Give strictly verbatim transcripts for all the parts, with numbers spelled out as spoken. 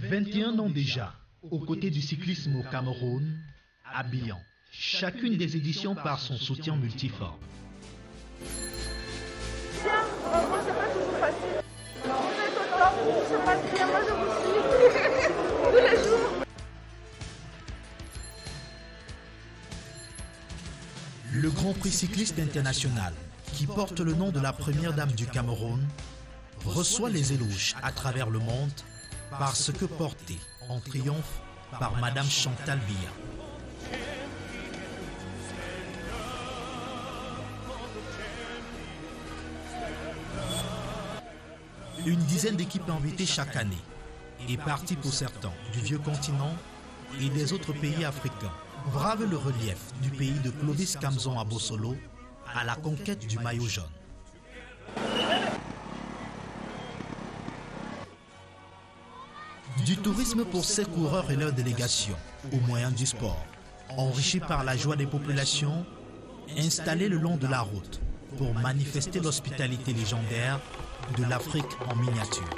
vingt et un ans déjà, aux côtés du cyclisme au Cameroun, habillant chacune des éditions par son soutien multiforme. Bien, moi c'est pas toujours facile. Vous êtes au top, ça passe bien, moi je vous suis tous les jours. Le Grand Prix cycliste international, qui porte le nom de la première dame du Cameroun, reçoit les éloges à travers le monde parce que porté en triomphe par Madame Chantal Biya. Une dizaine d'équipes invitées chaque année est partie pour certains du vieux continent et des autres pays africains bravent le relief du pays de Clovis Kamzon à Bossolo à la conquête du maillot jaune. Du tourisme pour ces coureurs et leurs délégations aux moyens du sport, enrichis par la joie des populations, installées le long de la route pour manifester l'hospitalité légendaire de l'Afrique en miniature.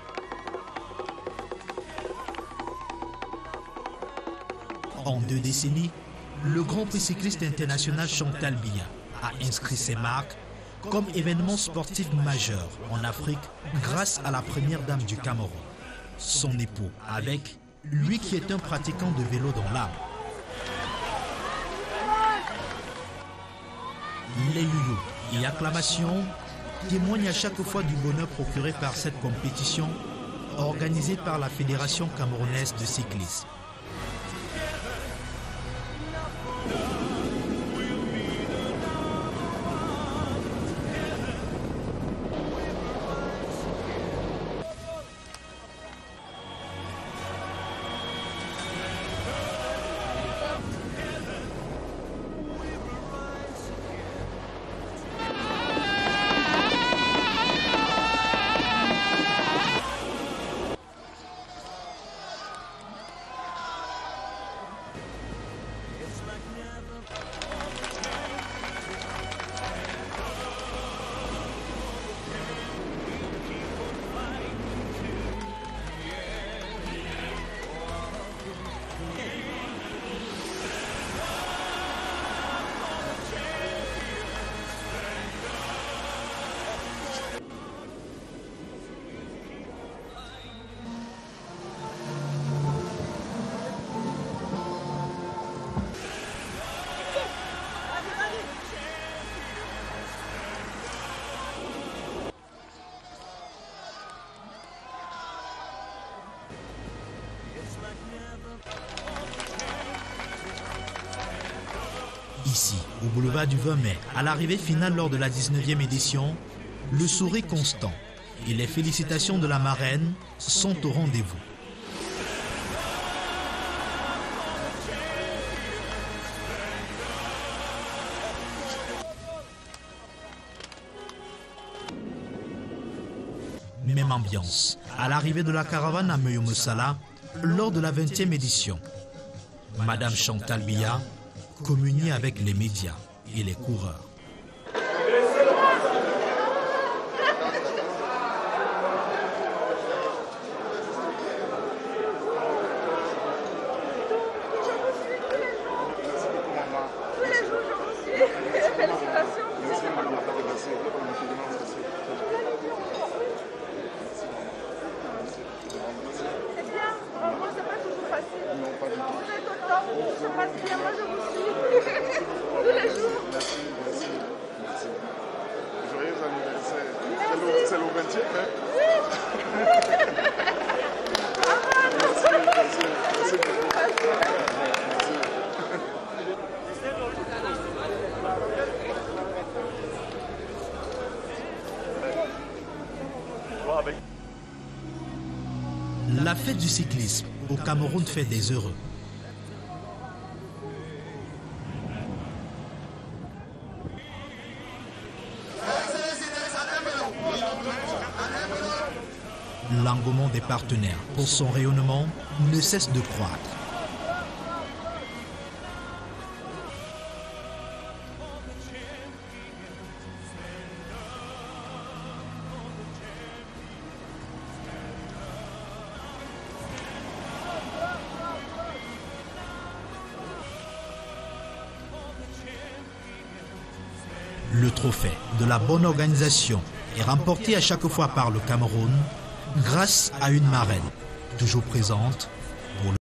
En deux décennies, le Grand Prix cycliste international Chantal Biya a inscrit ses marques comme événement sportif majeur en Afrique grâce à la première dame du Cameroun, son époux, avec lui qui est un pratiquant de vélo dans l'âme. Les youyou et acclamations témoignent à chaque fois du bonheur procuré par cette compétition organisée par la Fédération camerounaise de cyclisme. Ici, au boulevard du vingt mai, à l'arrivée finale lors de la dix-neuvième édition, le sourire constant et les félicitations de la marraine sont au rendez-vous. Même ambiance à l'arrivée de la caravane à Meyo-Messala lors de la vingtième édition. Madame Chantal Biya communier avec les médias et les coureurs. Tous les jours je vous suis. Félicitations. C'est bien, moi c'est pas toujours facile. Vous êtes au top, ça passe bien, moi je vous suis tous les jours. Merci, merci, merci. Joyeux anniversaire. C'est le vingtième, hein? Oui. Merci, merci, merci beaucoup. Merci. La fête du cyclisme au Cameroun fait des heureux. L'engouement des partenaires pour son rayonnement ne cesse de croître. Le trophée de la bonne organisation est remporté à chaque fois par le Cameroun grâce à une marraine toujours présente pour le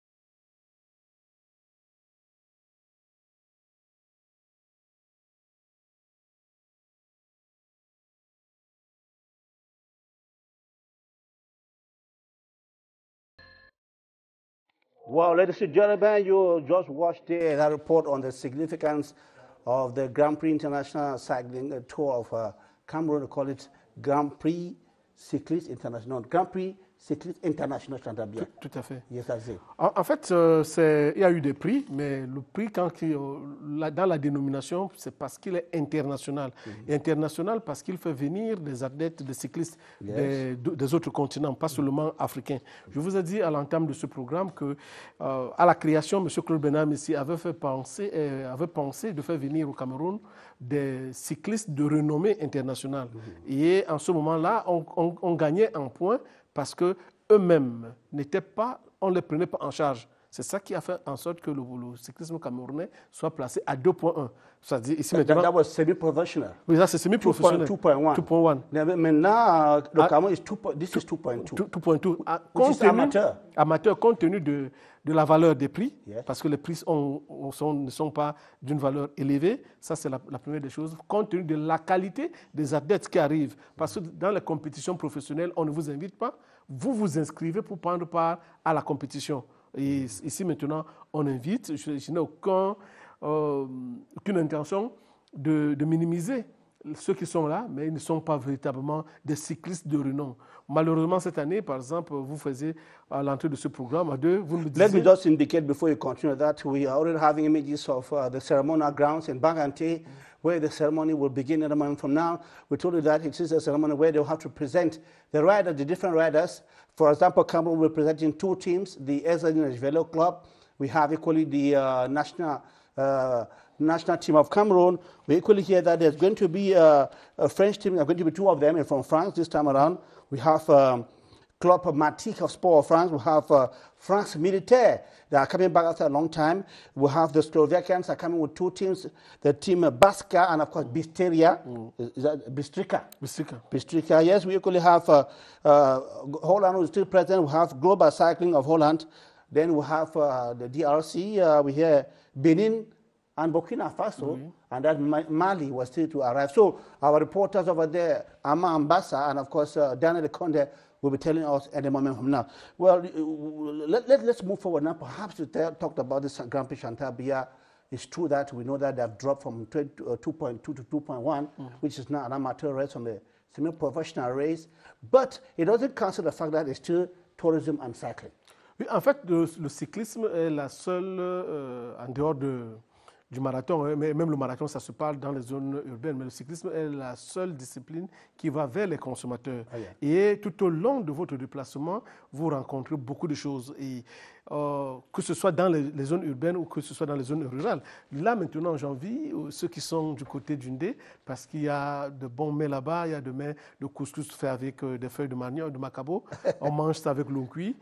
Well, ladies and gentlemen, you just watched the, that report on the significance of the Grand Prix International Cycling Tour of uh, Cameroon. We call it Grand Prix Cycliste International. Grand Prix Cycliste International, Chantal Biya. Tout, tout à fait. Yes, that's it. En, en fait, euh, c'est- il y a eu des prix, mais le prix, quand il- euh, la- dans la dénomination, c'est parce qu'il est international. Et international parce qu'il fait venir des athlètes, des cyclistes des, de- des autres continents, pas seulement africains. Je vous ai dit à l'entame de ce programme que, euh, à la création, M. Claude Benham ici avait, fait penser, euh, avait pensé de faire venir au Cameroun des cyclistes de renommée internationale. Et en ce moment-là, on, on- on gagnait en points parce qu'eux-mêmes n'étaient pas, on ne les prenait pas en charge. C'est ça qui a fait en sorte que le, le cyclisme camerounais soit placé à deux point un. C'est-à-dire ici That, maintenant, that was semi-professional. oui, ça c'est semi-professionnel. two point one. deux point un. Now, Maintenant, uh, the Ah. Cameroon is two. point- This is two point two. deux point deux. Ah, Which compte is tenu- amateur. amateur, compte tenu de, de la valeur des prix, Yes. parce que les prix ont- ont- sont- ne sont pas d'une valeur élevée, ça c'est la, la première des choses, compte tenu de la qualité des athlètes qui arrivent. Parce que dans les compétitions professionnelles, on ne vous invite pas, vous vous inscrivez pour prendre part à la compétition. Et ici maintenant, on invite, je, je n'ai aucun, euh, aucune intention de, de minimiser ceux qui sont là, mais ils ne sont pas véritablement des cyclistes de renom. Malheureusement, cette année, par exemple, vous faisiez à l'entrée de ce programme à deux, vous me Let me disiez... just indicate before you continue that we are already having images of uh, the ceremonial grounds in Bagante, where the ceremony will begin in a moment from now. We told you that it is a ceremony where they'll have to present the riders, the different riders. For example, Cameroon will be presenting two teams, the Ezra Velo Club. We have equally the uh, national uh, national team of Cameroon. We equally hear that there's going to be a, a French team. There are going to be two of them from France this time around. We have um, Club Matic of Sport of France. We have uh, France Militaire. They are coming back after a long time. We have the Slovakians are coming with two teams, the team uh, Baska and of course Bisteria. Is, is that Bistrika? Bistrika. Bistrika, yes. We equally have uh, uh, Holland who is still present. We have Global Cycling of Holland. Then we have uh, the D R C. Uh, we hear Benin and Burkina Faso, and that Ma- Mali was still to arrive. So our reporters over there, Ama Ambassa, and of course uh, Daniel Conde, will be telling us at the moment from now. Well, uh, let, let, let's move forward now. Perhaps to tell, talk about this Grand Prix Chantal Biya. It's true that we know that they've dropped from two point two to two point one, mm. which is now an amateur race on the semi-professional race. But it doesn't cancel the fact that it's still tourism and cycling. Oui, en fait, le, le cyclisme est la seule, euh, en dehors de, du marathon, hein, mais même le marathon, ça se parle dans les zones urbaines, mais le cyclisme est la seule discipline qui va vers les consommateurs. Ah, yeah. Et tout au long de votre déplacement, vous rencontrez beaucoup de choses. Et, euh, que ce soit dans les, les zones urbaines ou que ce soit dans les zones rurales. Là, maintenant, j'envie ceux qui sont du côté d'Undé, parce qu'il y a de bons mets là-bas, il y a de mets de couscous fait avec euh, des feuilles de manioc, de macabo. On mange ça avec l'eau cuit.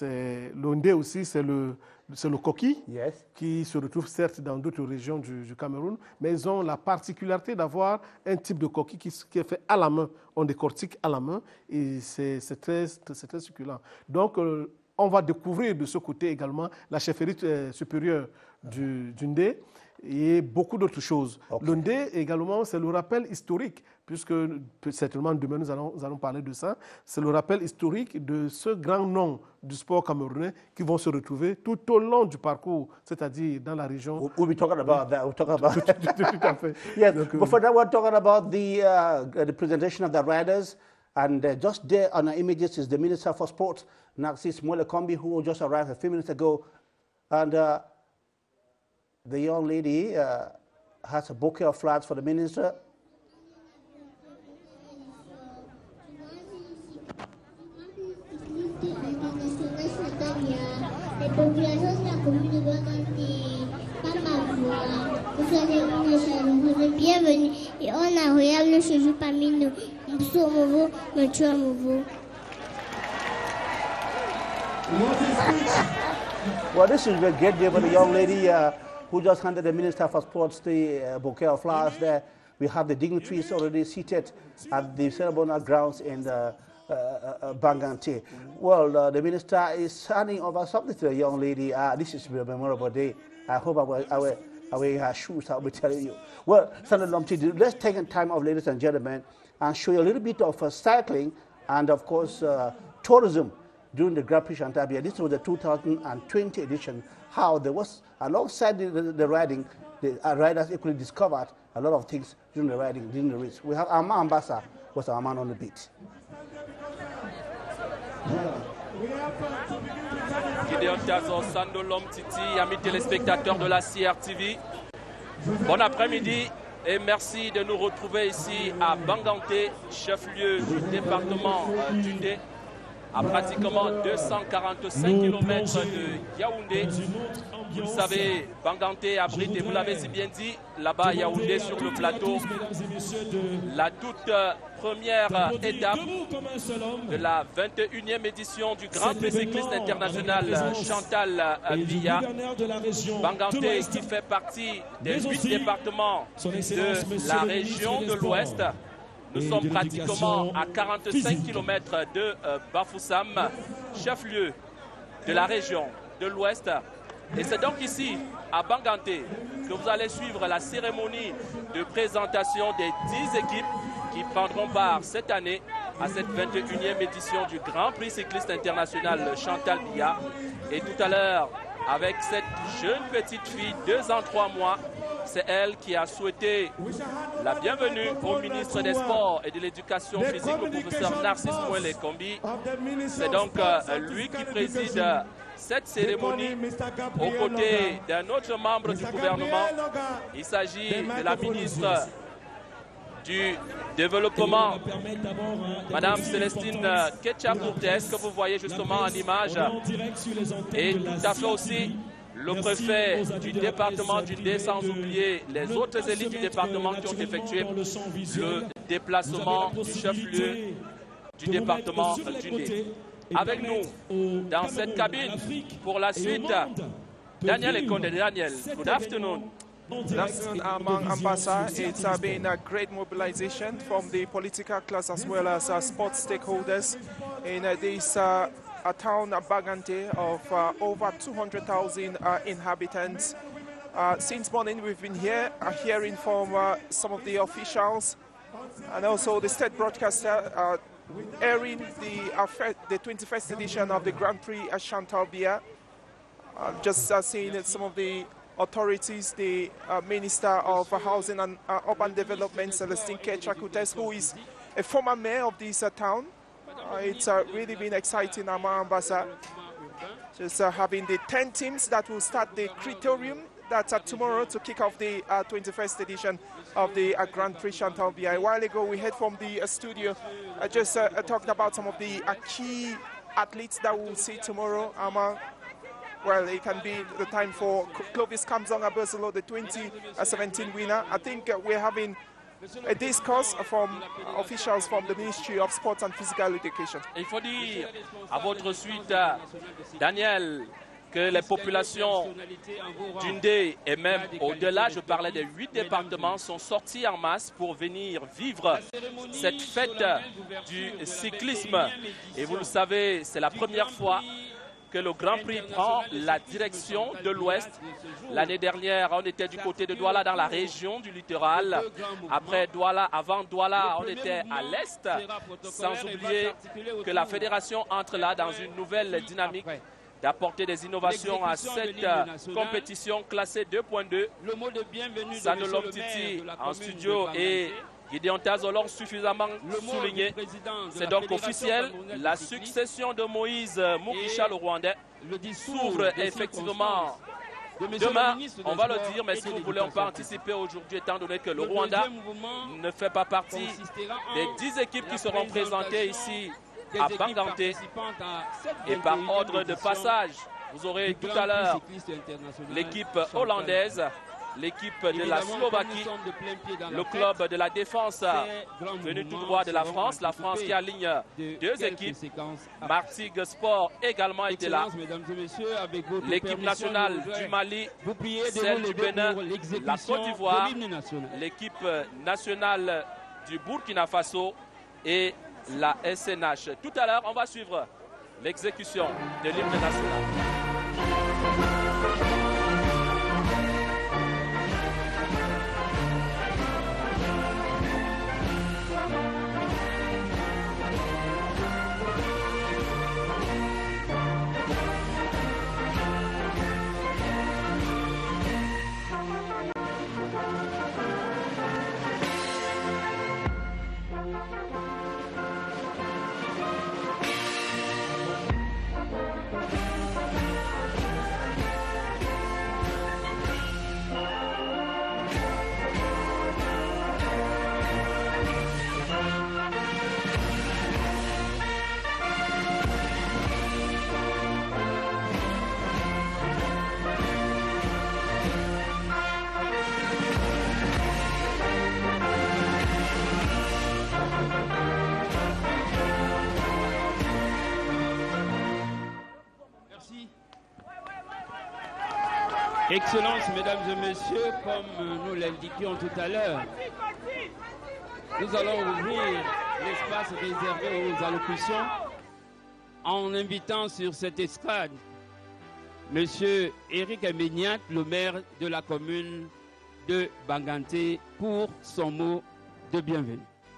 L'Undé aussi, c'est le, c'est le coquille, Yes. qui se retrouve certes dans d'autres régions du, du Cameroun, mais ils ont la particularité d'avoir un type de coquille qui, qui est fait à la main. On décortique à la main et c'est très, très succulent. Donc, euh, on va découvrir de ce côté également la chefferie euh, supérieure du, du Ndé et beaucoup d'autres choses. Okay. Le Ndé également, c'est le rappel historique, puisque certainement demain nous allons, nous allons parler de ça. C'est le rappel historique de ce grand nom du sport camerounais qui vont se retrouver tout au long du parcours, c'est-à-dire dans la région. We'll, we'll be talking about that. We'll talk about Tout à fait. Yes, Donc, but for that, we're talking about the, uh, the presentation of the riders. And uh, just there on our images is the Minister for Sports, Narcisse Mwelekombi, who just arrived a few minutes ago. And uh, the young lady uh, has a bouquet of flowers for the minister. Les populations de la commune de Bagante, par ma voix, vous allez une chaleureuse bienvenue et on a regardé le séjour parmi nous. Msomovo, Mchomovo. Well, this is a great day for the young lady uh, who just handed the Minister for Sports the uh, bouquet of flowers there. we have the dignitaries already seated at the ceremonial grounds in the uh, uh, Banganté. Well, uh, the minister is handing over something to the young lady. Uh, this is a memorable day. I hope I will, I will, I will her shoes, I'll be telling you. Well, Senator Lomtiti, let's take a time off, ladies and gentlemen, and show you a little bit of uh, cycling and, of course, uh, tourism during the Grand Prix Chantal Biya. This was the two thousand twenty edition. How there was, alongside the, the, the riding, the uh, riders equally discovered a lot of things during the riding, during the race. We have Armand Ambassa, was our man on the beat. Gideon Tazo, Sando Lomtiti, amis téléspectateurs de la C R T V. Bon après-midi et merci de nous retrouver ici à Banganté, chef-lieu du département euh, du Ndé, à pratiquement deux cent quarante-cinq kilomètres de Yaoundé. Vous le savez, Banganté abrite, et vous l'avez si bien dit, là-bas Yaoundé sur le plateau, la toute première étape de la vingt et unième édition du Grand Prix cycliste international Chantal Biya. Banganté qui fait partie des huit départements de la région de l'Ouest. Nous sommes pratiquement à quarante-cinq kilomètres de euh, Bafoussam, chef-lieu de la région de l'Ouest. Et c'est donc ici, à Banganté, que vous allez suivre la cérémonie de présentation des dix équipes qui prendront part cette année à cette vingt et unième édition du Grand Prix cycliste international Chantal Biya. Et tout à l'heure, avec cette jeune petite fille, deux ans, trois mois, c'est elle qui a souhaité la bienvenue au ministre des Sports et de l'Éducation physique, le professeur Narcisse Mouele Kombi. C'est donc euh, lui qui préside cette cérémonie aux côtés d'un autre membre du gouvernement. Il s'agit de la ministre du Développement, Madame Célestine Ketcha-Courtès, que vous voyez justement en image. Et tout à fait aussi le préfet du département du Ndé, sans oublier les autres élites du département qui ont effectué le déplacement du chef-lieu du département du Ndé. Avec nous, dans cette cabine, pour la suite, Daniel Ekonde. Daniel, good afternoon. Good afternoon, Armand Ambassa. It's uh, been a great mobilization from the political class as well as uh, sports stakeholders in uh, this uh, a town of Banganté of uh, over two hundred thousand uh, inhabitants. Uh, since morning we've been here uh, hearing from uh, some of the officials and also the state broadcaster uh, airing the, uh, the twenty-first edition of the Grand Prix at Chantal Biya. Uh, just uh, seeing some of the authorities, the uh, Minister of uh, Housing and uh, Urban Development, Celestine Ketcha-Courtès, who is a former mayor of this uh, town. Uh, it's uh, really been exciting, Armand Ambassa. Just uh, having the ten teams that will start the criterium that's uh, tomorrow to kick off the uh, twenty-first edition of the uh, Grand Prix Chantal Biya. A while ago, we heard from the uh, studio, I uh, just uh, uh, talked about some of the uh, key athletes that we'll see tomorrow, Armand. Well, it can be the time for Clovis Kamzong Abosolo, the twenty seventeen winner. I think uh, we're having a discourse from officials from the Ministry of Sports and Physical Education. Il faut dire à votre suite, Daniel, que les populations du Ndé et même au-delà, je parlais des huit départements, sont sortis en masse pour venir vivre cette fête du cyclisme. Et vous le savez, c'est la première fois que le Grand Prix prend la direction de l'Ouest. L'année dernière, on était du côté de Douala, dans la région du littoral. Après Douala, avant Douala, on était à l'Est. Sans oublier que la fédération entre là dans une nouvelle dynamique d'apporter des innovations à cette compétition classée deux point deux. Sando Lomtiti en studio et Gideon Tazo l'ont suffisamment souligné. C'est donc officiel. La succession de Moïse Moukisha, le Rwandais, s'ouvre effectivement demain. On va le dire, mais si vous voulez, on peut anticiper aujourd'hui, étant donné que le Rwanda ne fait pas partie des dix équipes qui seront présentées ici à Banganté. Et par ordre de passage, vous aurez tout à l'heure l'équipe hollandaise l'équipe de la Slovaquie, le club de la défense venu tout droit de la France. La France qui aligne deux équipes. Martigues Sport également était là. L'équipe nationale du Mali, celle du Bénin, la Côte d'Ivoire, l'équipe nationale du Burkina Faso et la S N H. Tout à l'heure, on va suivre l'exécution de l'hymne national. Excellences, mesdames et messieurs, comme nous l'indiquions tout à l'heure, nous allons ouvrir l'espace réservé aux allocutions en invitant sur cette estrade M. Éric Améniat, le maire de la commune de Banganté, pour son mot de bienvenue.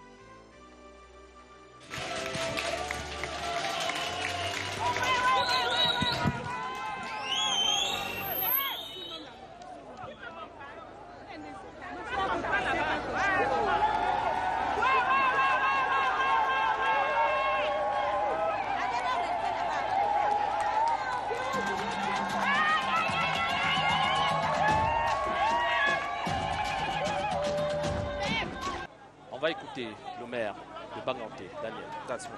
On va écouter le maire de Banganté, Daniel Tatsou.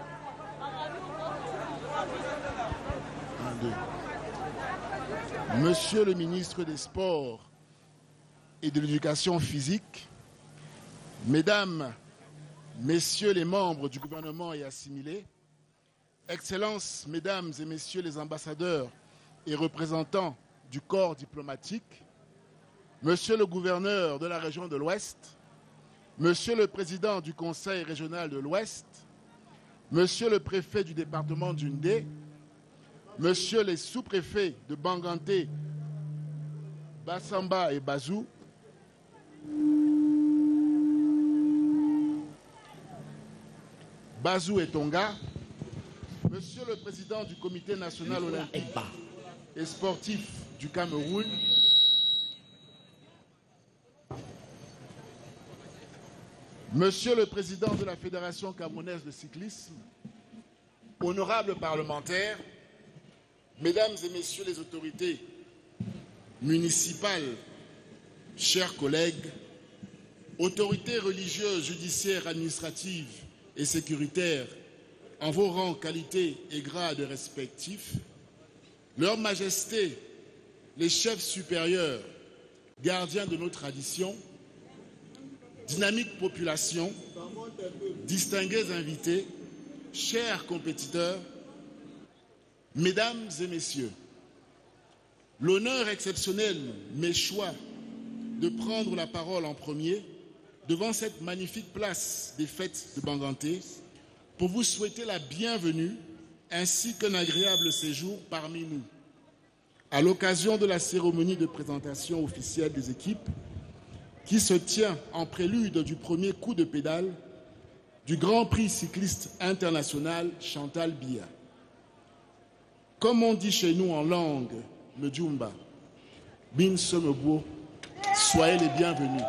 Monsieur le ministre des Sports et de l'Éducation physique, Mesdames, Messieurs les membres du gouvernement et assimilés, Excellences, Mesdames et Messieurs les ambassadeurs et représentants du corps diplomatique, Monsieur le gouverneur de la région de l'Ouest, Monsieur le président du Conseil régional de l'Ouest, Monsieur le préfet du département d'Undé, Monsieur les sous-préfets de Banganté, Bassamba et Bazou, Bazou et Tonga, Monsieur le président du Comité national olympique et sportif du Cameroun, Monsieur le président de la Fédération camerounaise de cyclisme, honorables parlementaires, Mesdames et Messieurs les autorités municipales, chers collègues, autorités religieuses, judiciaires, administratives et sécuritaires, en vos rangs, qualités et grades respectifs, Leur Majesté, les chefs supérieurs, gardiens de nos traditions, dynamique population, distingués invités, chers compétiteurs, Mesdames et Messieurs, l'honneur exceptionnel m'échoit de prendre la parole en premier devant cette magnifique place des fêtes de Banganté pour vous souhaiter la bienvenue ainsi qu'un agréable séjour parmi nous. À l'occasion de la cérémonie de présentation officielle des équipes qui se tient en prélude du premier coup de pédale du Grand Prix cycliste international Chantal Biya. Comme on dit chez nous en langue, le Djumba, Bin Somebo, soyez les bienvenus.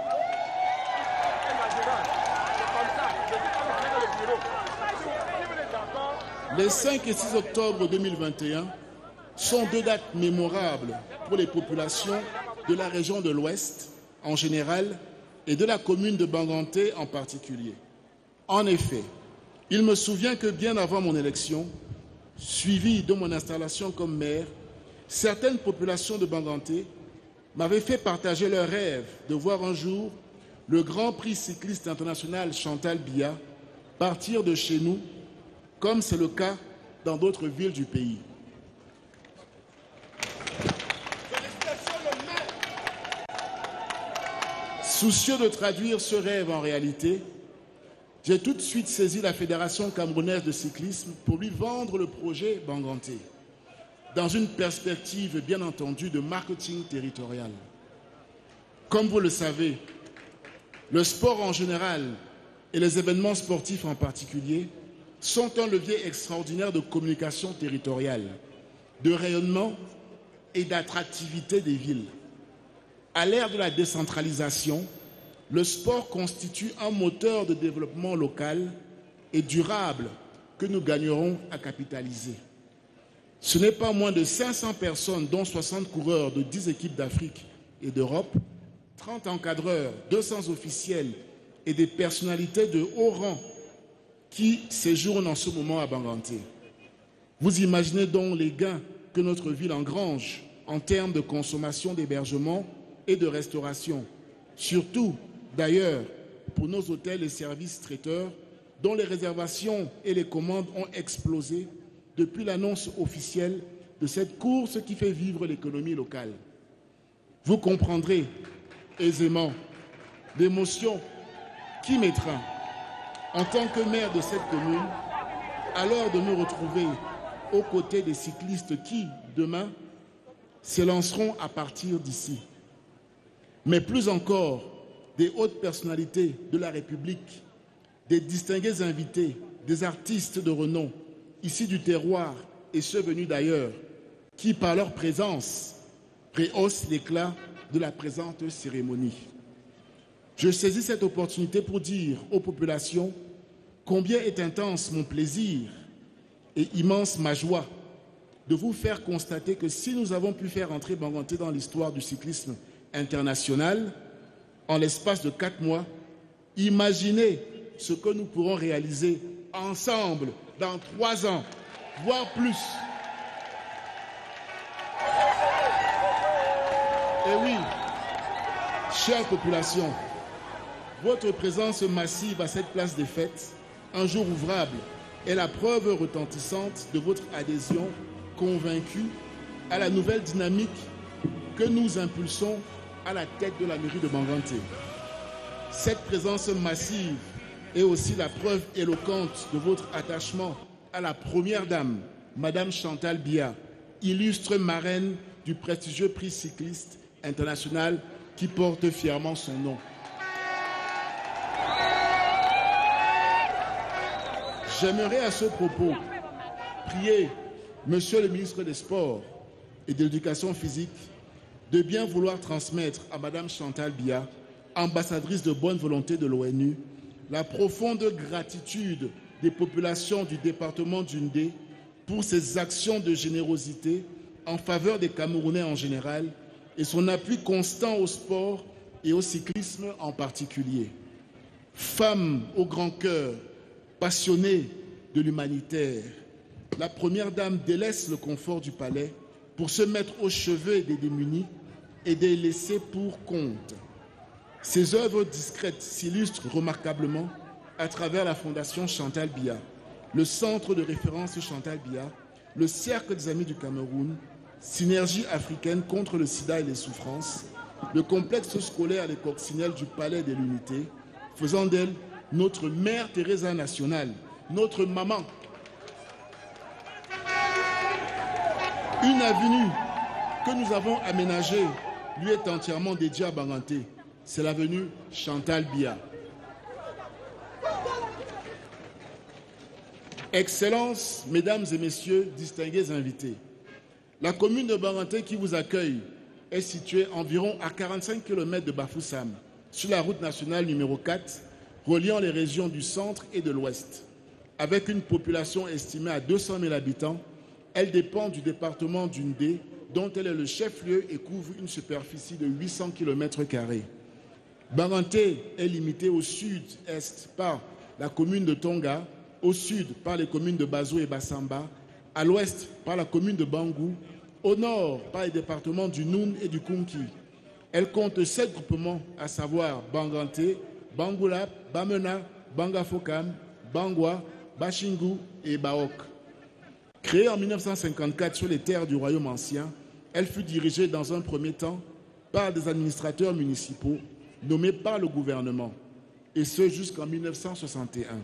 Les cinq et six octobre deux mille vingt et un sont deux dates mémorables pour les populations de la région de l'Ouest en général et de la commune de Banganté en particulier. En effet, il me souvient que bien avant mon élection, suivie de mon installation comme maire, certaines populations de Banganté m'avaient fait partager leur rêve de voir un jour le Grand Prix cycliste international Chantal Biya partir de chez nous, comme c'est le cas dans d'autres villes du pays. Soucieux de traduire ce rêve en réalité, j'ai tout de suite saisi la Fédération camerounaise de cyclisme pour lui vendre le projet Banganté, dans une perspective bien entendu de marketing territorial. Comme vous le savez, le sport en général et les événements sportifs en particulier sont un levier extraordinaire de communication territoriale, de rayonnement et d'attractivité des villes. À l'ère de la décentralisation, le sport constitue un moteur de développement local et durable que nous gagnerons à capitaliser. Ce n'est pas moins de cinq cents personnes, dont soixante coureurs de dix équipes d'Afrique et d'Europe, trente encadreurs, deux cents officiels et des personnalités de haut rang qui séjournent en ce moment à Banganté. Vous imaginez donc les gains que notre ville engrange en termes de consommation d'hébergement et de restauration, surtout d'ailleurs pour nos hôtels et services traiteurs dont les réservations et les commandes ont explosé depuis l'annonce officielle de cette course qui fait vivre l'économie locale. Vous comprendrez aisément l'émotion qui m'étreint en tant que maire de cette commune, alors de me retrouver aux côtés des cyclistes qui, demain, s'élanceront à partir d'ici. Mais plus encore, des hautes personnalités de la République, des distingués invités, des artistes de renom, ici du terroir et ceux venus d'ailleurs, qui, par leur présence, rehaussent l'éclat de la présente cérémonie. Je saisis cette opportunité pour dire aux populations combien est intense mon plaisir et immense ma joie de vous faire constater que si nous avons pu faire entrer Banganté dans l'histoire du cyclisme international, en l'espace de quatre mois, imaginez ce que nous pourrons réaliser ensemble dans trois ans, voire plus. Et oui, chère population, votre présence massive à cette place des fêtes, un jour ouvrable, est la preuve retentissante de votre adhésion convaincue à la nouvelle dynamique que nous impulsons à la tête de la mairie de Banganté. Cette présence massive est aussi la preuve éloquente de votre attachement à la première dame, Madame Chantal Biya, illustre marraine du prestigieux prix cycliste international qui porte fièrement son nom. J'aimerais à ce propos prier Monsieur le ministre des Sports et de l'Éducation physique de bien vouloir transmettre à Madame Chantal Biya, ambassadrice de bonne volonté de l'ONU, la profonde gratitude des populations du département d'Undé pour ses actions de générosité en faveur des Camerounais en général et son appui constant au sport et au cyclisme en particulier. Femme au grand cœur, passionnée de l'humanitaire, la première dame délaisse le confort du palais pour se mettre au chevet des démunis et des laissés pour compte. Ses œuvres discrètes s'illustrent remarquablement à travers la Fondation Chantal Biya, le Centre de référence Chantal Biya, le Cercle des Amis du Cameroun, Synergie africaine contre le sida et les souffrances, le complexe scolaire Les Coccinelles du Palais de l'Unité, faisant d'elle notre mère Teresa nationale, notre maman. Une avenue que nous avons aménagée lui est entièrement dédiée à Banganté. C'est l'avenue Chantal Biya. Excellences, mesdames et messieurs, distingués invités, la commune de Banganté qui vous accueille est située environ à quarante-cinq kilomètres de Bafoussam, sur la route nationale numéro quatre, reliant les régions du centre et de l'ouest. Avec une population estimée à deux cent mille habitants, elle dépend du département d'Undé, dont elle est le chef-lieu et couvre une superficie de huit cents kilomètres carrés. Banganté est limitée au sud-est par la commune de Tonga, au sud par les communes de Bazo et Bassamba, à l'ouest par la commune de Bangou, au nord par les départements du Noun et du Kunki, Elle compte sept groupements, à savoir Banganté, Bangoulap, Bamena, Bangafokam, Bangwa, Bashingu et Baok. Créée en mille neuf cent cinquante-quatre sur les terres du royaume ancien, elle fut dirigée dans un premier temps par des administrateurs municipaux nommés par le gouvernement, et ce jusqu'en mille neuf cent soixante et un.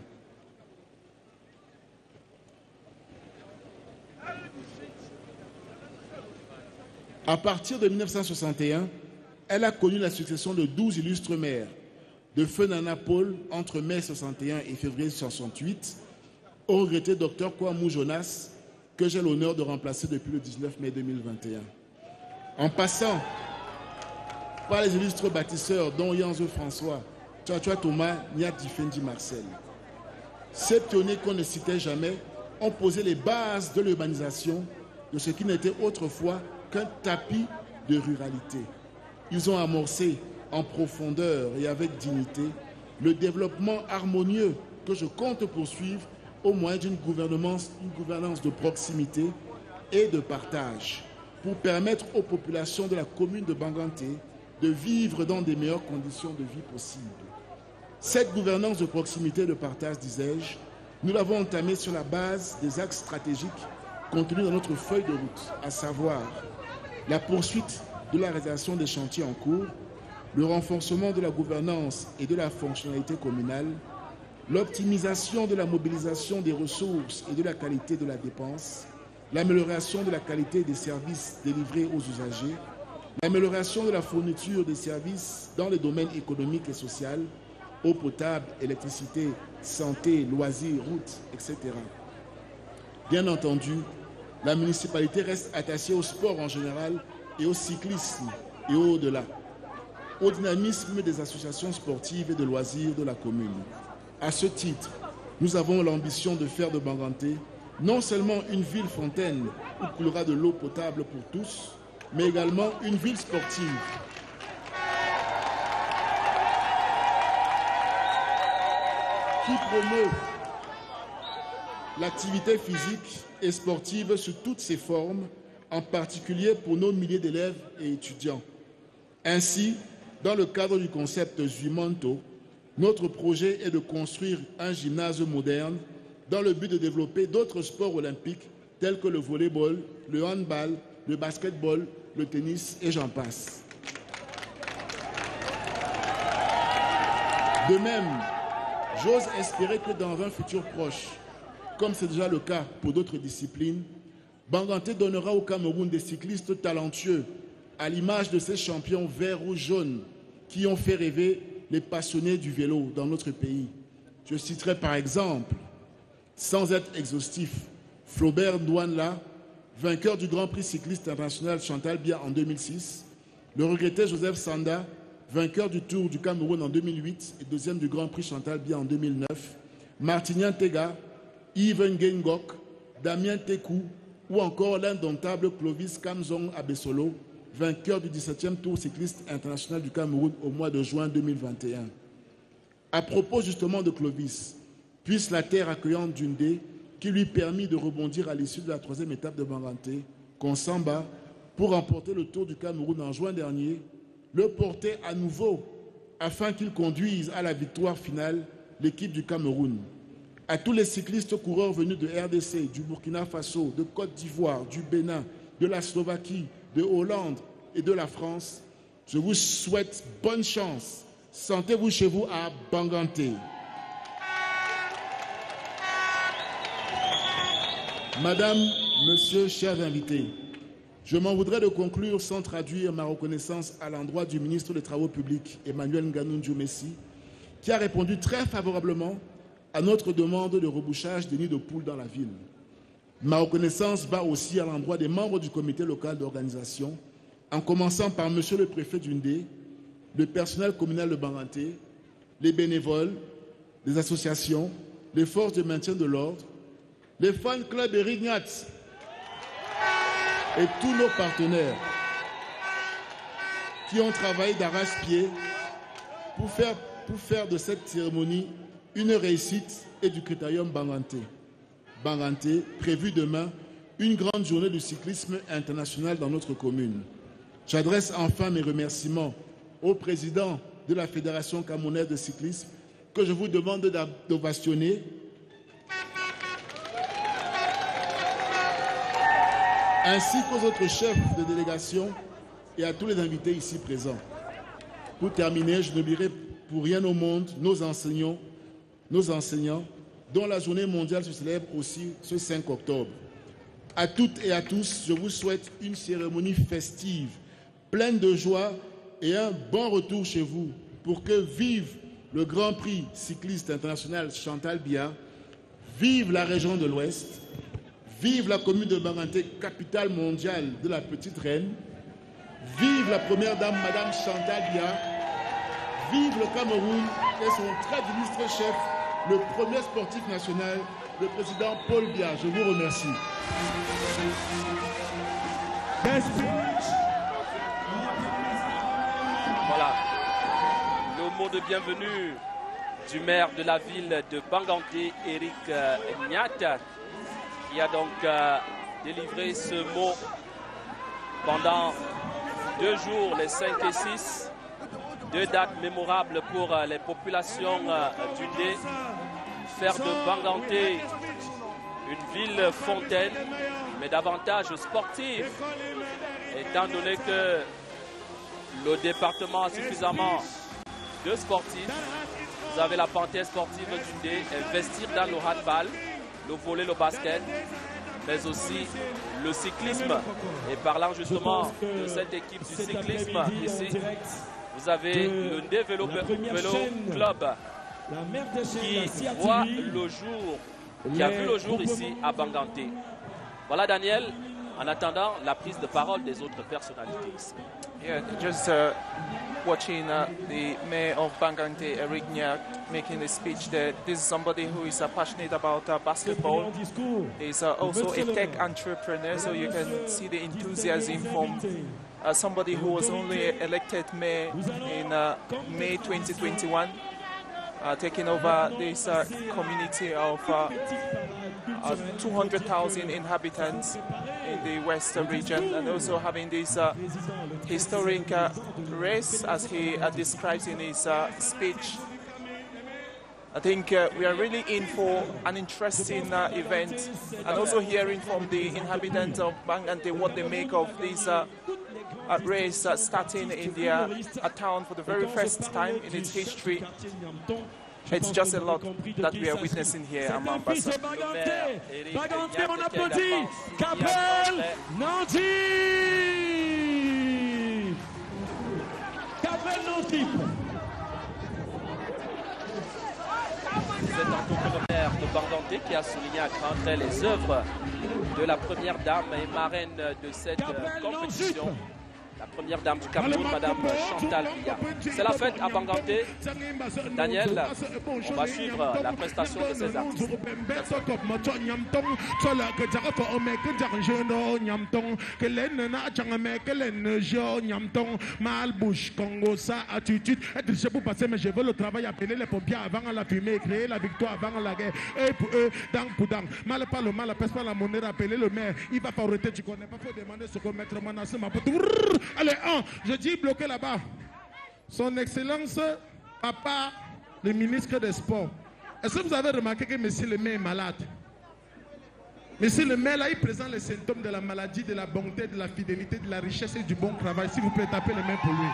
À partir de mille neuf cent soixante et un, elle a connu la succession de douze illustres maires, de Feu Nana Paul entre mai soixante et un et février soixante-huit, au regretté docteur Kouamou Jonas, que j'ai l'honneur de remplacer depuis le dix-neuf mai deux mille vingt et un. En passant par les illustres bâtisseurs dont Yanzo François, Tchachua Thomas, Niat Difendi Marcel. Ces pionniers qu'on ne citait jamais ont posé les bases de l'urbanisation de ce qui n'était autrefois qu'un tapis de ruralité. Ils ont amorcé en profondeur et avec dignité le développement harmonieux que je compte poursuivre au moyen d'une gouvernance, une gouvernance de proximité et de partage pour permettre aux populations de la commune de Banganté de vivre dans des meilleures conditions de vie possibles. Cette gouvernance de proximité et de partage, disais-je, nous l'avons entamée sur la base des axes stratégiques contenus dans notre feuille de route, à savoir la poursuite de la réalisation des chantiers en cours, le renforcement de la gouvernance et de la fonctionnalité communale, l'optimisation de la mobilisation des ressources et de la qualité de la dépense, l'amélioration de la qualité des services délivrés aux usagers, l'amélioration de la fourniture des services dans les domaines économiques et sociaux, eau potable, électricité, santé, loisirs, routes, et cetera. Bien entendu, la municipalité reste attachée au sport en général et au cyclisme et au-delà, au dynamisme des associations sportives et de loisirs de la commune. À ce titre, nous avons l'ambition de faire de Banganté non seulement une ville fontaine où coulera de l'eau potable pour tous, mais également une ville sportive. Qui promeut l'activité physique et sportive sous toutes ses formes, en particulier pour nos milliers d'élèves et étudiants. Ainsi, dans le cadre du concept Zuimonto, notre projet est de construire un gymnase moderne dans le but de développer d'autres sports olympiques tels que le volleyball, le handball, le basketball, le tennis et j'en passe. De même, j'ose espérer que dans un futur proche, comme c'est déjà le cas pour d'autres disciplines, Banganté donnera au Cameroun des cyclistes talentueux, à l'image de ces champions verts ou jaunes qui ont fait rêver les passionnés du vélo dans notre pays. Je citerai par exemple, sans être exhaustif, Flaubert Ndouanla, vainqueur du Grand Prix cycliste international Chantal Biya en deux mille six, le regretté Joseph Sanda, vainqueur du Tour du Cameroun en deux mille huit et deuxième du Grand Prix Chantal Biya en deux mille neuf, Martinian Tega, Yves Ngengok, Damien Tekou ou encore l'indomptable Clovis Kamzong Abesolo, vainqueur du dix-septième Tour cycliste international du Cameroun au mois de juin deux mille vingt et un. À propos justement de Clovis, puisse la terre accueillante d'Undé, qui lui permit de rebondir à l'issue de la troisième étape de Banganté, Konsamba, pour remporter le Tour du Cameroun en juin dernier, le porter à nouveau afin qu'il conduise à la victoire finale l'équipe du Cameroun. À tous les cyclistes coureurs venus de R D C, du Burkina Faso, de Côte d'Ivoire, du Bénin, de la Slovaquie, de Hollande et de la France, je vous souhaite bonne chance. Sentez-vous chez vous à Banganté. Madame, Monsieur, chers invités, je m'en voudrais de conclure sans traduire ma reconnaissance à l'endroit du ministre des Travaux publics, Emmanuel Nganou Messi, qui a répondu très favorablement à notre demande de rebouchage des nids de poules dans la ville. Ma reconnaissance va aussi à l'endroit des membres du comité local d'organisation, en commençant par Monsieur le préfet d'Undé, le personnel communal de Banganté, les bénévoles, les associations, les forces de maintien de l'ordre, les fan clubs et Rignat et tous nos partenaires qui ont travaillé d'arrache-pied pour faire, pour faire de cette cérémonie une réussite et du critérium Banganté. Banganté, prévu demain, une grande journée du cyclisme international dans notre commune. J'adresse enfin mes remerciements au président de la Fédération camerounaise de cyclisme que je vous demande d'ovationner, ainsi qu'aux autres chefs de délégation et à tous les invités ici présents. Pour terminer, je n'oublierai pour rien au monde nos enseignants, nos enseignants, dont la journée mondiale se célèbre aussi ce cinq octobre. À toutes et à tous, je vous souhaite une cérémonie festive, pleine de joie et un bon retour chez vous pour que vive le Grand Prix cycliste international Chantal Biya, vive la région de l'Ouest, vive la commune de Banganté, capitale mondiale de la Petite Reine, vive la première dame, Madame Chantal Biya, vive le Cameroun et son très illustre chef, le premier sportif national, le président Paul Biya. Je vous remercie. Voilà, le mot de bienvenue du maire de la ville de Banganté, Eric Nyat, qui a donc euh, délivré ce mot pendant deux jours, les cinq et six, deux dates mémorables pour euh, les populations euh, du Dé. Faire de Banganté une ville fontaine, mais davantage sportive, étant donné que le département a suffisamment de sportifs. Vous avez la panthère sportive du Dé, investir dans le handball, le volley, le basket, mais aussi le cyclisme. Et parlant justement de cette équipe du cyclisme ici, vous avez le Dé Vélo, Vélo Club qui voit le jour, qui a vu le jour ici à Banganté. Voilà Daniel, en attendant la prise de parole des autres personnalités ici. Yeah, just uh, watching uh, the mayor of Banganté, Eric Nyat, making a speech there. This is somebody who is uh, passionate about uh, basketball. He's uh, also a tech entrepreneur, so you can see the enthusiasm from uh, somebody who was only elected mayor in uh, May twenty twenty-one. Uh, taking over this uh, community of uh, uh, two hundred thousand inhabitants in the western region, and also having this uh, historic uh, race as he uh, describes in his uh, speech. I think uh, we are really in for an interesting uh, event, and also hearing from the inhabitants of Banganté what they make of this uh, uh, race uh, starting in their uh, town for the very first time in its history. It's just a lot that we are witnessing here à Mombasa. Banganté, on applaudit. Capel Nanti. Capel Nanti. C'est encore le maire de Banganté qui a souligné à grands traits les œuvres de la première dame et marraine de cette compétition. La première dame du Cameroun, Madame Chantal Biya. C'est la fête à Banganté. Daniel, on va suivre la prestation de ces artistes. Malbouche, Congo, ça, attitude. Je sais pas passer, mais je veux le travail, appeler les pompiers avant la fumée, créer la victoire avant la guerre. Et pour eux, dang pour dang. Mal pas le mal, pèse pas la monnaie, appeler le maire. Il va pas arrêter, tu connais pas, faut demander ce qu'on mettre menace ma pote. Allez, un, je dis bloqué là-bas. Son Excellence, Papa, le ministre des Sports. Est-ce que vous avez remarqué que monsieur le maire est malade? Monsieur le maire, là, il présente les symptômes de la maladie, de la bonté, de la fidélité, de la richesse et du bon travail. S'il vous plaît, tapez les mains pour lui.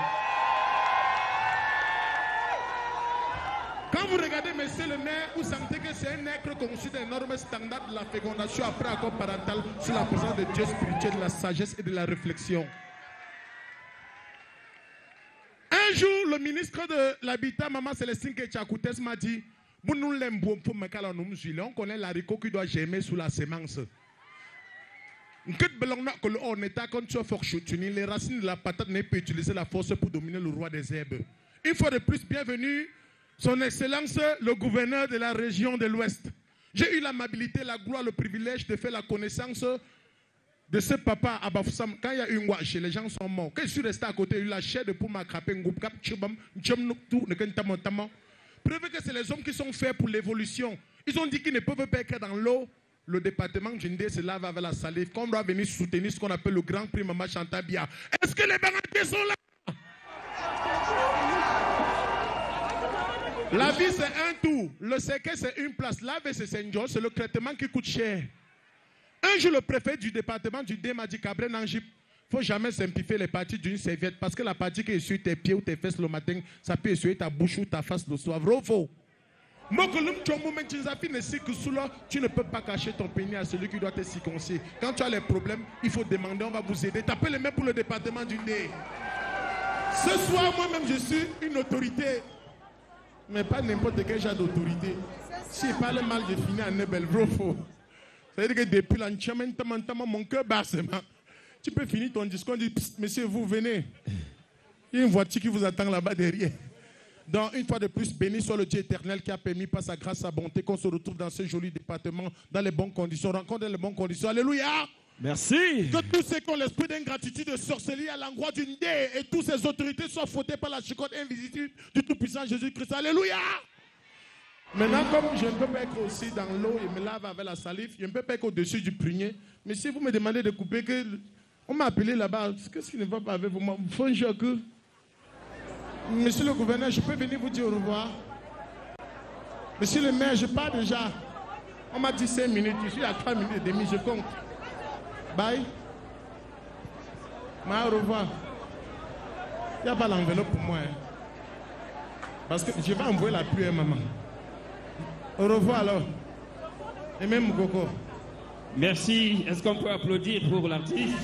Quand vous regardez monsieur le maire, vous sentez que c'est un être conçu d'un énorme standard de la fécondation après accord parental sur la présence de Dieu spirituel, de la sagesse et de la réflexion. Un jour, le ministre de l'Habitat, Maman Célestine Ketchakoutes, m'a dit, on connaît l'haricot qui doit germer sous la sémence. En état quand tu as fort chutuni, les racines de la patate ne peuvent utiliser la force pour dominer le roi des herbes. Une fois de plus, bienvenue, Son Excellence, le gouverneur de la région de l'Ouest. J'ai eu l'amabilité, la gloire, le privilège de faire la connaissance de ce papa à Bafoussam. Quand il y a une watch, les gens sont morts. Quand je suis resté à côté, il a eu la chair de pour m'attraper un groupe. Preuve que c'est les hommes qui sont faits pour l'évolution. Ils ont dit qu'ils ne peuvent pas être dans l'eau le département du Ndé se lave avec la salive, qu'on doit venir soutenir ce qu'on appelle le Grand Prix Maman Chantal Biya. Est-ce que les Bangantais sont là? La vie, c'est un tour. Le séquel, c'est une place. La vie, c'est Saint-Georges. C'est le traitement qui coûte cher. Un jour, le préfet du département du Ndé m'a dit, Cabré Nangi, il ne faut jamais simplifier les parties d'une serviette parce que la partie qui essuie tes pieds ou tes fesses le matin, ça peut essuyer ta bouche ou ta face le soir. Vrai ou faux? Tu ne peux pas cacher ton pénis à celui qui doit te circoncire. Quand tu as les problèmes, il faut demander, on va vous aider. Tapez les mains pour le département du Ndé. Ce soir, moi-même, je suis une autorité. Mais pas n'importe quel genre d'autorité. Si je parle mal, je finis en Nebel. Vrai faux? Ça veut dire que depuis l'enchaînement, mon cœur bat. Tu peux finir ton discours, on dit, monsieur, vous venez. Il y a une voiture qui vous attend là-bas derrière. Donc, une fois de plus, béni soit le Dieu éternel qui a permis par sa grâce, sa bonté, qu'on se retrouve dans ce joli département, dans les bonnes conditions, rencontre dans les bonnes conditions. Alléluia! Merci. Que tous ceux qui ont l'esprit d'ingratitude, de sorcellerie à l'endroit du Ndé et toutes ces autorités soient fautées par la chicotte invisible du Tout-Puissant Jésus-Christ. Alléluia! Maintenant, comme je ne peux pas être aussi dans l'eau et me lave avec la salive, je ne peux pas être au-dessus du prunier. Mais si vous me demandez de couper, que on m'a appelé là-bas, qu'est-ce qui ne va pas avec vous? Faut un jour que... Monsieur le gouverneur, je peux venir vous dire au revoir. Monsieur le maire, je pars déjà. On m'a dit cinq minutes, je suis à trois minutes et demie, je compte. Bye. Mais au revoir. Il n'y a pas l'enveloppe pour moi. Hein. Parce que je vais envoyer la pluie à maman. Au revoir alors. Et même Gogo. Merci. Est-ce qu'on peut applaudir pour l'artiste?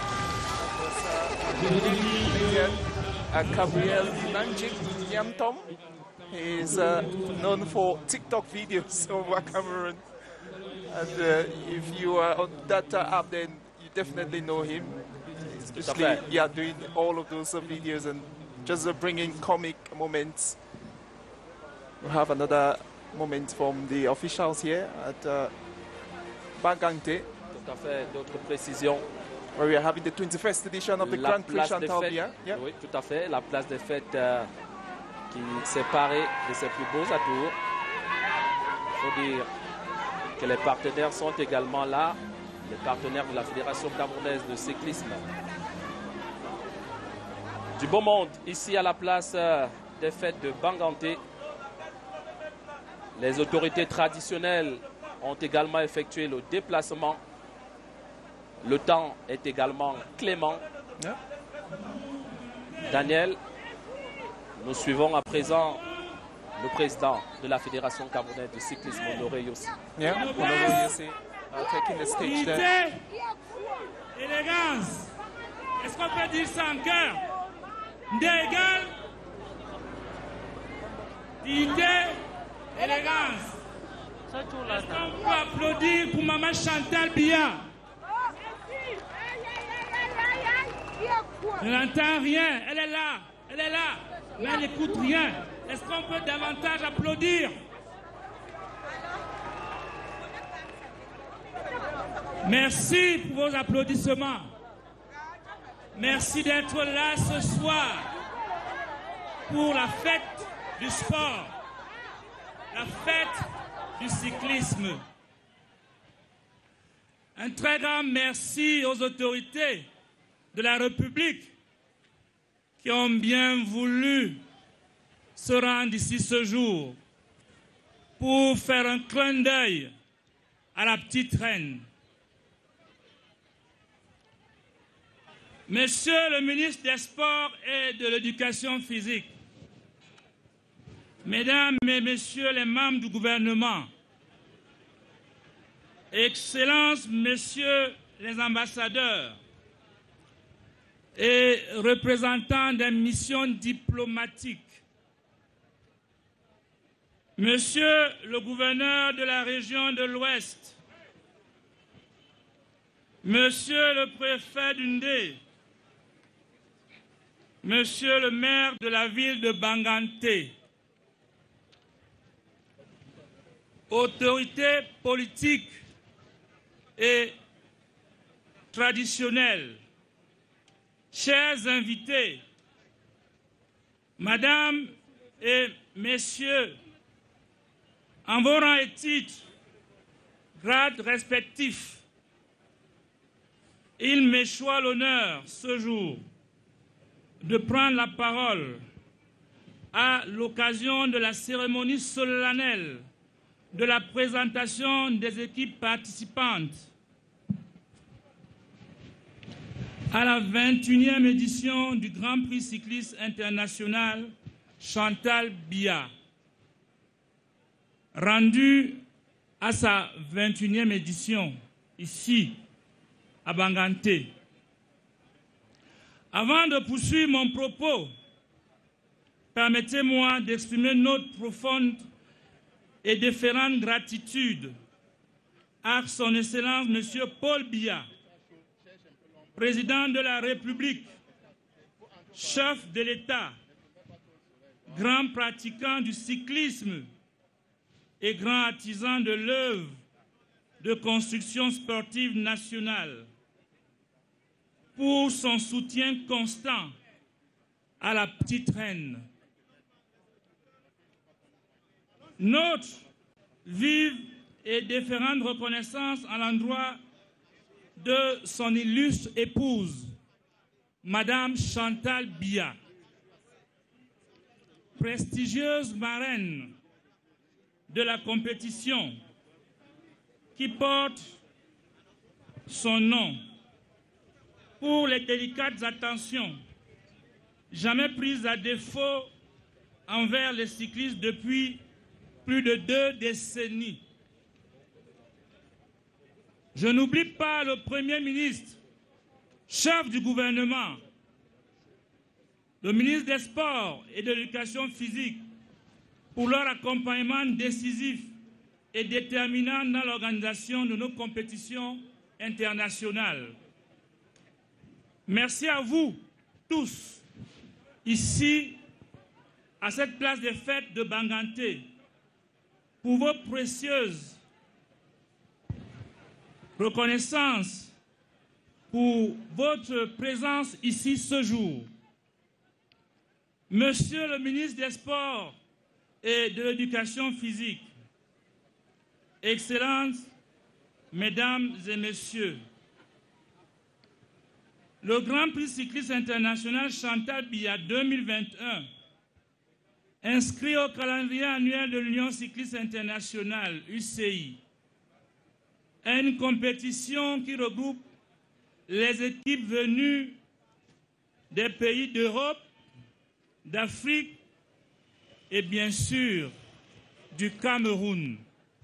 Uh, Gabriel Nanjik Yamtom. He is uh, known for TikTok videos over Cameroon. And uh, if you are on that uh, app, then you definitely know him. Especially, yeah, doing all of those uh, videos and just uh, bringing comic moments. We have another moment from the officials here at uh, Bagante. Tout à fait, d'autres précisions. Where we are having the twenty-first edition of the La Grand Prix Chantal Biya. Yeah. Oui, tout à fait. La place des fêtes euh, qui s'est parée de ses plus beaux atours. Il faut dire que les partenaires sont également là, les partenaires de la Fédération camerounaise de cyclisme. Du beau monde ici à la place euh, des fêtes de Banganté. Les autorités traditionnelles ont également effectué le déplacement. Le temps est également clément. Yeah. Daniel, nous suivons à présent le président de la Fédération camerounaise de cyclisme, Honoré Yossi. Yeah, Honoré Yossi, uh, taking the stage there. Élégance. Est-ce qu'on peut dire ça en cœur? D'égal. Idée, élégance. Est-ce qu'on peut applaudir pour Maman Chantal Biya? Je n'entends rien, elle est là, elle est là, mais elle n'écoute rien. Est-ce qu'on peut davantage applaudir? Merci pour vos applaudissements. Merci d'être là ce soir pour la fête du sport, la fête du cyclisme. Un très grand merci aux autorités de la République qui ont bien voulu se rendre ici ce jour pour faire un clin d'œil à la petite reine. Monsieur le ministre des Sports et de l'Éducation physique, Mesdames et Messieurs les membres du gouvernement, Excellences, Messieurs les ambassadeurs et représentants des missions diplomatiques, Monsieur le gouverneur de la région de l'Ouest, Monsieur le préfet du Ndé, Monsieur le maire de la ville de Banganté, autorités politiques et traditionnelles, chers invités, Madame et Messieurs, en vos rangs et titres, grades respectifs, il m'échoit l'honneur ce jour de prendre la parole à l'occasion de la cérémonie solennelle de la présentation des équipes participantes à la vingt et unième édition du Grand Prix cycliste international Chantal Biya. Rendu à sa vingt et unième édition ici à Banganté. Avant de poursuivre mon propos, permettez-moi d'exprimer notre profonde et déférente gratitude à son Excellence M. Paul Biya, président de la République, chef de l'État, grand pratiquant du cyclisme et grand artisan de l'œuvre de construction sportive nationale, pour son soutien constant à la petite reine. Notre vive et déférente reconnaissance à l'endroit de son illustre épouse, Madame Chantal Biya, prestigieuse marraine de la compétition qui porte son nom, pour les délicates attentions jamais prises à défaut envers les cyclistes depuis plus de deux décennies. Je n'oublie pas le Premier ministre, chef du gouvernement, le ministre des Sports et de l'Éducation physique pour leur accompagnement décisif et déterminant dans l'organisation de nos compétitions internationales. Merci à vous tous, ici, à cette place des fêtes de Banganté, pour vos précieuses reconnaissances, pour votre présence ici ce jour. Monsieur le ministre des Sports et de l'Éducation physique, Excellences, Mesdames et Messieurs, le Grand Prix cycliste international Chantal Biya deux mille vingt et un, inscrit au calendrier annuel de l'Union cycliste internationale, U C I, est une compétition qui regroupe les équipes venues des pays d'Europe, d'Afrique et bien sûr du Cameroun.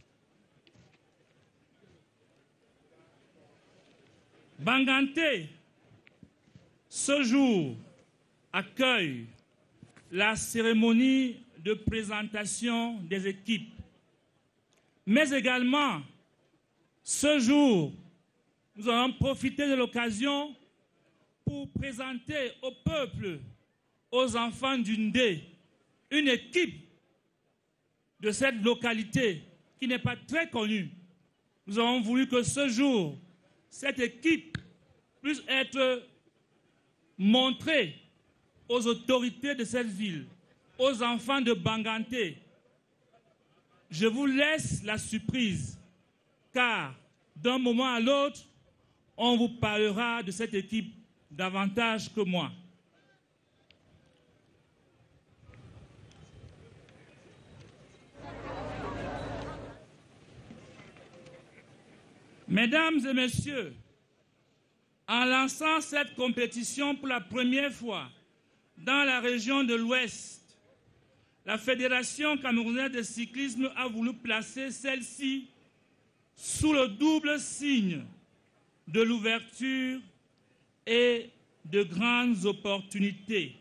Banganté, ce jour, accueille la cérémonie de présentation des équipes. Mais également, ce jour, nous allons profiter de l'occasion pour présenter au peuple, aux enfants d'Undé, une équipe de cette localité qui n'est pas très connue. Nous avons voulu que ce jour, cette équipe puisse être montrée aux autorités de cette ville, aux enfants de Banganté. Je vous laisse la surprise, car d'un moment à l'autre, on vous parlera de cette équipe davantage que moi. Mesdames et messieurs, en lançant cette compétition pour la première fois dans la région de l'Ouest, la Fédération camerounaise de cyclisme a voulu placer celle-ci sous le double signe de l'ouverture et de grandes opportunités.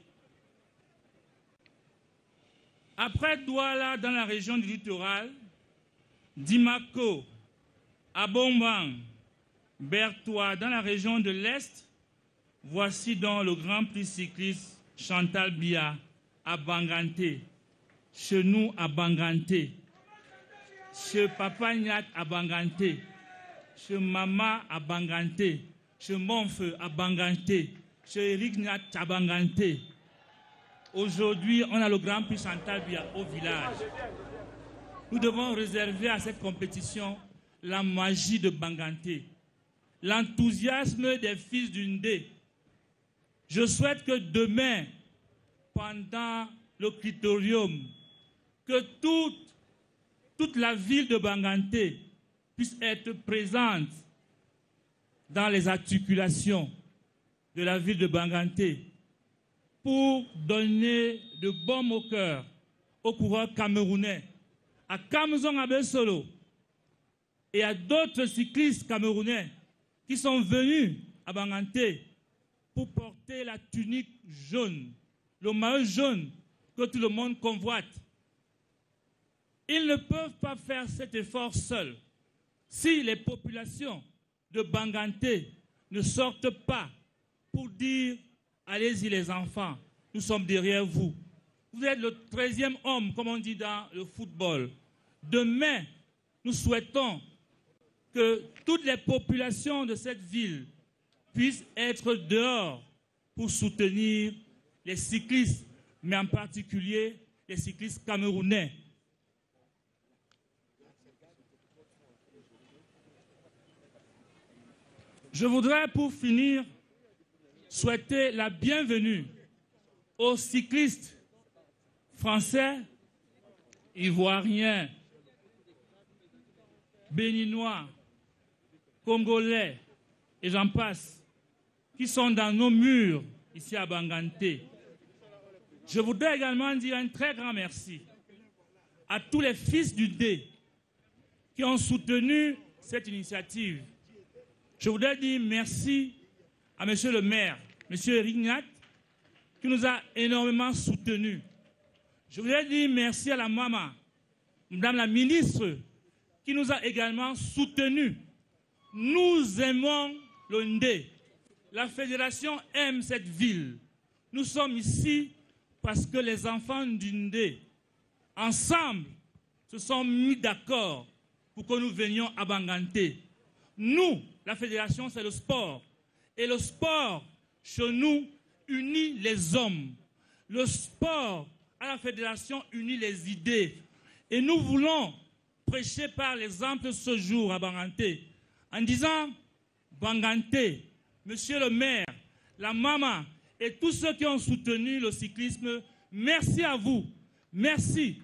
Après Douala dans la région du littoral, Dimako, Abombang, Bertois dans la région de l'Est, voici donc le Grand Prix cycliste Chantal Biya à Banganté, chez nous à Banganté, chez Papa Nyat à Banganté, chez Maman à Banganté, chez Monfeu à Banganté, chez Eric Nyat à Banganté. Aujourd'hui, on a le Grand Prix Chantal Biya au village. Nous devons réserver à cette compétition la magie de Banganté, l'enthousiasme des fils d'Undé. Je souhaite que demain, pendant le critérium, que toute, toute la ville de Banganté puisse être présente dans les articulations de la ville de Banganté pour donner de baume au cœur aux coureurs camerounais, à Kamzong Abesolo et à d'autres cyclistes camerounais qui sont venus à Banganté pour porter la tunique jaune, le maillot jaune que tout le monde convoite. Ils ne peuvent pas faire cet effort seuls si les populations de Banganté ne sortent pas pour dire « Allez-y les enfants, nous sommes derrière vous ». Vous êtes le treizième homme, comme on dit dans le football. Demain, nous souhaitons que toutes les populations de cette ville puissent être dehors pour soutenir les cyclistes, mais en particulier les cyclistes camerounais. Je voudrais, pour finir, souhaiter la bienvenue aux cyclistes français, ivoiriens, béninois, congolais, et j'en passe, qui sont dans nos murs ici à Banganté. Je voudrais également dire un très grand merci à tous les fils du D qui ont soutenu cette initiative. Je voudrais dire merci à monsieur le maire, monsieur Rignat, qui nous a énormément soutenus. Je voudrais dire merci à la maman, madame la ministre, qui nous a également soutenus. Nous aimons le Ndé. La fédération aime cette ville. Nous sommes ici parce que les enfants du Ndé, ensemble, se sont mis d'accord pour que nous venions à Banganté. Nous, la fédération, c'est le sport. Et le sport, chez nous, unit les hommes. Le sport, à la fédération, unit les idées. Et nous voulons prêcher par l'exemple ce jour à Banganté, en disant, Banganté, monsieur le maire, la maman et tous ceux qui ont soutenu le cyclisme, merci à vous. Merci.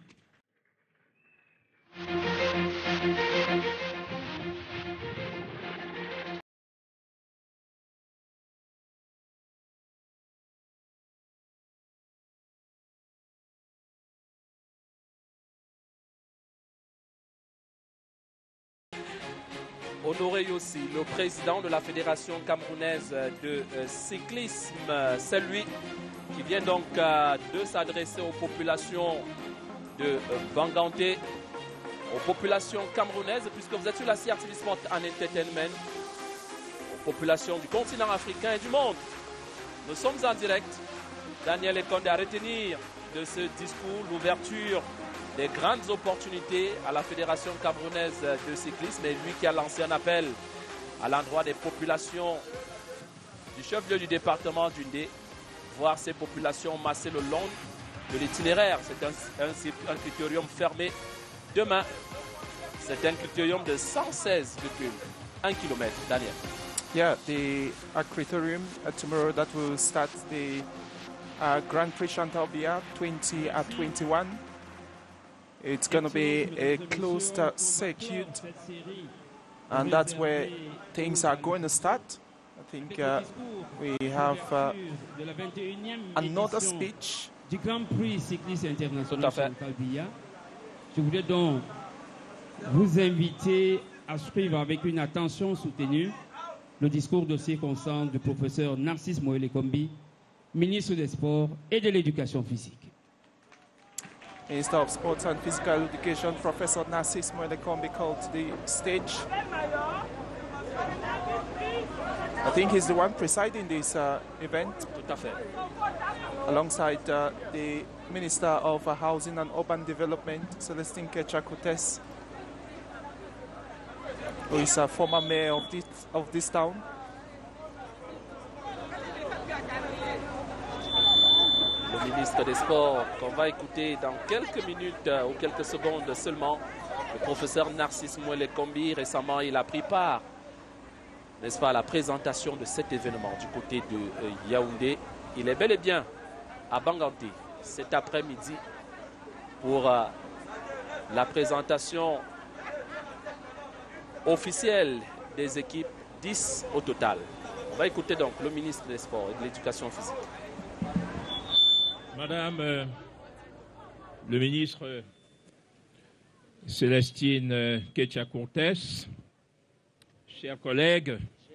Honoré aussi le président de la Fédération camerounaise de cyclisme, c'est lui qui vient donc de s'adresser aux populations de Banganté, aux populations camerounaises, puisque vous êtes sur la C R T V Sport and Entertainment, aux populations du continent africain et du monde. Nous sommes en direct. Daniel Ekonde à retenir de ce discours l'ouverture des grandes opportunités à la Fédération camerounaise de cyclisme, et lui qui a lancé un appel à l'endroit des populations du chef-lieu du département du Ndé, voir ces populations masser le long de l'itinéraire. C'est un, un, un critérium fermé demain. C'est un critérium de cent seize virgule un kilomètres. Daniel. Yeah, the uh, criterium uh, tomorrow that will start the uh, Grand Prix Chantalbia twenty at twenty-one. It's going to be a closed uh, circuit, and that's where things are going to start. I think uh, we have uh, another speech. Du Grand Prix Cycliste International Chantalbia. Je voudrais donc vous inviter à suivre avec une attention soutenue le discours de circonstance du professeur Narcisse Moëlle Kombi, ministre des Sports et de l'Éducation physique. Minister of Sports and Physical Education, Professor Narcisse Moëlle Kombi, called to the stage. I think he's the one presiding this uh, event. Tout à fait. Alongside uh, the Minister of uh, Housing and Urban Development, Celestine Kecha-Koutes, who is a former mayor of this, of this town. Le ministre des Sports qu'on va écouter dans quelques minutes euh, ou quelques secondes seulement. Le professeur Narcisse Mouele-Kombi, récemment, il a pris part, n'est-ce pas, à la présentation de cet événement du côté de euh, Yaoundé. Il est bel et bien à Banganté cet après-midi pour euh, la présentation officielle des équipes, dix au total. On va écouter donc le ministre des Sports et de l'Éducation physique. Madame euh, le ministre euh, Célestine euh, Ketcha-Cortès, chers collègues,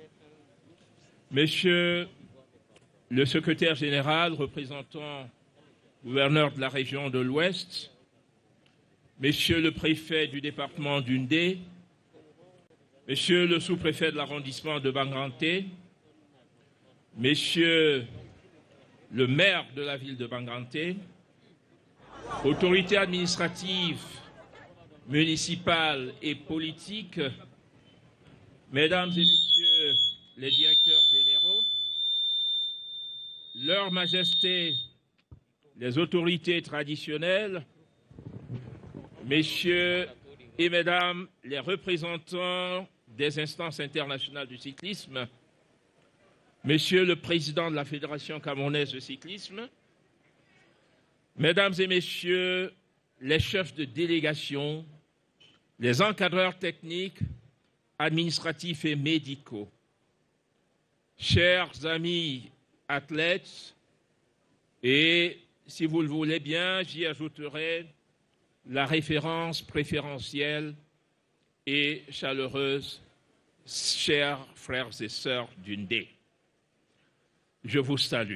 Monsieur le secrétaire général représentant le gouverneur de la région de l'Ouest, Monsieur le préfet du département d'Undé, Monsieur le sous-préfet de l'arrondissement de Banganté, Monsieur le maire de la ville de Banganté, autorités administratives, municipales et politiques, Mesdames et Messieurs les directeurs généraux, Leur Majesté, les autorités traditionnelles, Messieurs et Mesdames les représentants des instances internationales du cyclisme, Monsieur le Président de la Fédération camerounaise de cyclisme, Mesdames et Messieurs les chefs de délégation, les encadreurs techniques, administratifs et médicaux, chers amis athlètes, et si vous le voulez bien, j'y ajouterai la référence préférentielle et chaleureuse, chers frères et sœurs d'Undé. Je vous salue.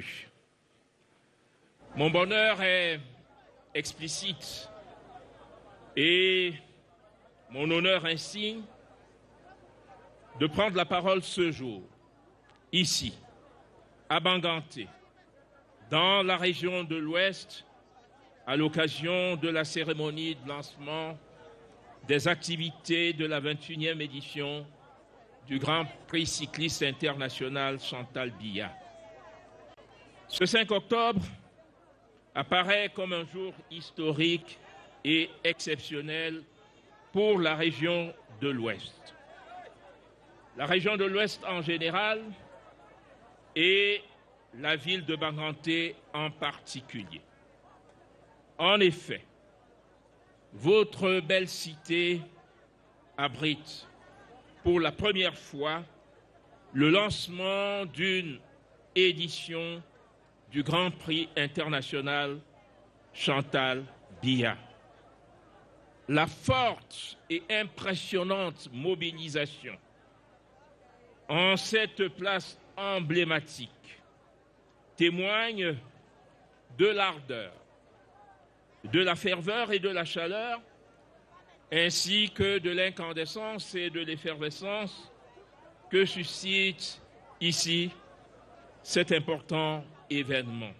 Mon bonheur est explicite et mon honneur insigne de prendre la parole ce jour, ici, à Banganté, dans la région de l'Ouest, à l'occasion de la cérémonie de lancement des activités de la vingt et unième édition du Grand Prix cycliste international Chantal Biya. Ce cinq octobre apparaît comme un jour historique et exceptionnel pour la région de l'Ouest. La région de l'Ouest en général et la ville de Banganté en particulier. En effet, votre belle cité abrite pour la première fois le lancement d'une édition du Grand Prix international Chantal Biya. La forte et impressionnante mobilisation en cette place emblématique témoigne de l'ardeur, de la ferveur et de la chaleur, ainsi que de l'incandescence et de l'effervescence que suscite ici cet important événement.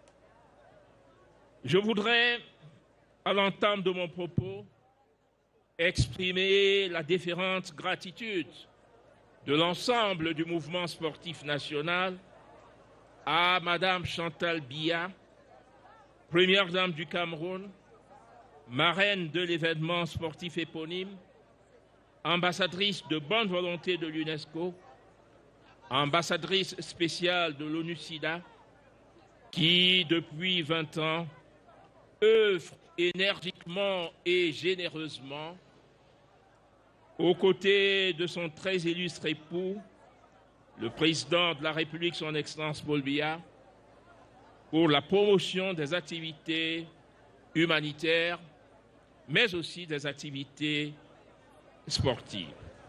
Je voudrais, à l'entame de mon propos, exprimer la déférente gratitude de l'ensemble du mouvement sportif national à Madame Chantal Biya, première dame du Cameroun, marraine de l'événement sportif éponyme, ambassadrice de bonne volonté de l'UNESCO, ambassadrice spéciale de l'ONU-SIDA, qui, depuis vingt ans, œuvre énergiquement et généreusement aux côtés de son très illustre époux, le président de la République, son Excellence Paul Biya, pour la promotion des activités humanitaires, mais aussi des activités sportives.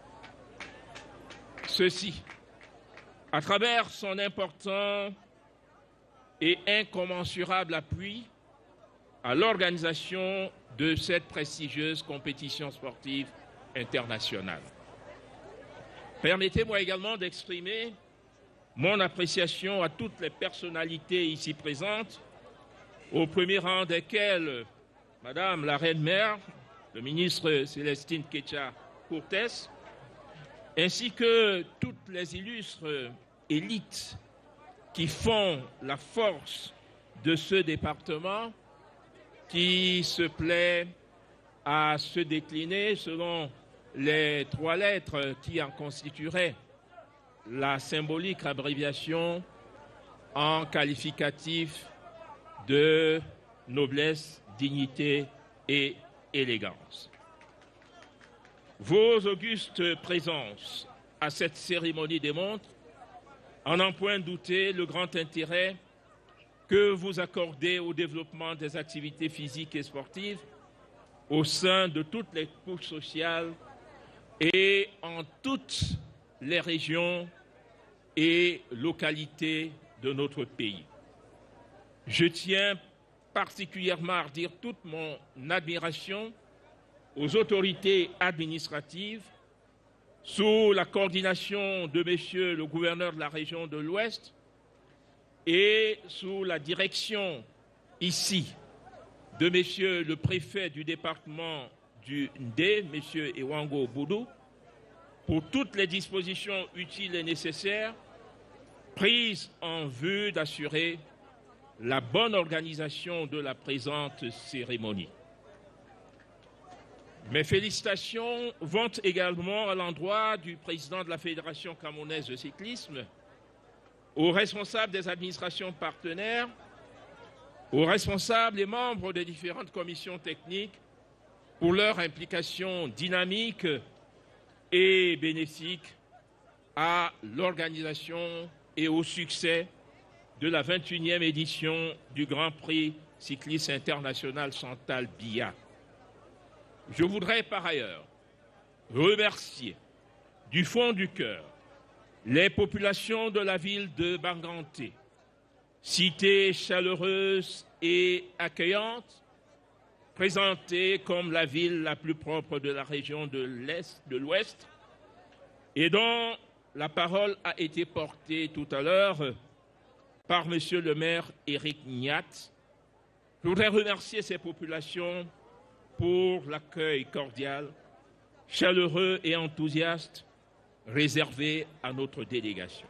Ceci, à travers son important et incommensurable appui à l'organisation de cette prestigieuse compétition sportive internationale. Permettez-moi également d'exprimer mon appréciation à toutes les personnalités ici présentes, au premier rang desquelles Madame la Reine-Mère, le ministre Célestine Ketcha-Cortès, ainsi que toutes les illustres élites qui font la force de ce département qui se plaît à se décliner selon les trois lettres qui en constitueraient la symbolique abréviation en qualificatif de noblesse, dignité et élégance. Vos augustes présences à cette cérémonie démontrent, en n'en point douter, le grand intérêt que vous accordez au développement des activités physiques et sportives au sein de toutes les couches sociales et en toutes les régions et localités de notre pays. Je tiens particulièrement à redire toute mon admiration aux autorités administratives sous la coordination de Monsieur le gouverneur de la région de l'Ouest et sous la direction ici de Monsieur le préfet du département du Ndé, Monsieur Ewango Boudou, pour toutes les dispositions utiles et nécessaires prises en vue d'assurer la bonne organisation de la présente cérémonie. Mes félicitations vont également à l'endroit du président de la Fédération camerounaise de cyclisme, aux responsables des administrations partenaires, aux responsables et membres des différentes commissions techniques pour leur implication dynamique et bénéfique à l'organisation et au succès de la vingt et unième édition du Grand Prix cycliste international Chantal Biya. Je voudrais par ailleurs remercier du fond du cœur les populations de la ville de Banganté, cité chaleureuse et accueillante, présentée comme la ville la plus propre de la région de l'Est, de l'Ouest, et dont la parole a été portée tout à l'heure par Monsieur le maire Éric Niat. Je voudrais remercier ces populations pour l'accueil cordial, chaleureux et enthousiaste réservé à notre délégation.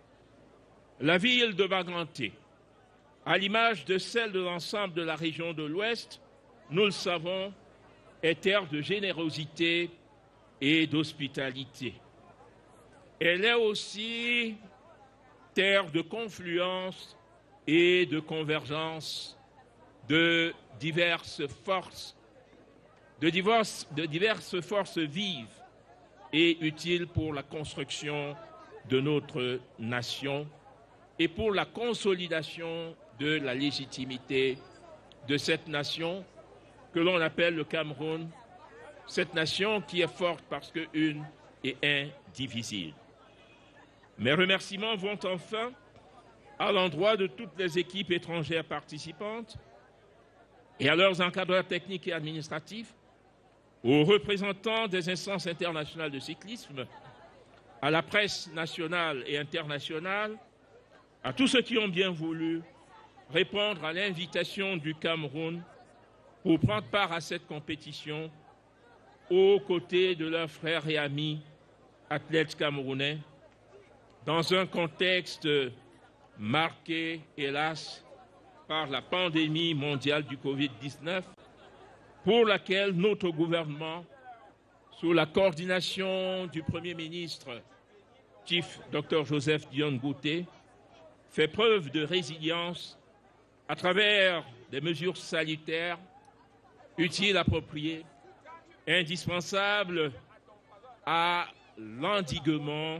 La ville de Banganté, à l'image de celle de l'ensemble de la région de l'Ouest, nous le savons, est terre de générosité et d'hospitalité. Elle est aussi terre de confluence et de convergence de diverses forces, de diverses, de diverses forces vives et utiles pour la construction de notre nation et pour la consolidation de la légitimité de cette nation que l'on appelle le Cameroun, cette nation qui est forte parce qu'une et indivisible. Mes remerciements vont enfin à l'endroit de toutes les équipes étrangères participantes et à leurs encadreurs techniques et administratifs, aux représentants des instances internationales de cyclisme, à la presse nationale et internationale, à tous ceux qui ont bien voulu répondre à l'invitation du Cameroun pour prendre part à cette compétition aux côtés de leurs frères et amis athlètes camerounais, dans un contexte marqué, hélas, par la pandémie mondiale du Covid dix-neuf, pour laquelle notre gouvernement, sous la coordination du Premier ministre, Chief Docteur Joseph Dione Gouté, fait preuve de résilience à travers des mesures salutaires utiles, appropriées, indispensables à l'endiguement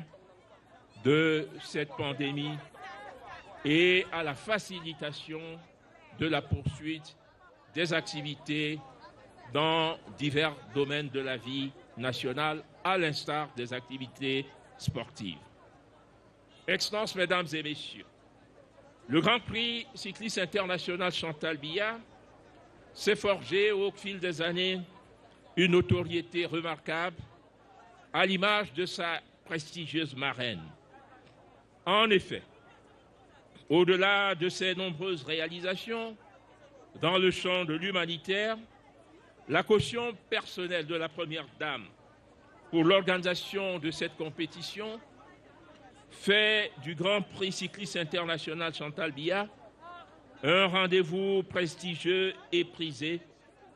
de cette pandémie et à la facilitation de la poursuite des activités dans divers domaines de la vie nationale, à l'instar des activités sportives. Excellences, Mesdames et Messieurs, le Grand Prix cycliste international Chantal Biya s'est forgé au fil des années une notoriété remarquable à l'image de sa prestigieuse marraine. En effet, au-delà de ses nombreuses réalisations dans le champ de l'humanitaire, la caution personnelle de la Première Dame pour l'organisation de cette compétition fait du Grand Prix cycliste international Chantal Biya un rendez-vous prestigieux et prisé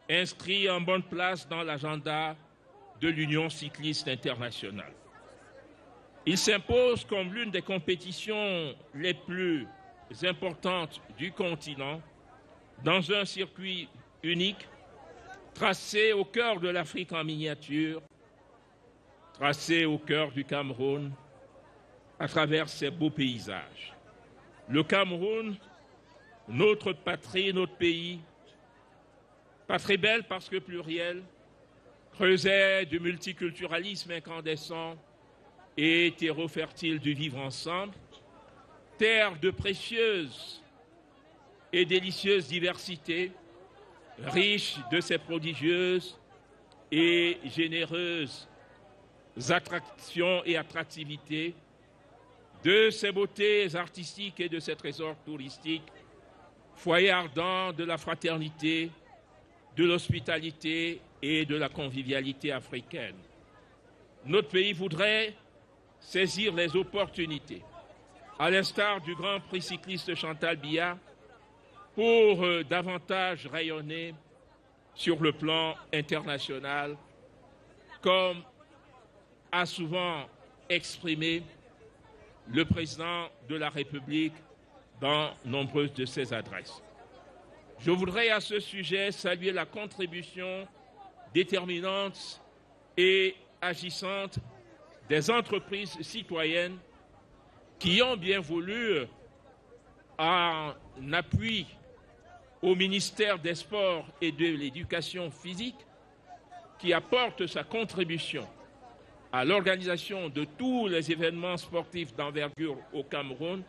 inscrit en bonne place dans l'agenda de l'Union cycliste internationale. Il s'impose comme l'une des compétitions les plus importantes du continent dans un circuit unique tracé au cœur de l'Afrique en miniature, tracé au cœur du Cameroun à travers ses beaux paysages. Le Cameroun, notre patrie, notre pays, patrie belle parce que plurielle, creuset du multiculturalisme incandescent et terreau fertile du vivre ensemble, terre de précieuse et délicieuse diversité, riche de ses prodigieuses et généreuses attractions et attractivités, de ses beautés artistiques et de ses trésors touristiques, foyer ardent de la fraternité, de l'hospitalité et de la convivialité africaine. Notre pays voudrait saisir les opportunités, à l'instar du Grand Prix cycliste Chantal Biya, pour euh, davantage rayonner sur le plan international, comme a souvent exprimé le président de la République dans nombreuses de ses adresses. Je voudrais à ce sujet saluer la contribution déterminante et agissante des entreprises citoyennes qui ont bien voulu, en appui au ministère des Sports et de l'Éducation physique, qui apporte sa contribution à l'organisation de tous les événements sportifs d'envergure au Cameroun.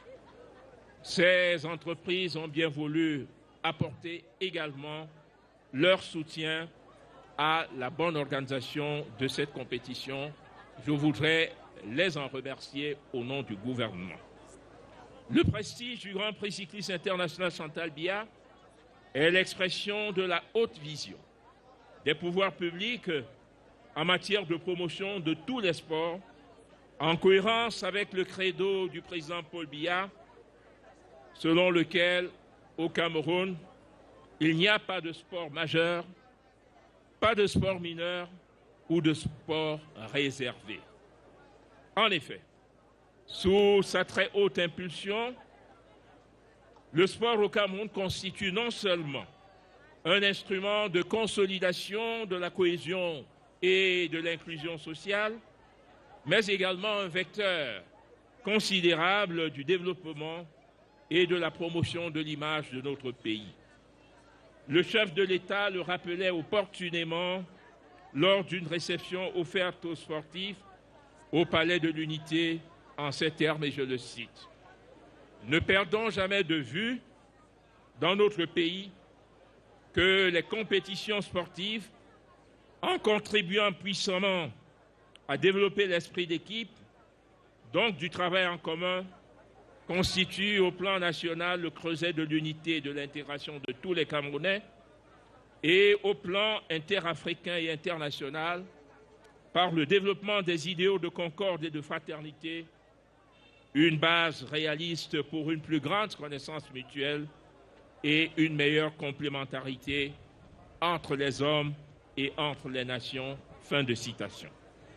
Ces entreprises ont bien voulu apporter également leur soutien à la bonne organisation de cette compétition. Je voudrais les en remercier au nom du gouvernement. Le prestige du Grand Prix cycliste international Chantal Biya est l'expression de la haute vision des pouvoirs publics en matière de promotion de tous les sports, en cohérence avec le credo du président Paul Biya, selon lequel, au Cameroun, il n'y a pas de sport majeur, pas de sport mineur ou de sport réservé. En effet, sous sa très haute impulsion, le sport au Cameroun constitue non seulement un instrument de consolidation de la cohésion et de l'inclusion sociale, mais également un vecteur considérable du développement et de la promotion de l'image de notre pays. Le chef de l'État le rappelait opportunément lors d'une réception offerte aux sportifs au Palais de l'Unité en ces termes, et je le cite. « Ne perdons jamais de vue dans notre pays que les compétitions sportives, en contribuant puissamment à développer l'esprit d'équipe, donc du travail en commun, constituent au plan national le creuset de l'unité et de l'intégration de tous les Camerounais, et au plan interafricain et international, par le développement des idéaux de concorde et de fraternité, une base réaliste pour une plus grande connaissance mutuelle et une meilleure complémentarité entre les hommes et entre les nations. » Fin de citation.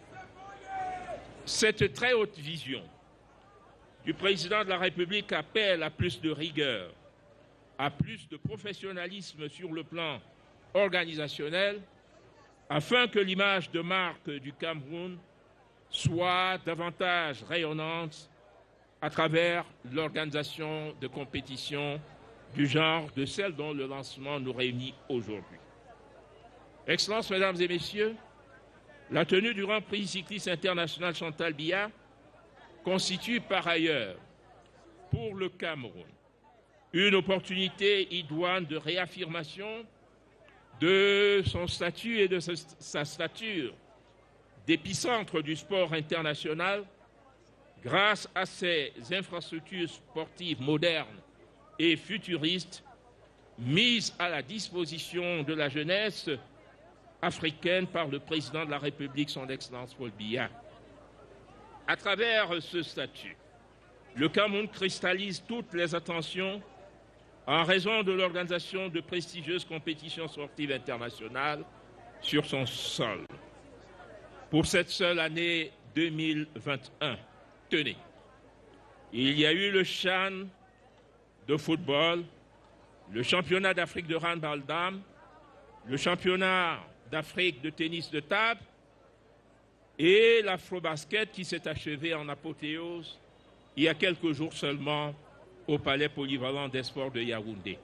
Cette très haute vision du président de la République appelle à plus de rigueur, à plus de professionnalisme sur le plan organisationnel, afin que l'image de marque du Cameroun soit davantage rayonnante à travers l'organisation de compétitions du genre de celle dont le lancement nous réunit aujourd'hui. Excellences, Mesdames et Messieurs, la tenue du Grand Prix cycliste international Chantal Biya constitue par ailleurs pour le Cameroun une opportunité idoine de réaffirmation de son statut et de sa stature d'épicentre du sport international grâce à ses infrastructures sportives modernes et futuristes mises à la disposition de la jeunesse africaine par le président de la République, son Excellence Paul Biya. À travers ce statut, le Cameroun cristallise toutes les attentions en raison de l'organisation de prestigieuses compétitions sportives internationales sur son sol. Pour cette seule année deux mille vingt et un, tenez, il y a eu le CHAN de football, le championnat d'Afrique de handball dames, le championnat d'Afrique de tennis de table et l'afro-basket qui s'est achevé en apothéose il y a quelques jours seulement au Palais polyvalent des sports de Yaoundé.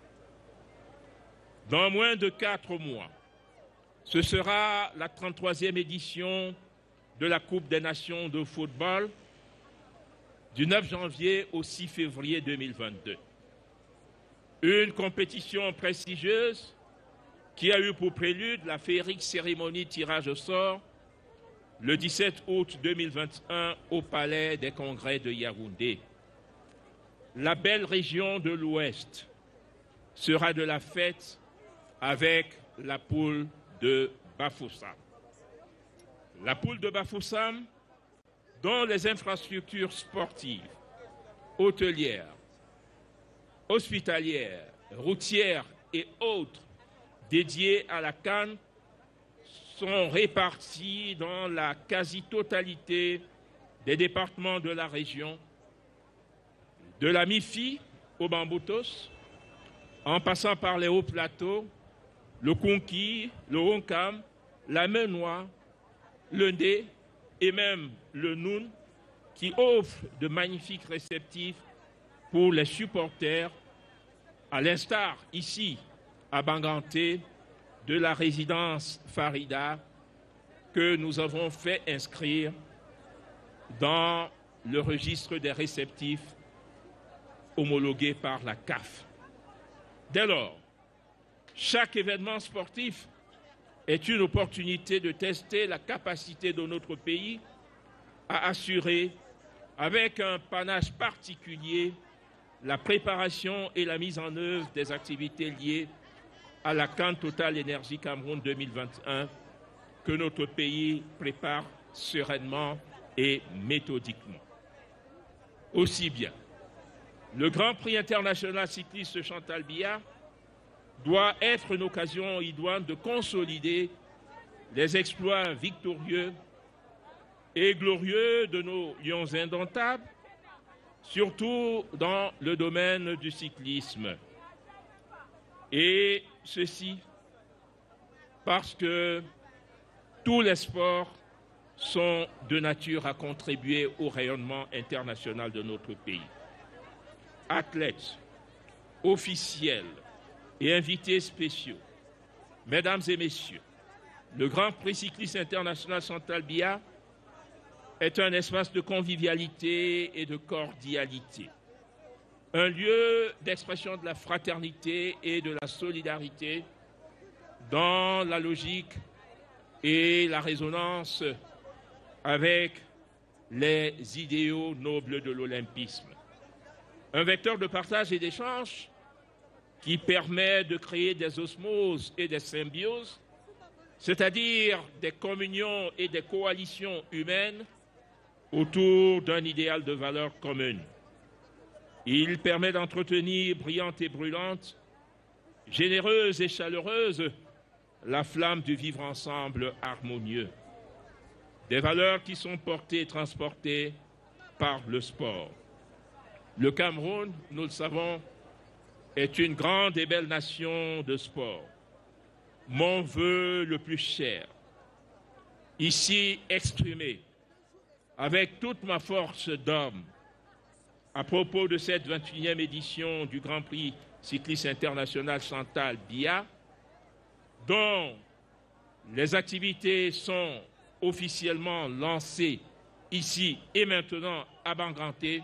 Dans moins de quatre mois, ce sera la trente-troisième édition de la Coupe des Nations de football du neuf janvier au six février deux mille vingt-deux. Une compétition prestigieuse qui a eu pour prélude la féerique cérémonie tirage au sort le dix-sept août deux mille vingt et un au Palais des Congrès de Yaoundé. La belle région de l'Ouest sera de la fête avec la poule de Bafoussam. La poule de Bafoussam, dont les infrastructures sportives, hôtelières, hospitalières, routières et autres dédiées à la CAN sont réparties dans la quasi-totalité des départements de la région, de la Mifi au Bamboutos, en passant par les hauts plateaux, le Konki, le Ronkam, la Menois, le Ndé et même le Noun, qui offrent de magnifiques réceptifs pour les supporters, à l'instar ici à Banganté de la résidence Farida que nous avons fait inscrire dans le registre des réceptifs homologué par la C A F. Dès lors, chaque événement sportif est une opportunité de tester la capacité de notre pays à assurer, avec un panache particulier, la préparation et la mise en œuvre des activités liées à la CAN Total Énergie Cameroun deux mille vingt et un que notre pays prépare sereinement et méthodiquement. Aussi bien, le Grand Prix international cycliste Chantal Biya doit être une occasion idoine de consolider les exploits victorieux et glorieux de nos lions indomptables, surtout dans le domaine du cyclisme. Et ceci parce que tous les sports sont de nature à contribuer au rayonnement international de notre pays. Athlètes, officiels et invités spéciaux, mesdames et messieurs, le Grand Prix cycliste international Chantal Biya est un espace de convivialité et de cordialité, un lieu d'expression de la fraternité et de la solidarité dans la logique et la résonance avec les idéaux nobles de l'olympisme. Un vecteur de partage et d'échange qui permet de créer des osmoses et des symbioses, c'est-à-dire des communions et des coalitions humaines autour d'un idéal de valeurs communes. Il permet d'entretenir brillante et brûlante, généreuse et chaleureuse, la flamme du vivre ensemble harmonieux. Des valeurs qui sont portées et transportées par le sport. Le Cameroun, nous le savons, est une grande et belle nation de sport. Mon vœu le plus cher, ici exprimé avec toute ma force d'homme, à propos de cette vingt et unième édition du Grand Prix cycliste international Chantal Biya, dont les activités sont officiellement lancées ici et maintenant à Banganté,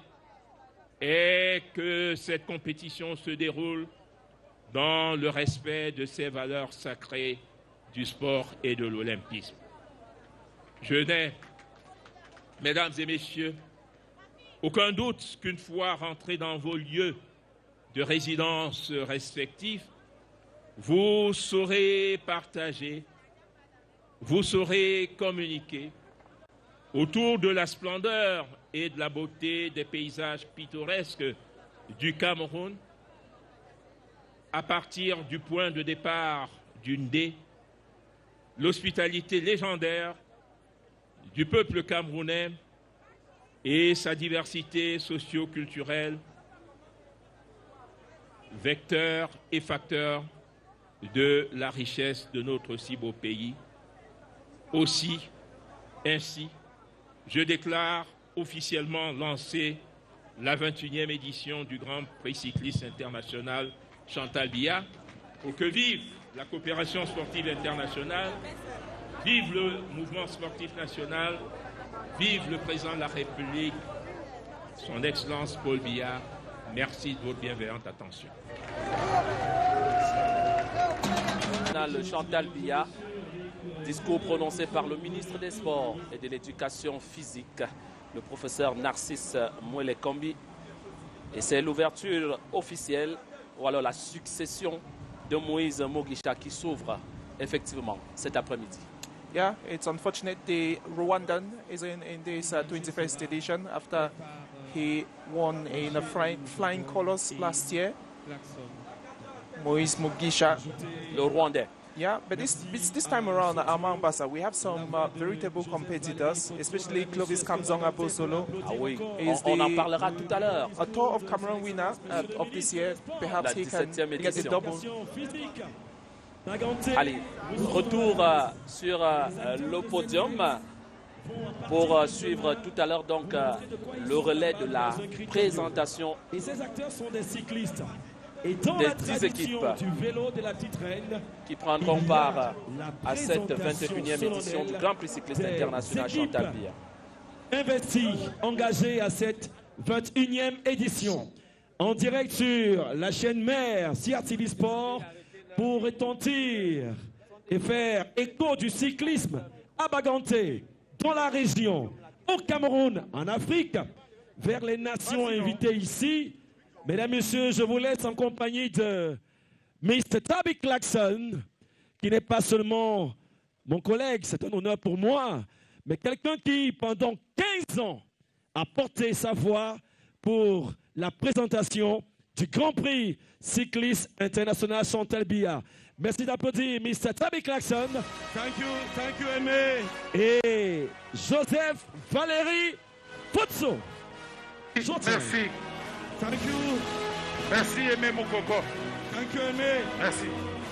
et que cette compétition se déroule dans le respect de ces valeurs sacrées du sport et de l'olympisme. Je n'ai, mesdames et messieurs, aucun doute qu'une fois rentrés dans vos lieux de résidence respectifs, vous saurez partager, vous saurez communiquer autour de la splendeur et de la beauté des paysages pittoresques du Cameroun, à partir du point de départ d'une dé, l'hospitalité légendaire du peuple camerounais et sa diversité socio-culturelle, vecteur et facteur de la richesse de notre si beau pays. Aussi, ainsi, je déclare officiellement lancée la vingt et unième édition du Grand Prix cycliste international Chantal Biya. Pour que vive la coopération sportive internationale, vive le mouvement sportif national, vive le président de la République, son Excellence Paul Biya. Merci de votre bienveillante attention. Le Chantal Biya, discours prononcé par le ministre des Sports et de l'Éducation physique, le professeur Narcisse Mouele-Kombi. Et c'est l'ouverture officielle, ou alors la succession de Moïse Mugisha qui s'ouvre effectivement cet après-midi. Yeah, it's unfortunate the Rwandan is in, in this uh, twenty-first edition after he won in the fly, flying colors last year. Moïse Mugisha. Le Rwandais. Yeah, but this, this, this time around at Amambasa, we have some uh, veritable competitors, especially Clovis Kamzonga Bosolo. Ah oui, on, on en parlera tout à l'heure. A Tour of Cameroon winner uh, of this year. Perhaps he can get the double. Allez, retour euh, sur euh, le podium pour euh, suivre tout à l'heure donc euh, le relais de la présentation. Et ces acteurs sont des cyclistes. Et des dix équipes du vélo de la petite reine, qui prendront part à cette vingt et unième édition du Grand Prix cycliste international Chantal Biya. Investis, engagés à cette vingt et unième édition, en direct sur la chaîne mère C R T V Sport, pour retentir et faire écho du cyclisme à Baganté, dans la région, au Cameroun, en Afrique, vers les nations invitées ici. Mesdames, Messieurs, je vous laisse en compagnie de mister Tabby Clarkson, qui n'est pas seulement mon collègue, c'est un honneur pour moi, mais quelqu'un qui, pendant quinze ans, a porté sa voix pour la présentation du Grand Prix cycliste international Chantal Biya. Merci d'applaudir mister Tabby Clarkson. Thank you, thank you, Aimé. Et Joseph Valérie Futso. Merci. Thank you. Merci, Aimé Mokoko. Thank you, Aimé. Merci.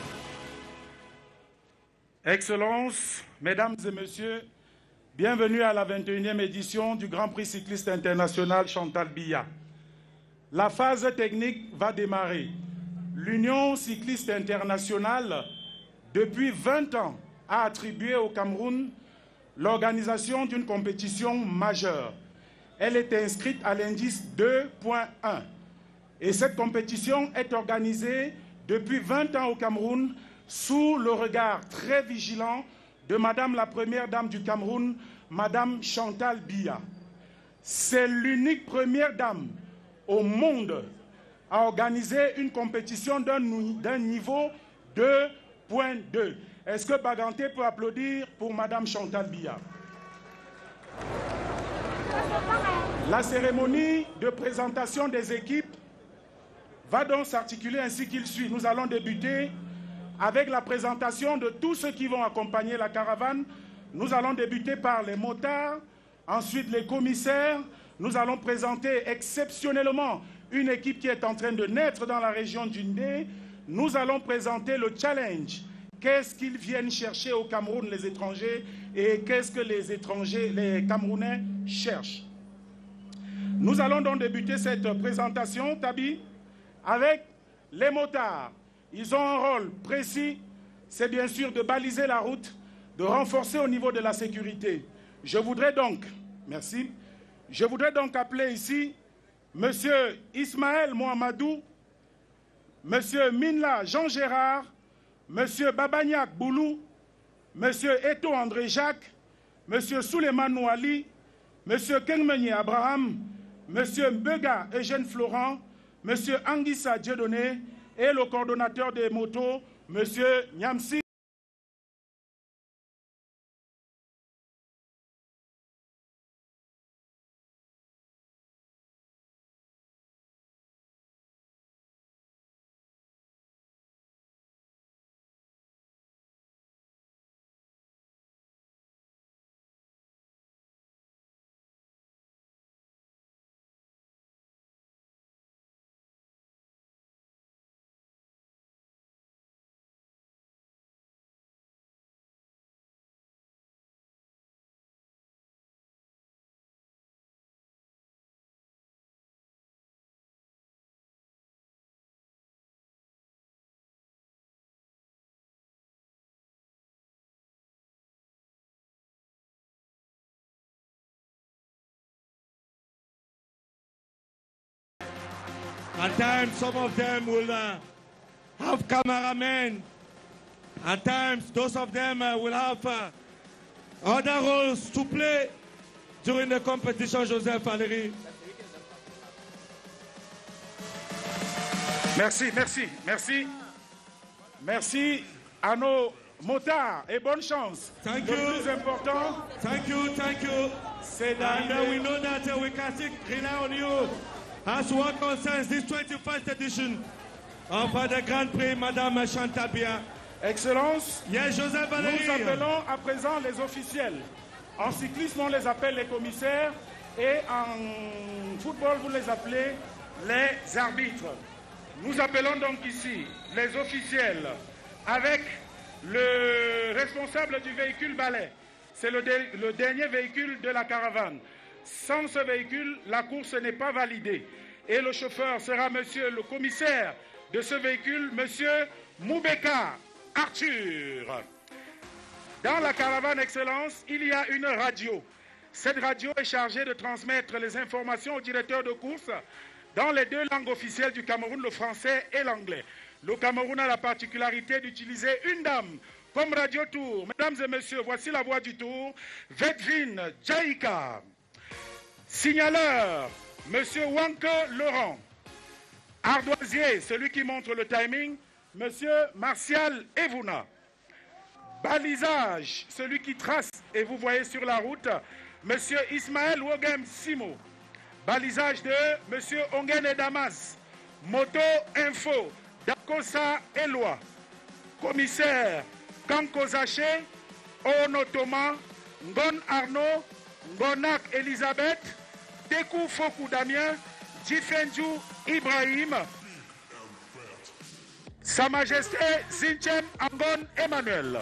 Excellences, Mesdames et Messieurs, bienvenue à la vingt et unième édition du Grand Prix cycliste international Chantal Biya. La phase technique va démarrer. L'Union cycliste internationale, depuis vingt ans, a attribué au Cameroun l'organisation d'une compétition majeure. Elle est inscrite à l'indice deux point un. Et cette compétition est organisée depuis vingt ans au Cameroun sous le regard très vigilant de Madame la Première Dame du Cameroun, Madame Chantal Biya. C'est l'unique Première Dame au monde à organiser une compétition d'un niveau deux point deux. Est-ce que Baganté peut applaudir pour Madame Chantal Biya? La cérémonie de présentation des équipes va donc s'articuler ainsi qu'il suit. Nous allons débuter avec la présentation de tous ceux qui vont accompagner la caravane. Nous allons débuter par les motards, ensuite les commissaires. Nous allons présenter exceptionnellement une équipe qui est en train de naître dans la région d'Undé. Nous allons présenter le challenge. Qu'est-ce qu'ils viennent chercher au Cameroun, les étrangers, et qu'est-ce que les étrangers, les Camerounais cherchent. Nous allons donc débuter cette présentation, Tabi, avec les motards. Ils ont un rôle précis, c'est bien sûr de baliser la route, de renforcer au niveau de la sécurité. Je voudrais donc, merci, je voudrais donc appeler ici Monsieur Ismaël Mohamedou, Monsieur Minla Jean-Gérard, Monsieur Babagnac Boulou, Monsieur Eto André Jacques, Monsieur Souleymane Nouali, Monsieur Kengmenye Abraham, Monsieur Mbega Eugène Florent, Monsieur Anguissa Dieudonné et le coordonnateur des motos, Monsieur Nyamsi. At times, some of them will uh, have cameramen. At times, those of them uh, will have uh, other roles to play during the competition. Joseph Valéry. Merci, merci, merci. Merci à nos motards et bonne chance. Thank Le you. plus important, Thank you, thank you. c'est And uh, d'arriver. we know that uh, we can still rely on you as what concerns this twenty-first edition of uh, the Grand Prix, Madame Chantal Biya. Excellence, yes, Joseph Valéry. nous appelons à présent les officiels. En cyclisme, on les appelle les commissaires et en football, vous les appelez les arbitres. Nous appelons donc ici les officiels avec le responsable du véhicule balai. C'est le, le dernier véhicule de la caravane. Sans ce véhicule, la course n'est pas validée. Et le chauffeur sera monsieur le commissaire de ce véhicule, monsieur Moubeka Arthur. Dans la caravane Excellence, il y a une radio. Cette radio est chargée de transmettre les informations au directeur de course dans les deux langues officielles du Cameroun, le français et l'anglais. Le Cameroun a la particularité d'utiliser une dame comme Radio Tour. Mesdames et messieurs, voici la voix du Tour, Vedvin Djaïka. Signaleur, monsieur Wanke Laurent. Ardoisier, celui qui montre le timing, monsieur Martial Evuna. Balisage, celui qui trace et vous voyez sur la route, monsieur Ismaël Wogem Simo. Balisage de monsieur Ongene Damas. Moto Info, Dakosa Eloi. Commissaire Kanko Zaché, Ono Thomas, Ngon Arnaud, Ngonak Elisabeth, Tekou Fokou Damien, Djifenju Ibrahim, Sa Majesté Zinchem Angon Emmanuel.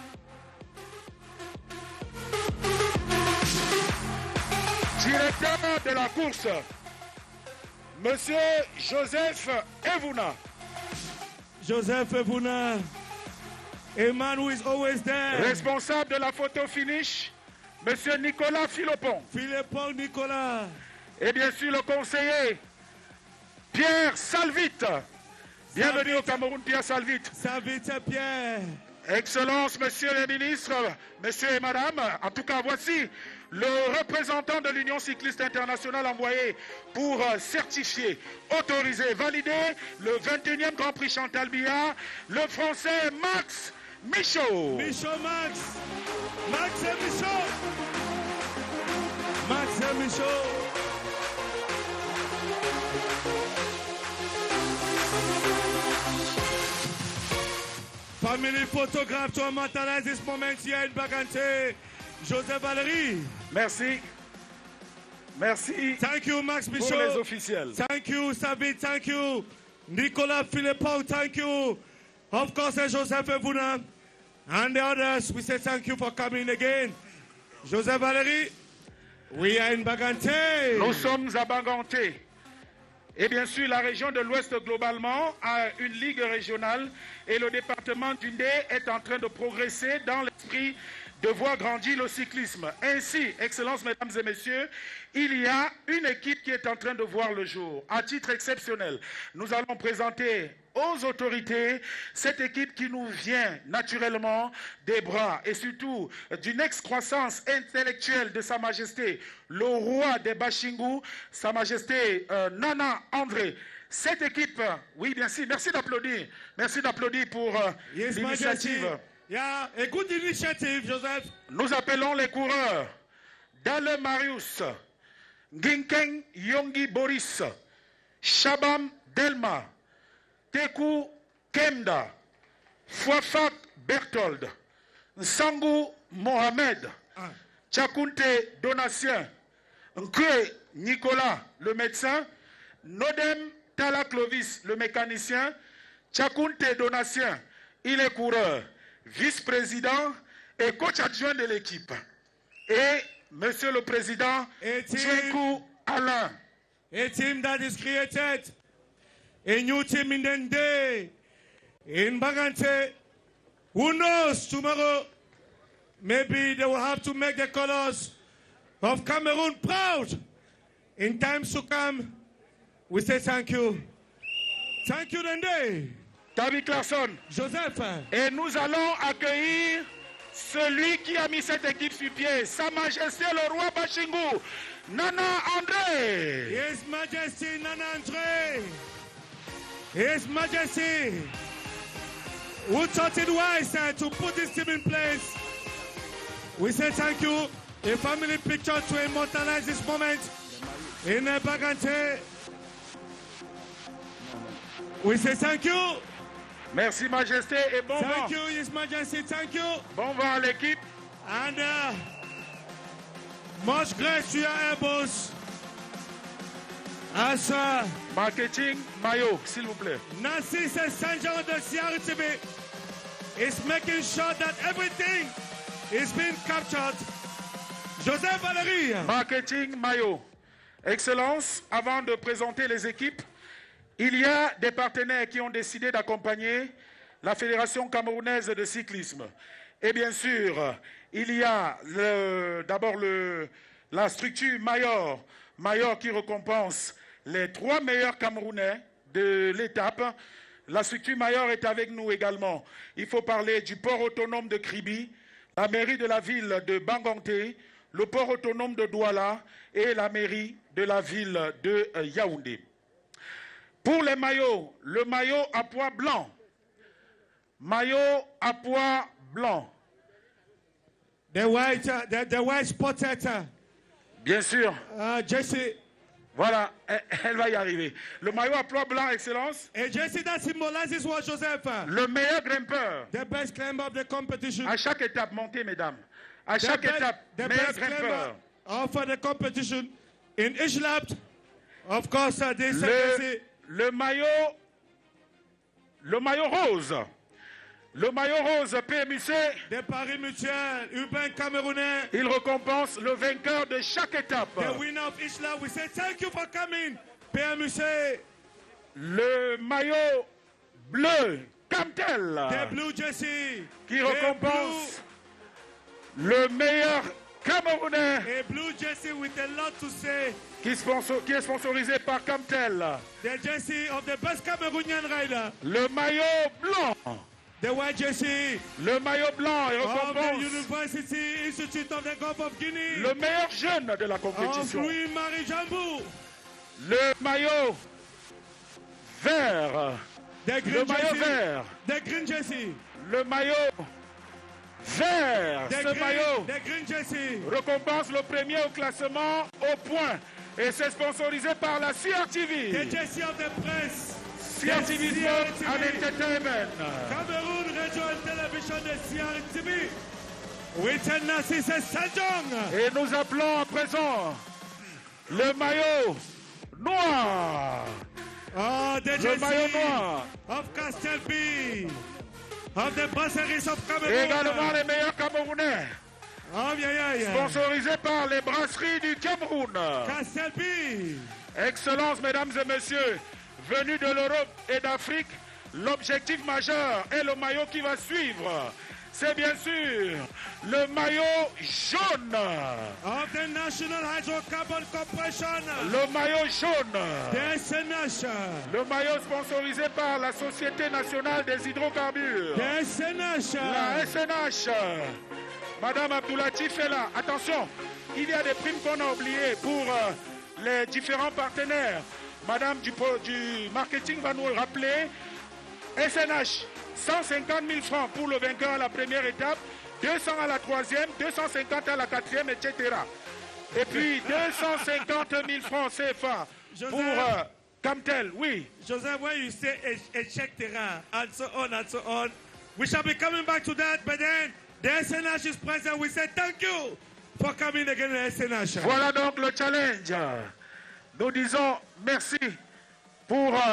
Directeur de la course, monsieur Joseph Evuna. Joseph Evuna, a man who is always there. Responsable de la photo finish, monsieur Nicolas Philopon. Philopon Nicolas. Et bien sûr le conseiller, Pierre Salvite. Bienvenue au Cameroun, Pierre Salvite. Salvite Pierre. Excellence, monsieur le ministre, monsieur et madame, en tout cas voici le représentant de l'Union cycliste internationale envoyé pour certifier, autoriser, valider le vingt et unième Grand Prix Chantal Biya, le français Max Michaud. Michaud Max. Max et Michaud. Max et Michaud. Family photograph to immortalize this moment here in Bagante. Joseph Valéry. Merci. Merci. Thank you, Max Michaud. Pour les officiels. Thank you, Savit. Thank you, Nicolas Philippon. Thank you. Of course, Joseph Evuna. And the others, we say thank you for coming again. Joseph Valéry, we are in Bagante. Nous sommes à Bagante. Et bien sûr, la région de l'Ouest globalement a une ligue régionale et le département du Ndé est en train de progresser dans l'esprit de voir grandir le cyclisme. Ainsi, Excellences, mesdames et messieurs, il y a une équipe qui est en train de voir le jour. À titre exceptionnel, nous allons présenter aux autorités cette équipe qui nous vient naturellement des bras et surtout d'une excroissance intellectuelle de Sa Majesté, le roi des Bashingou, Sa Majesté euh, Nana André. Cette équipe, oui bien sûr, merci d'applaudir, merci d'applaudir pour euh, yes, l'initiative. Yeah, a good initiative, Joseph. Nous appelons les coureurs Dale Marius, Ginkeng Yongi Boris, Shabam Delma, Teku Kemda, Fouafak Berthold, Nsangou Mohamed, Tchakounte Donatien, Nkwe Nicolas, le médecin, Nodem Tala Clovis, le mécanicien, Tchakounte Donatien, il est coureur, vice-président et coach adjoint de l'équipe. Et monsieur le président, Tchekou Alain. A team that is created, a new team in the day, in Bagante. Who knows tomorrow? Maybe they will have to make the colors of Cameroon proud. In times to come, we say thank you. Thank you, Dende. Tabi Clarkson. Joseph. Et nous allons accueillir celui qui a mis cette équipe sur pied, Sa Majesté le roi Bashingou, Nana André. His Majesty Nana André. His Majesty, who thought it wise uh, to put this team in place. We say thank you. A family picture to immortalize this moment in uh, Bagante. We say thank you. Merci Majesté et bon vent. Thank you, His Majesty. Thank you. Bon vent à l'équipe. And uh, much grace to your elbows. As uh, marketing maillot, s'il vous plaît. Nancy Saint-Jean de C R T V is making sure that everything is being captured. Joseph Valéry. Marketing maillot. Excellence, avant de présenter les équipes, il y a des partenaires qui ont décidé d'accompagner la Fédération camerounaise de cyclisme. Et bien sûr, il y a d'abord la structure Mayor, Mayor qui récompense les trois meilleurs Camerounais de l'étape. La structure Mayor est avec nous également. Il faut parler du port autonome de Kribi, la mairie de la ville de Banganté, le port autonome de Douala et la mairie de la ville de Yaoundé. Pour les maillots, le maillot à pois blanc. Maillot à pois blanc. The white, uh, the, the white spotted. Uh, Bien sûr. Uh, Jesse. Voilà, elle, elle va y arriver. Le maillot à pois blanc, Excellence. Et Jesse, that symbolizes what, Joseph? Le meilleur grimpeur. The best climber of the competition. À chaque étape, montez, mesdames. À chaque the étape, the meilleur best grimpeur. Of the competition. In each lap, of course, uh, this le, le maillot, le maillot rose. Le maillot rose P M U C. De Paris Mutuel, urbain camerounais. Il récompense le vainqueur de chaque étape. The winner of each lap, we say thank you for coming, P M U C. Le maillot bleu, Camtel. The blue jersey. Qui récompense le meilleur Camerounais. A blue jersey with a lot to say. Qui, sponsor, qui est sponsorisé par Camtel. The jersey of the best Cameroonian rider. Le maillot blanc. The white jersey. Le maillot blanc et récompense. Of the University Institute of the Gulf of Guinea. Le meilleur jeune de la compétition. Of Louis-Marie Jambou. Le maillot vert. The green le maillot jersey. vert. The green jersey. Le maillot vert. The Ce green, maillot the green jersey. récompense le premier au classement au point. Et c'est sponsorisé par la C R T V. The jersey of the press. C R T V Sport and Entertainment. Cameroon Radio and Television de C R T V. With Nancy Saint-Jean. Et nous appelons à présent le maillot noir. Oh, the le maillot noir. Of Castelby. Of the Brasseries of Cameroon. Et également les meilleurs Camerounais. Oh, yeah, yeah, yeah. Sponsorisé par les brasseries du Cameroun. Castelby. Excellences, mesdames et messieurs, venus de l'Europe et d'Afrique, l'objectif majeur est le maillot qui va suivre. C'est bien sûr le maillot jaune. Of the National Hydrocarbon Corporation. Le maillot jaune. The S N H. Le maillot sponsorisé par la Société nationale des hydrocarbures. The S N H. La S N H. Madame Abdoulatif est là. Attention, il y a des primes qu'on a oubliées pour euh, les différents partenaires. Madame du, du marketing va nous rappeler. S N H, cent cinquante mille francs pour le vainqueur à la première étape, deux cents à la troisième, deux cent cinquante à la quatrième, et cetera. Et puis deux cent cinquante mille francs C F A Joseph, pour euh, Camtel, oui. Joseph, when you say et cetera and so on and so on, we shall be coming back to that, but then the S N H is present. We say thank you for coming again, the S N H. Voilà donc le challenge. Nous disons merci pour euh,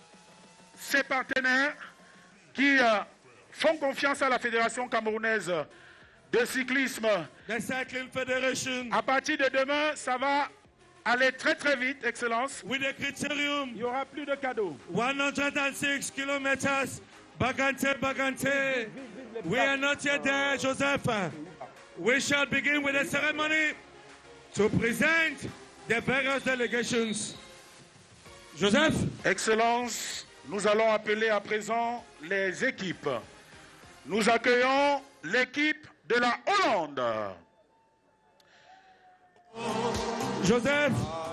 ces partenaires qui euh, font confiance à la Fédération camerounaise de cyclisme. The Cycling Federation. À partir de demain, ça va aller très très vite, Excellence. With the criterium. Il n'y aura plus de cadeaux. one hundred six kilometers. Bagante, Bagante. We are not yet there, Joseph. We shall begin with the ceremony to present the various delegations. Joseph. Excellence, nous allons appeler à présent les équipes. Nous accueillons l'équipe de la Hollande. Joseph.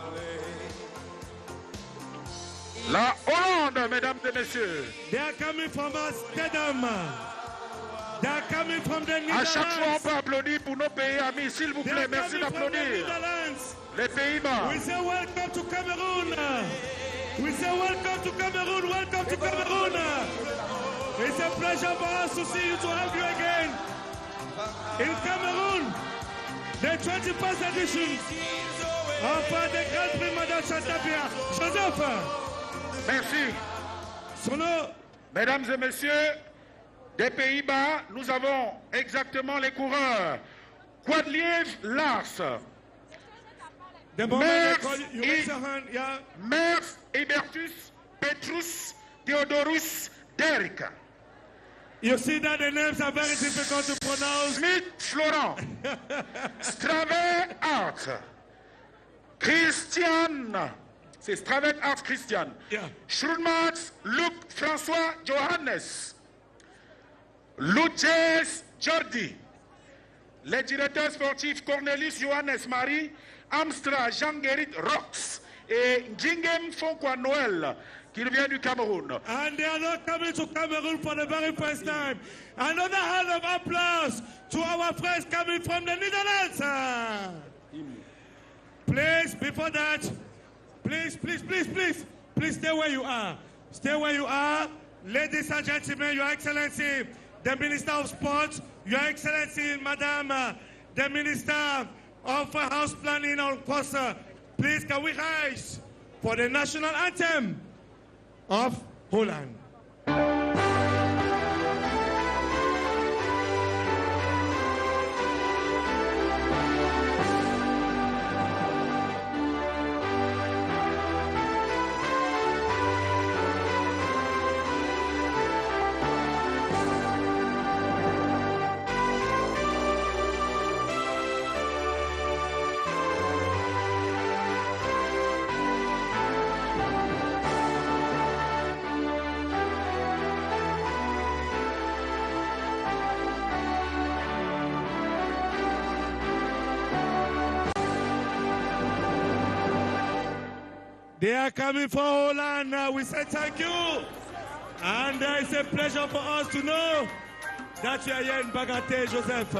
La Hollande, mesdames et messieurs. They are coming from Amsterdam. They are coming from the Netherlands. À chaque fois, on peut applaudir pour nos pays amis. S'il vous plaît, merci d'applaudir. Les Pays-Bas. We say welcome to Cameroon. We say welcome to Cameroon. Welcome to Cameroon. It's a pleasure for us to see you, to have you again in Cameroon. The twenty-first edition of the Grand Prix Madame Chantabia. Joseph. Merci. Sono. Mesdames et messieurs, des Pays-Bas, nous avons exactement les coureurs. Quadlief Lars. Merckx Hubertus Petrus Theodorus Derrick. You see that the names are very difficult to pronounce. Smith Florent. Stravet Art. Christian. C'est Stravet Art Christian. Yeah. Schulmatz Luc François Johannes. Luces Jordi. Les directeurs sportifs Cornelis Johannes Marie. Amstra Jean-Guérit Rox. Et Njingem Fonkwa Noël, qui vient du Cameroun. And they are not coming to Cameroon for the very first time. Another hand of applause to our friends coming from the Netherlands. Please, before that, please, please, please, please, please stay where you are. Stay where you are. Ladies and gentlemen, Your Excellency, the Minister of Sports, Your Excellency, Madam, uh, the Minister of uh, House Planning, of course, uh, please can we rise for the national anthem of Holland. They are coming for Holland. Uh, we say thank you. And uh, it's a pleasure for us to know that you are here in Baganté, Joseph.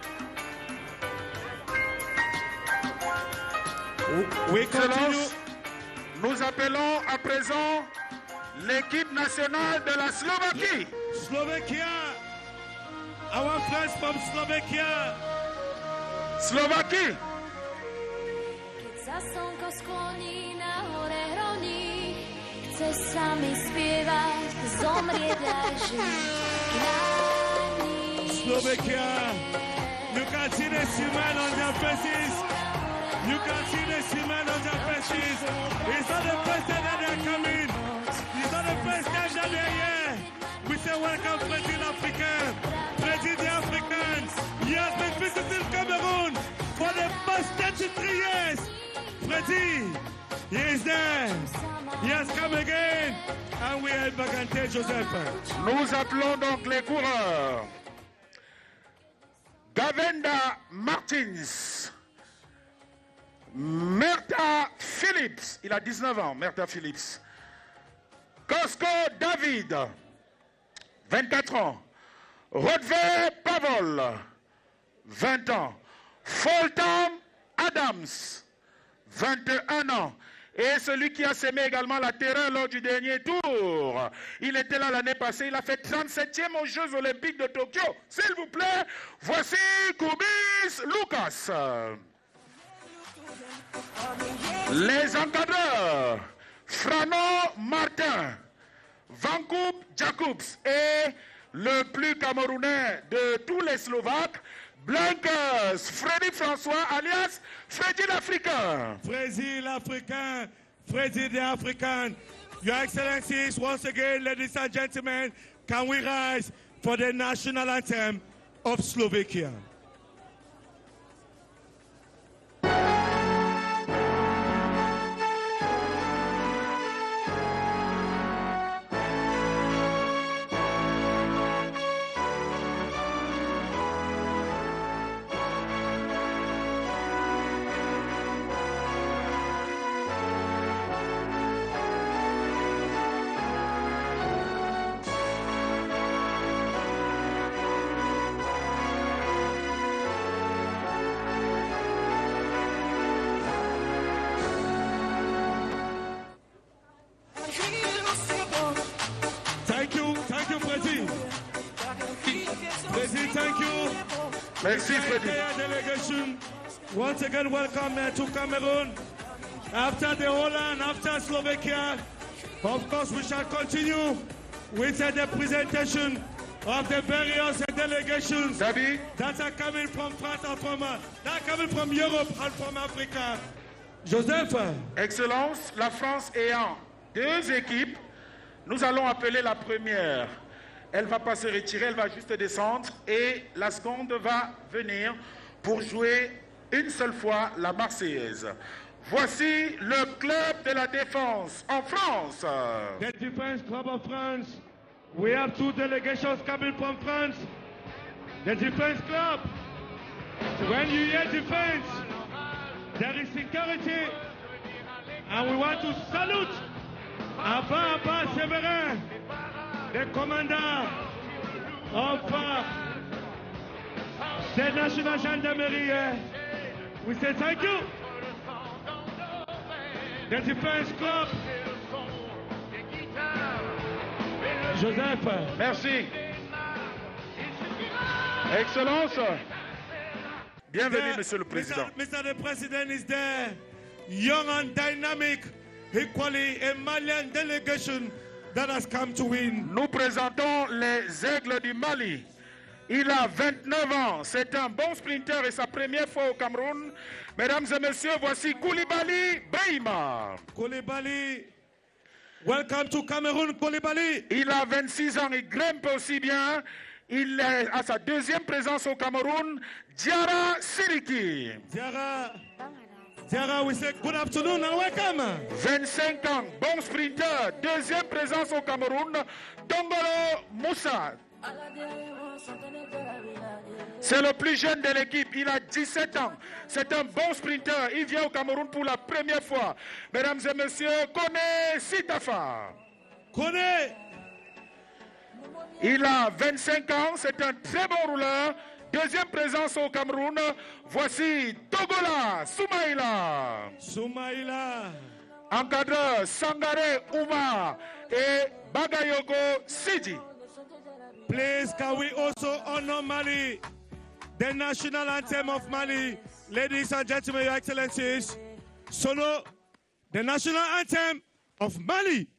We continue. Nous appelons à présent l'équipe nationale de la Slovaquie. Slovakia. Our friends from Slovakia. Slovaquie. Chceš sa mi spievať, zomrieť aj žiť. Slovakia, you can see the smile on their faces. You can see the smile on their faces. It's not the first time that they're coming. It's not the first time that they're here. We say welcome, President African. President African. He has been visiting Cameroon for the past thirty-three years. Freddy, he is there. He has come again, and we are Baganté, Joseph. Nous appelons donc les coureurs. Gavenda Martins. Merta Phillips, il a dix-neuf ans, Merta Phillips. Cosco David, vingt-quatre ans. Rodver Pavol, vingt ans. Fulton Adams, vingt et un ans. Et celui qui a semé également la terreur lors du dernier tour. Il était là l'année passée, il a fait trente-septième aux Jeux Olympiques de Tokyo. S'il vous plaît, voici Kubis Lucas. Les encadreurs, Frano Martin, Vancoup Jacobs et le plus camerounais de tous les Slovaques, Blankers, Freddy François, alias Freddy l'Africain. Freddy l'Africain, Freddy the African. Your Excellencies, once again, ladies and gentlemen, can we rise for the national anthem of Slovakia? Merci, Freddy. Delegation, once again, welcome uh, to Cameroon. After the Holland, after Slovakia, of course, we shall continue with uh, the presentation of the various uh, delegations Dabi. that are coming from France and from, uh, that are coming from Europe and from Africa. Joseph. Excellence, la France ayant deux équipes, nous allons appeler la première. Elle ne va pas se retirer, elle va juste descendre et la seconde va venir pour jouer une seule fois la Marseillaise. Voici le club de la défense en France. The Defense Club of France. We have two delegations coming from France. The Defense Club. When you hear defense, there is security. And we want to salute Abba Abba Severin, the commander of uh, the National Gendarmerie. We say thank you. The Defense Club. Joseph. Merci. Excellence. Bienvenue, The, Monsieur le Président. Mister the President is there. Young and dynamic, equally a Malian delegation that has come to win. Nous présentons les Aigles du Mali. Il a vingt-neuf ans, c'est un bon sprinter et sa première fois au Cameroun. Mesdames et messieurs, voici Koulibaly Brahima. Koulibaly, welcome to Cameroon, Koulibaly. Il a vingt-six ans, il grimpe aussi bien. Il est à sa deuxième présence au Cameroun. Diarra Siriki. Diarra, Diarra, we say good afternoon and welcome. vingt-cinq ans, bon sprinter, deuxième présence au Cameroun. Dongolo Moussa. C'est le plus jeune de l'équipe, il a dix-sept ans. C'est un bon sprinter, il vient au Cameroun pour la première fois. Mesdames et messieurs, Kone Sitafa. Kone. Il a vingt-cinq ans, c'est un très bon rouleur. Deuxième présence au Cameroun. Voici Togola Soumaïla. Soumaïla. Encadreur Sangare Ouma et Bagayoko Sidi. Please, can we also honor Mali, the national anthem of Mali? Ladies and gentlemen, your excellencies, solo, the national anthem of Mali.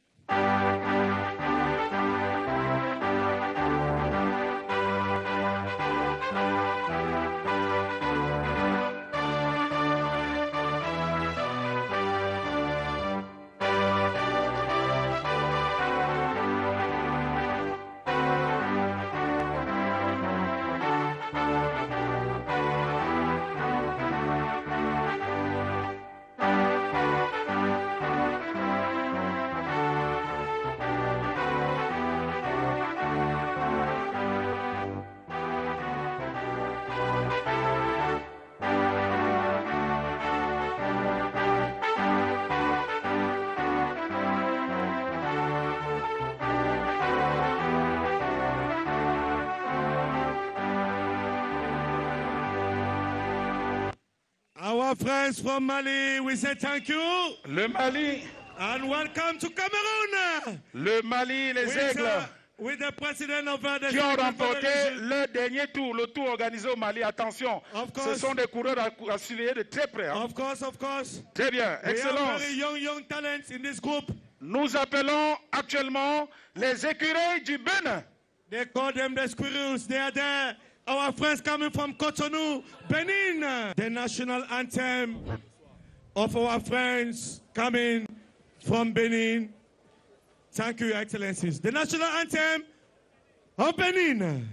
Our friends from Mali, we say thank you. Le Mali. And welcome to Cameroon. Le Mali, les with, Aigles. Uh, with the president of uh, the qui ont remporté le dernier tour, le tour organisé au Mali. Attention, ce sont des coureurs à, à surveiller de très près. Hein. Of course, of course. Très bien, we excellence. have very young, young talents in this group. Nous appelons actuellement les écureuils du Bénin. They call them the squirrels. They are there. Our friends coming from Cotonou, Benin. The national anthem of our friends coming from Benin. Thank you, Your Excellencies. The national anthem of Benin.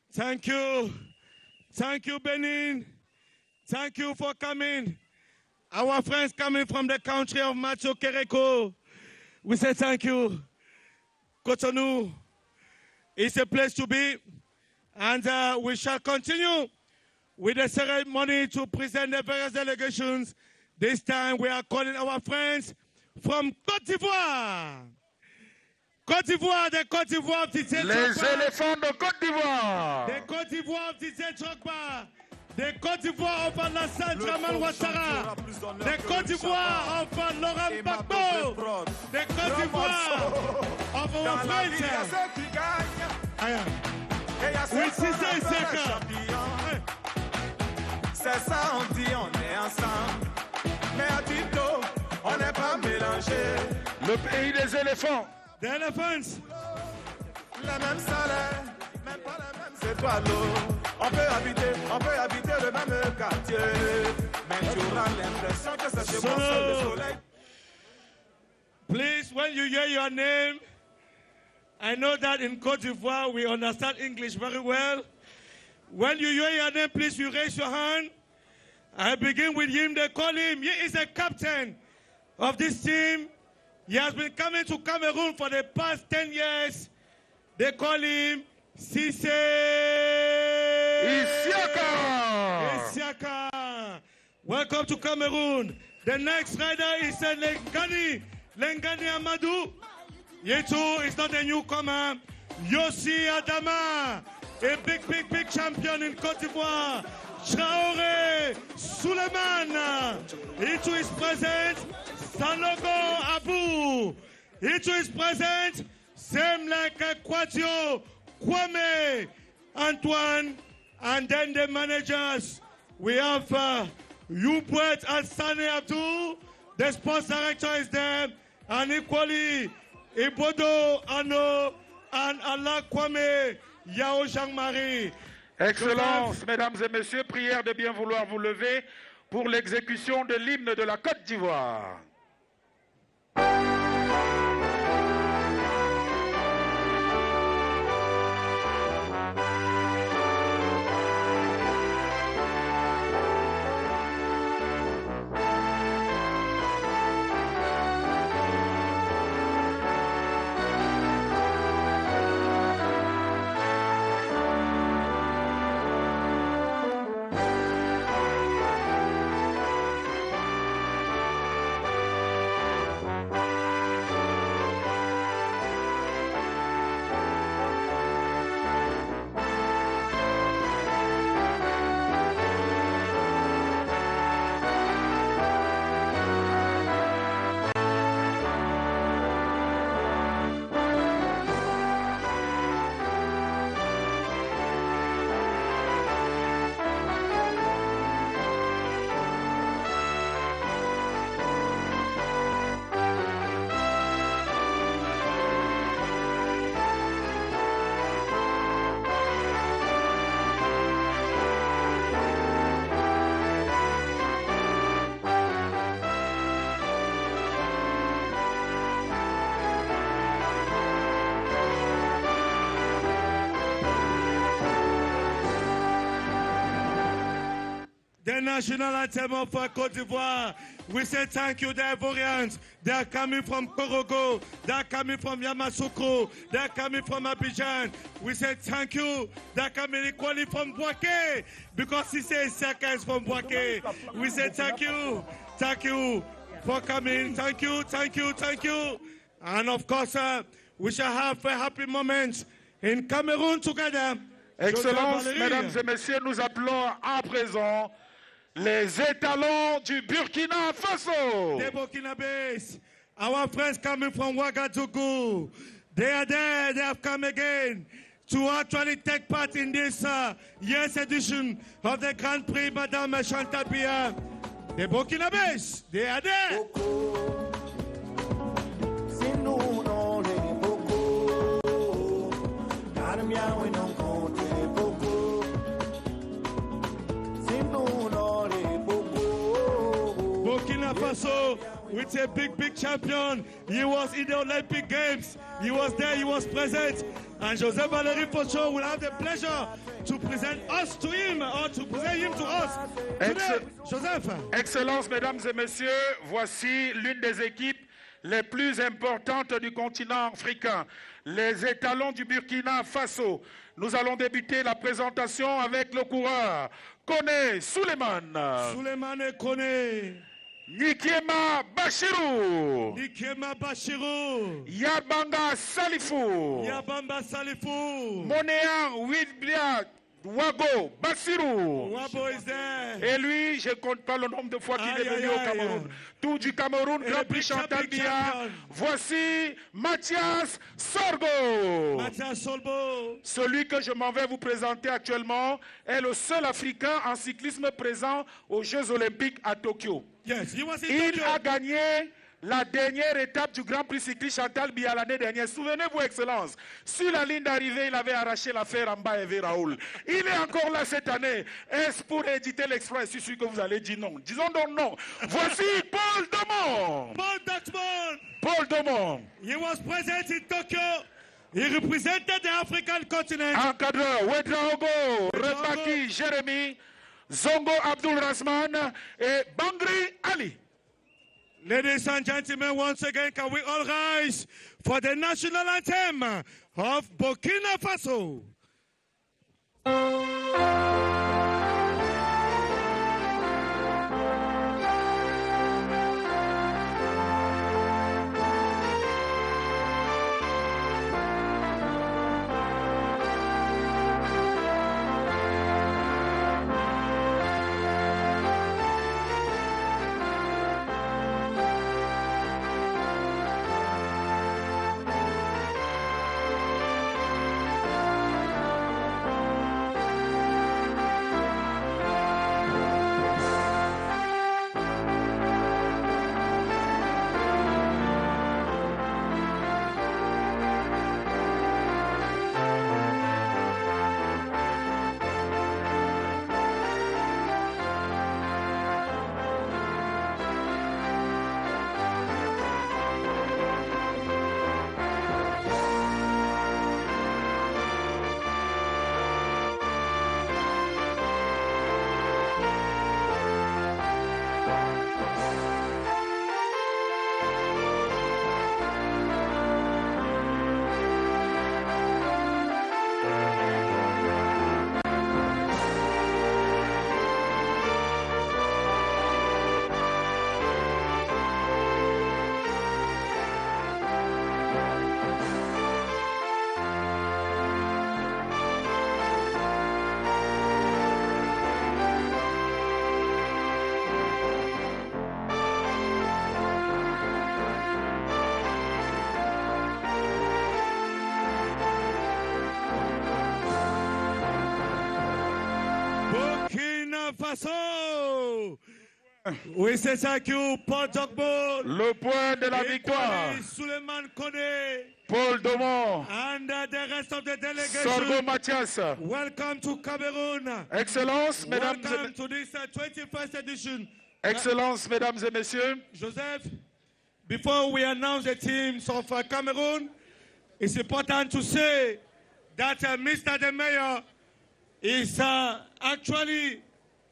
Thank you. Thank you, Benin. Thank you for coming. Our friends coming from the country of Macho Kereko. We say thank you. Cotonou, it's a place to be. And uh, we shall continue with the ceremony to present the various delegations. This time we are calling our friends from Côte d'Ivoire. Côte d'Ivoire, the Côte d'Ivoire of Didier Drogba. Les éléphants de Côte d'Ivoire. The Côte d'Ivoire of Didier Drogba. The Côte d'Ivoire of Alassane Draman Ouattara. The Côte d'Ivoire of Laurent Gbagbo. The Côte d'Ivoire of our friends. Oui, c'est ça, c'est ça, on dit on est ensemble. Mais à Tito, on n'est pas mélangé. Le pays des éléphants. The elephants. Le même salaire, même pas le même. C'est toi l'eau. On peut habiter, on peut habiter le même quartier. Mais tu auras l'impression que c'est chez moi seul le soleil. Please, when you hear your name, I know that in Côte d'Ivoire we understand English very well. When you hear your name, please you raise your hand. I begin with him. They call him. He is a captain of this team. He has been coming to Cameroon for the past ten years. They call him Cissé Isiaka. Isiaka. Welcome to Cameroon. The next rider is uh, Lengani. Lengani Amadou. He too is not a newcomer. Yossi Adama. A big, big, big champion in Côte d'Ivoire. Traoré Suleiman. He too is present. Sanogo Abu. He too is present. Same like Kwadio, Kwame, Antoine, and then the managers. We have uh, Yubwet and Sani Abdul. The sports director is there. And equally, Ibodo Ano and Allah Kwame Yao Jean-Marie. Excellences, mesdames et messieurs, prière de bien vouloir vous lever pour l'exécution de l'hymne de la Côte d'Ivoire. The national anthem of uh, Côte d'Ivoire. We say thank you, the Ivorians. They are coming from Korogo. They are coming from Yamoussoukro. They are coming from Abidjan. We say thank you. They are coming equally from Bouaké. Because he says Saka is from Bouaké. We say thank you. Thank you for coming. Thank you, thank you, thank you. And of course, uh, we shall have a happy moment in Cameroon together. Excellences, mesdames et messieurs, nous appelons à présent les étalons du Burkina Faso. The Burkinabés, our friends coming from Ouagadougou, they are there, they have come again to actually take part in this uh, year's edition of the Grand Prix Madame Chantal Biya. The Burkinabés, they are there. Burkina Faso with a big, big champion. He was in the Olympic Games He was there, he was present. And Joseph Valery for sure will have the pleasure to present us to him or to present him to us. Today, Joseph. Excellences, mesdames et messieurs, voici l'une des équipes les plus importantes du continent africain, les étalons du Burkina Faso. Nous allons débuter la présentation avec le coureur Koné Suleiman. Suleiman Koné. Nikiema Bashirou. Nikiema Bashirou. Yabanga Salifou. Yabamba Salifou. Monéan Widbia Wago Bassirou. Wabo is there. Et lui, je ne compte pas le nombre de fois qu'il est venu au Cameroun. Tout du Cameroun, Grand Prix Chantal Biya. Voici Mathias Sorgo. Mathias Sorgo. Celui que je m'en vais vous présenter actuellement est le seul Africain en cyclisme présent aux Jeux Olympiques à Tokyo. Yes, he was in Il Tokyo. a gagné la dernière étape du Grand Prix cycliste Chantal Biya l'année dernière. Souvenez-vous, Excellence, sur la ligne d'arrivée, il avait arraché l'affaire Amba et Raoul. Il est encore là cette année. Est-ce pour éditer l'exploit? Je suis sûr que vous allez dire non. Disons donc non. Voici Paul Domon. Paul Domon. Paul Domon. He was present in Tokyo. He represented the African continent. Encadreur, Wedraogo, Rebaki Jérémy, Zongo Abdul Rasman et Bangri Ali. Ladies and gentlemen, once again, can we all rise for the national anthem of Burkina Faso? Faso. Oui, c'est ça qui est Paul Dogbo. Le point de la victoire. Suleiman Koné. Paul Domon. And uh, the rest of the delegation. Sorgo Mathias. Welcome to Cameroon. Excellence, mesdames Welcome et to this uh, twenty-first edition. Excellence, uh, mesdames et messieurs. Joseph, before we announce the teams of uh, Cameroon, it's important to say that uh, Mister the Mayor is uh, actually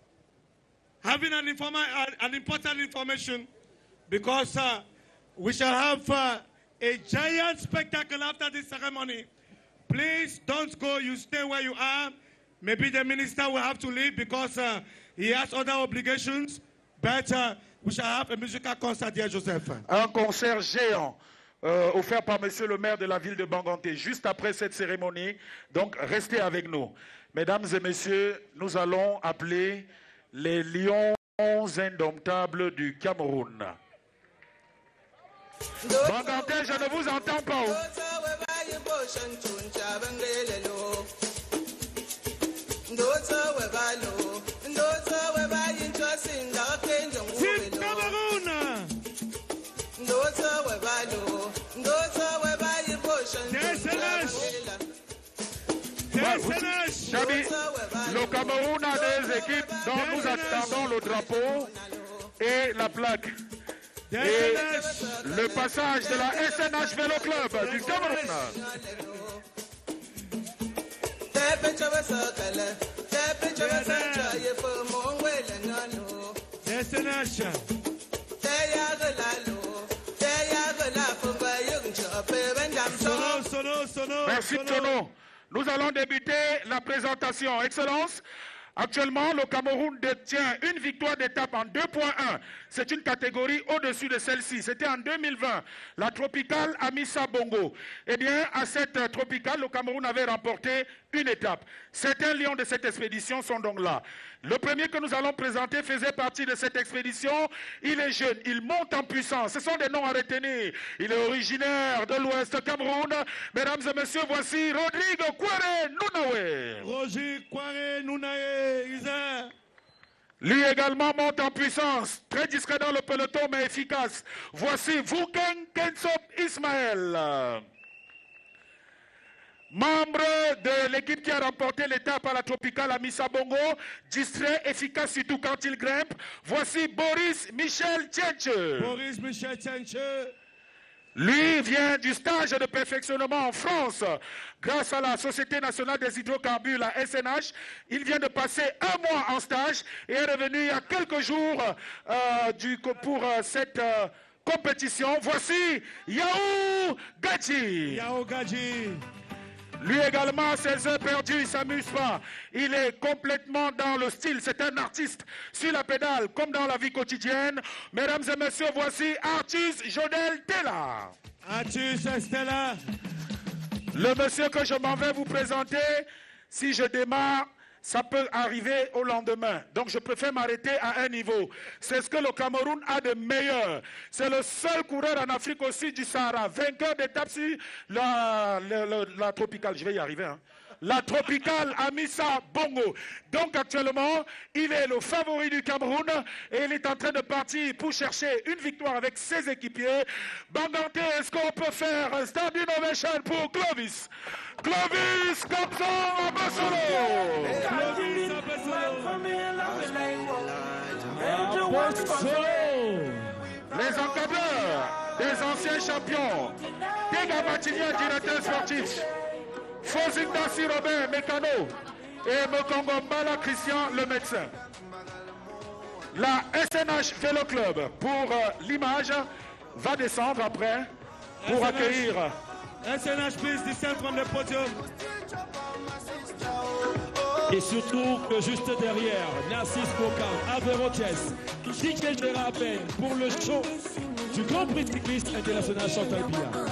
having an, informa uh, an important information because uh, we shall have uh, a giant spectacle after this ceremony. Please don't go, you stay where you are. Maybe the minister will have to leave because uh, he has other obligations, but uh, we shall have a musical concert here, Joseph. Un concert géant. Euh, offert par monsieur le maire de la ville de Banganté, juste après cette cérémonie. Donc, restez avec nous. Mesdames et messieurs, nous allons appeler les lions indomptables du Cameroun. Banganté, je ne vous entends pas. Chabi, le Cameroun a des équipes dont nous attendons le drapeau et la plaque. et le passage de la S N H Vélo Club du Cameroun. S N H. Sono, sono, sono, Merci Sono. Nous allons débuter la présentation. Excellence. Actuellement, le Cameroun détient une victoire d'étape en deux point un. C'est une catégorie au-dessus de celle-ci. C'était en deux mille vingt, la tropicale Amissa Bongo. Eh bien, à cette tropicale, le Cameroun avait remporté une étape. Certains lions de cette expédition sont donc là. Le premier que nous allons présenter faisait partie de cette expédition. Il est jeune, il monte en puissance. Ce sont des noms à retenir. Il est originaire de l'Ouest Cameroun. Mesdames et messieurs, voici Rodrigue Kware Nounawe. Roger Kware Nounawe, Isa. Lui également monte en puissance, très discret dans le peloton mais efficace. Voici Vouken Kensop Ismaël. Membre de l'équipe qui a remporté l'étape à la tropicale à Missa Bongo, distrait, efficace surtout quand il grimpe. Voici Boris Michel Tchenche. Boris Michel Tchenche. Lui vient du stage de perfectionnement en France. Grâce à la Société nationale des hydrocarbures, la S N H, il vient de passer un mois en stage et est revenu il y a quelques jours euh, du, pour euh, cette euh, compétition. Voici Yao Gadji. Yao Gadji. Lui également, ses heures perdues, il ne s'amuse pas. Il est complètement dans le style. C'est un artiste sur la pédale, comme dans la vie quotidienne. Mesdames et messieurs, voici Artus Jodel Tella. Artus Estella. Le monsieur que je m'en vais vous présenter, si je démarre, ça peut arriver au lendemain. Donc je préfère m'arrêter à un niveau. C'est ce que le Cameroun a de meilleur. C'est le seul coureur en Afrique au sud du Sahara, vainqueur d'étape sur la, la, la, la tropicale. Je vais y arriver, hein. La tropicale Amissa Bongo. Donc actuellement, il est le favori du Cameroun et il est en train de partir pour chercher une victoire avec ses équipiers. Banganté, est-ce qu'on peut faire un standing ovation pour Clovis? Clovis Capson Abassolo. Clovis Abassolo. Les encadreurs des anciens champions. Tega Matignon, directeur sportif. Fozindasi Robin, mécano, et Mokongo Mbala Christian, le médecin. La S N H Vélo Club, pour euh, l'image, va descendre après pour S N H, accueillir. S N H, please descend from the podium. Et surtout que juste derrière, Narcisse Bocan, Averroches, D J Dérapé pour le show du Grand Prix cycliste international Chantal Biya.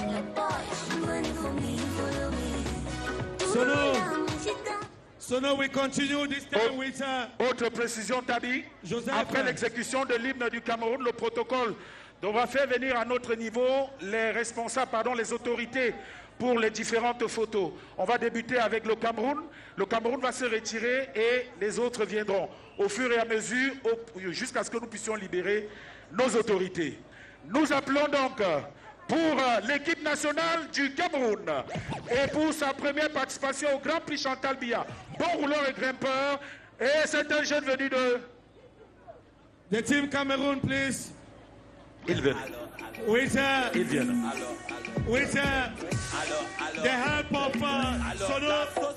Sono, Sono, we continue this time with uh, Autre précision, Tabi. Joseph. Après l'exécution de l'hymne du Cameroun, le protocole devra faire venir à notre niveau les responsables, pardon, les autorités pour les différentes photos. On va débuter avec le Cameroun. Le Cameroun va se retirer et les autres viendront au fur et à mesure jusqu'à ce que nous puissions libérer nos autorités. Nous appelons donc pour l'équipe nationale du Cameroun et pour sa première participation au Grand Prix Chantal Biya. Bon rouleur et grimpeur, et c'est un jeune venu de... The team Cameroun, please. Ils viennent. With, uh, Ils viennent. with uh, the help of uh, Sono.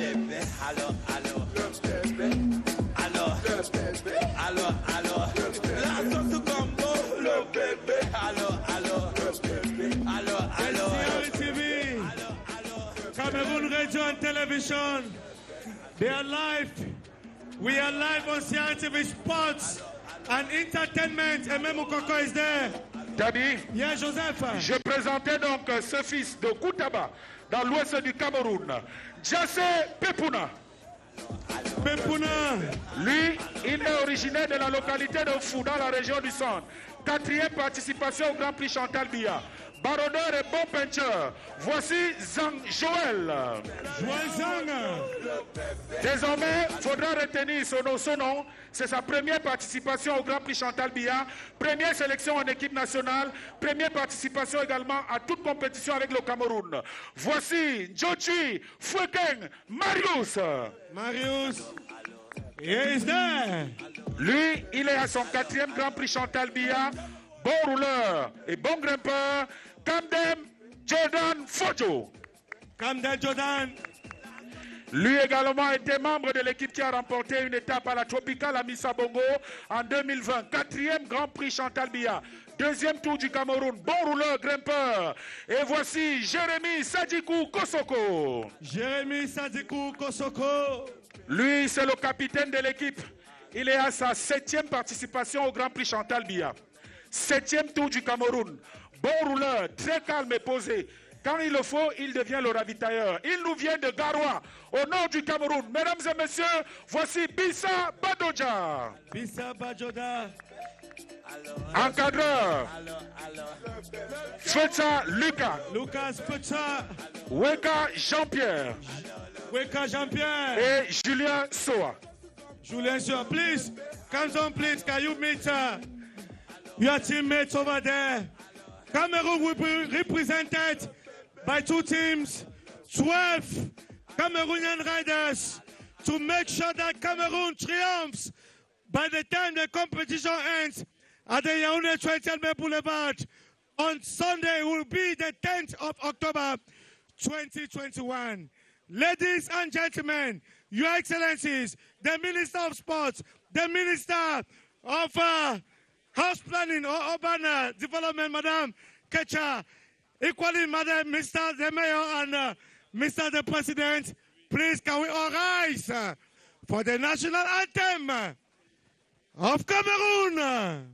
Cameroon Radio and Television. They are live. We are live on C R T V Sports and Entertainment. Et même Okoko is there. Tabi, yeah, Joseph. Je présentais donc ce fils de Koutaba dans l'ouest du Cameroun, Jassé Pepuna. Pepuna. Lui, il est originaire de la localité de Fou dans la région du Centre. Quatrième participation au Grand Prix Chantal Biya. Barodeur et bon peinture. Voici Zang Joël. Joël Zang. Désormais, il faudra retenir son nom. Son nom, c'est sa première participation au Grand Prix Chantal Biya. Première sélection en équipe nationale. Première participation également à toute compétition avec le Cameroun. Voici Jochi Fouekeng Marius. Marius. Here is there. Lui, il est à son quatrième Grand Prix Chantal Biya. bon rouleur et bon grimpeur, Kamden Jordan Fojo. Kamden Jordan. Lui également était membre de l'équipe qui a remporté une étape à la Tropicale à Missabongo en deux mille vingt. Quatrième Grand Prix Chantal Biya. Deuxième tour du Cameroun, bon rouleur, grimpeur. Et voici Jérémy Sadikou Kosoko. Jérémy Sadikou Kosoko. Lui, c'est le capitaine de l'équipe. Il est à sa septième participation au Grand Prix Chantal Biya. Septième tour du Cameroun. Bon rouleur, très calme et posé. Quand il le faut, il devient le ravitailleur. Il nous vient de Garoua, au nord du Cameroun. Mesdames et messieurs, voici Bissa Badoja. Bissa Badoja. Encadreur. Fetsa Lucas. Lucas Fetsa. Weka Jean-Pierre. Weka Jean-Pierre. Et Julien Soa. Julien Soa, please, come on, please. Can you meet uh, your teammates over there? Cameroon will be represented by two teams, twelve Cameroonian riders, to make sure that Cameroon triumphs by the time the competition ends at the Yaoundé twentieth May Boulevard on Sunday. Will be the tenth of October twenty twenty-one. Ladies and gentlemen, Your Excellencies, the Minister of Sports, the Minister of uh, House Planning or Urban uh, Development, Madame Kecha, equally, Madam, Mister the Mayor and uh, Mister the President, please can we all rise uh, for the national anthem uh, of Cameroon.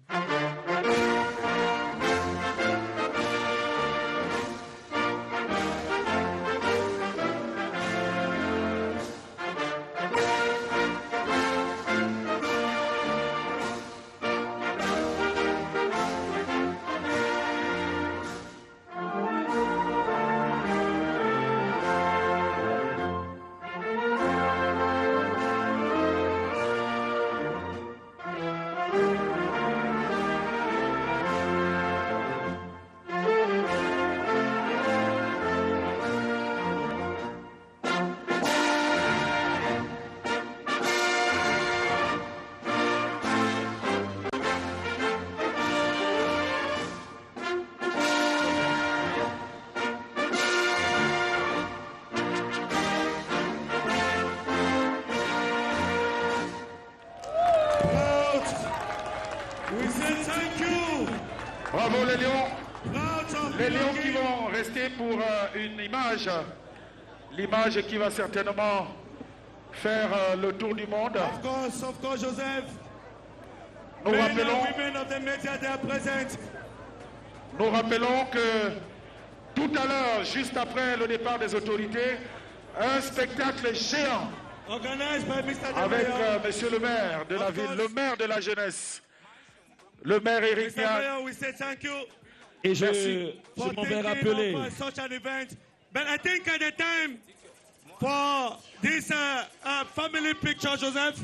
Bravo les Lions. Les Lions qui vont rester pour euh, une image. L'image qui va certainement faire euh, le tour du monde. Of course, of course, Joseph. Nous rappelons, of the media, they are present. nous rappelons que tout à l'heure, juste après le départ des autorités, un spectacle géant Organized by Mister avec euh, Monsieur le maire de la ville, le maire de la jeunesse, le maire Éric Niang. Et je, Merci. je m'en vais rappeler. Such an event. But I think at the time for this uh, uh, family picture, Joseph,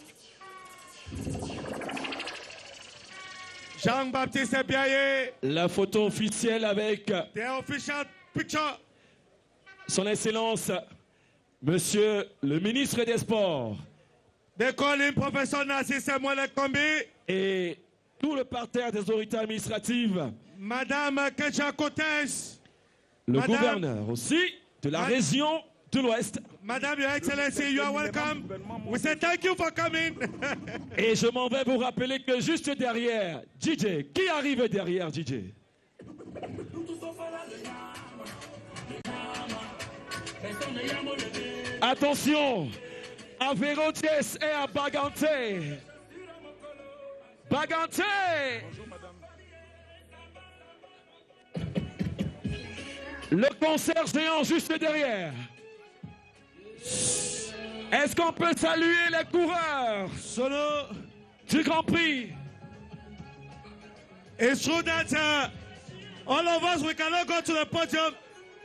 Jean-Baptiste Biaye, la photo officielle avec the official picture. Son Excellence, Monsieur le ministre des Sports. They call him Professor Nassi Samuel Kombi. Et tout le parterre des autorités administratives. Madame Kecha Kotes. Le Madame, gouverneur aussi de la Madame, région de l'Ouest. Madame, Your Excellency, you are welcome. We say thank you for coming. Et je m'en vais vous rappeler que juste derrière, D J, qui arrive derrière D J? Attention, à Vérotiès et à Baganté. Baganté. Le concert géant juste derrière. Est-ce qu'on peut saluer les coureurs Solo du Grand Prix? It's true that uh, all of us, we cannot go to the podium.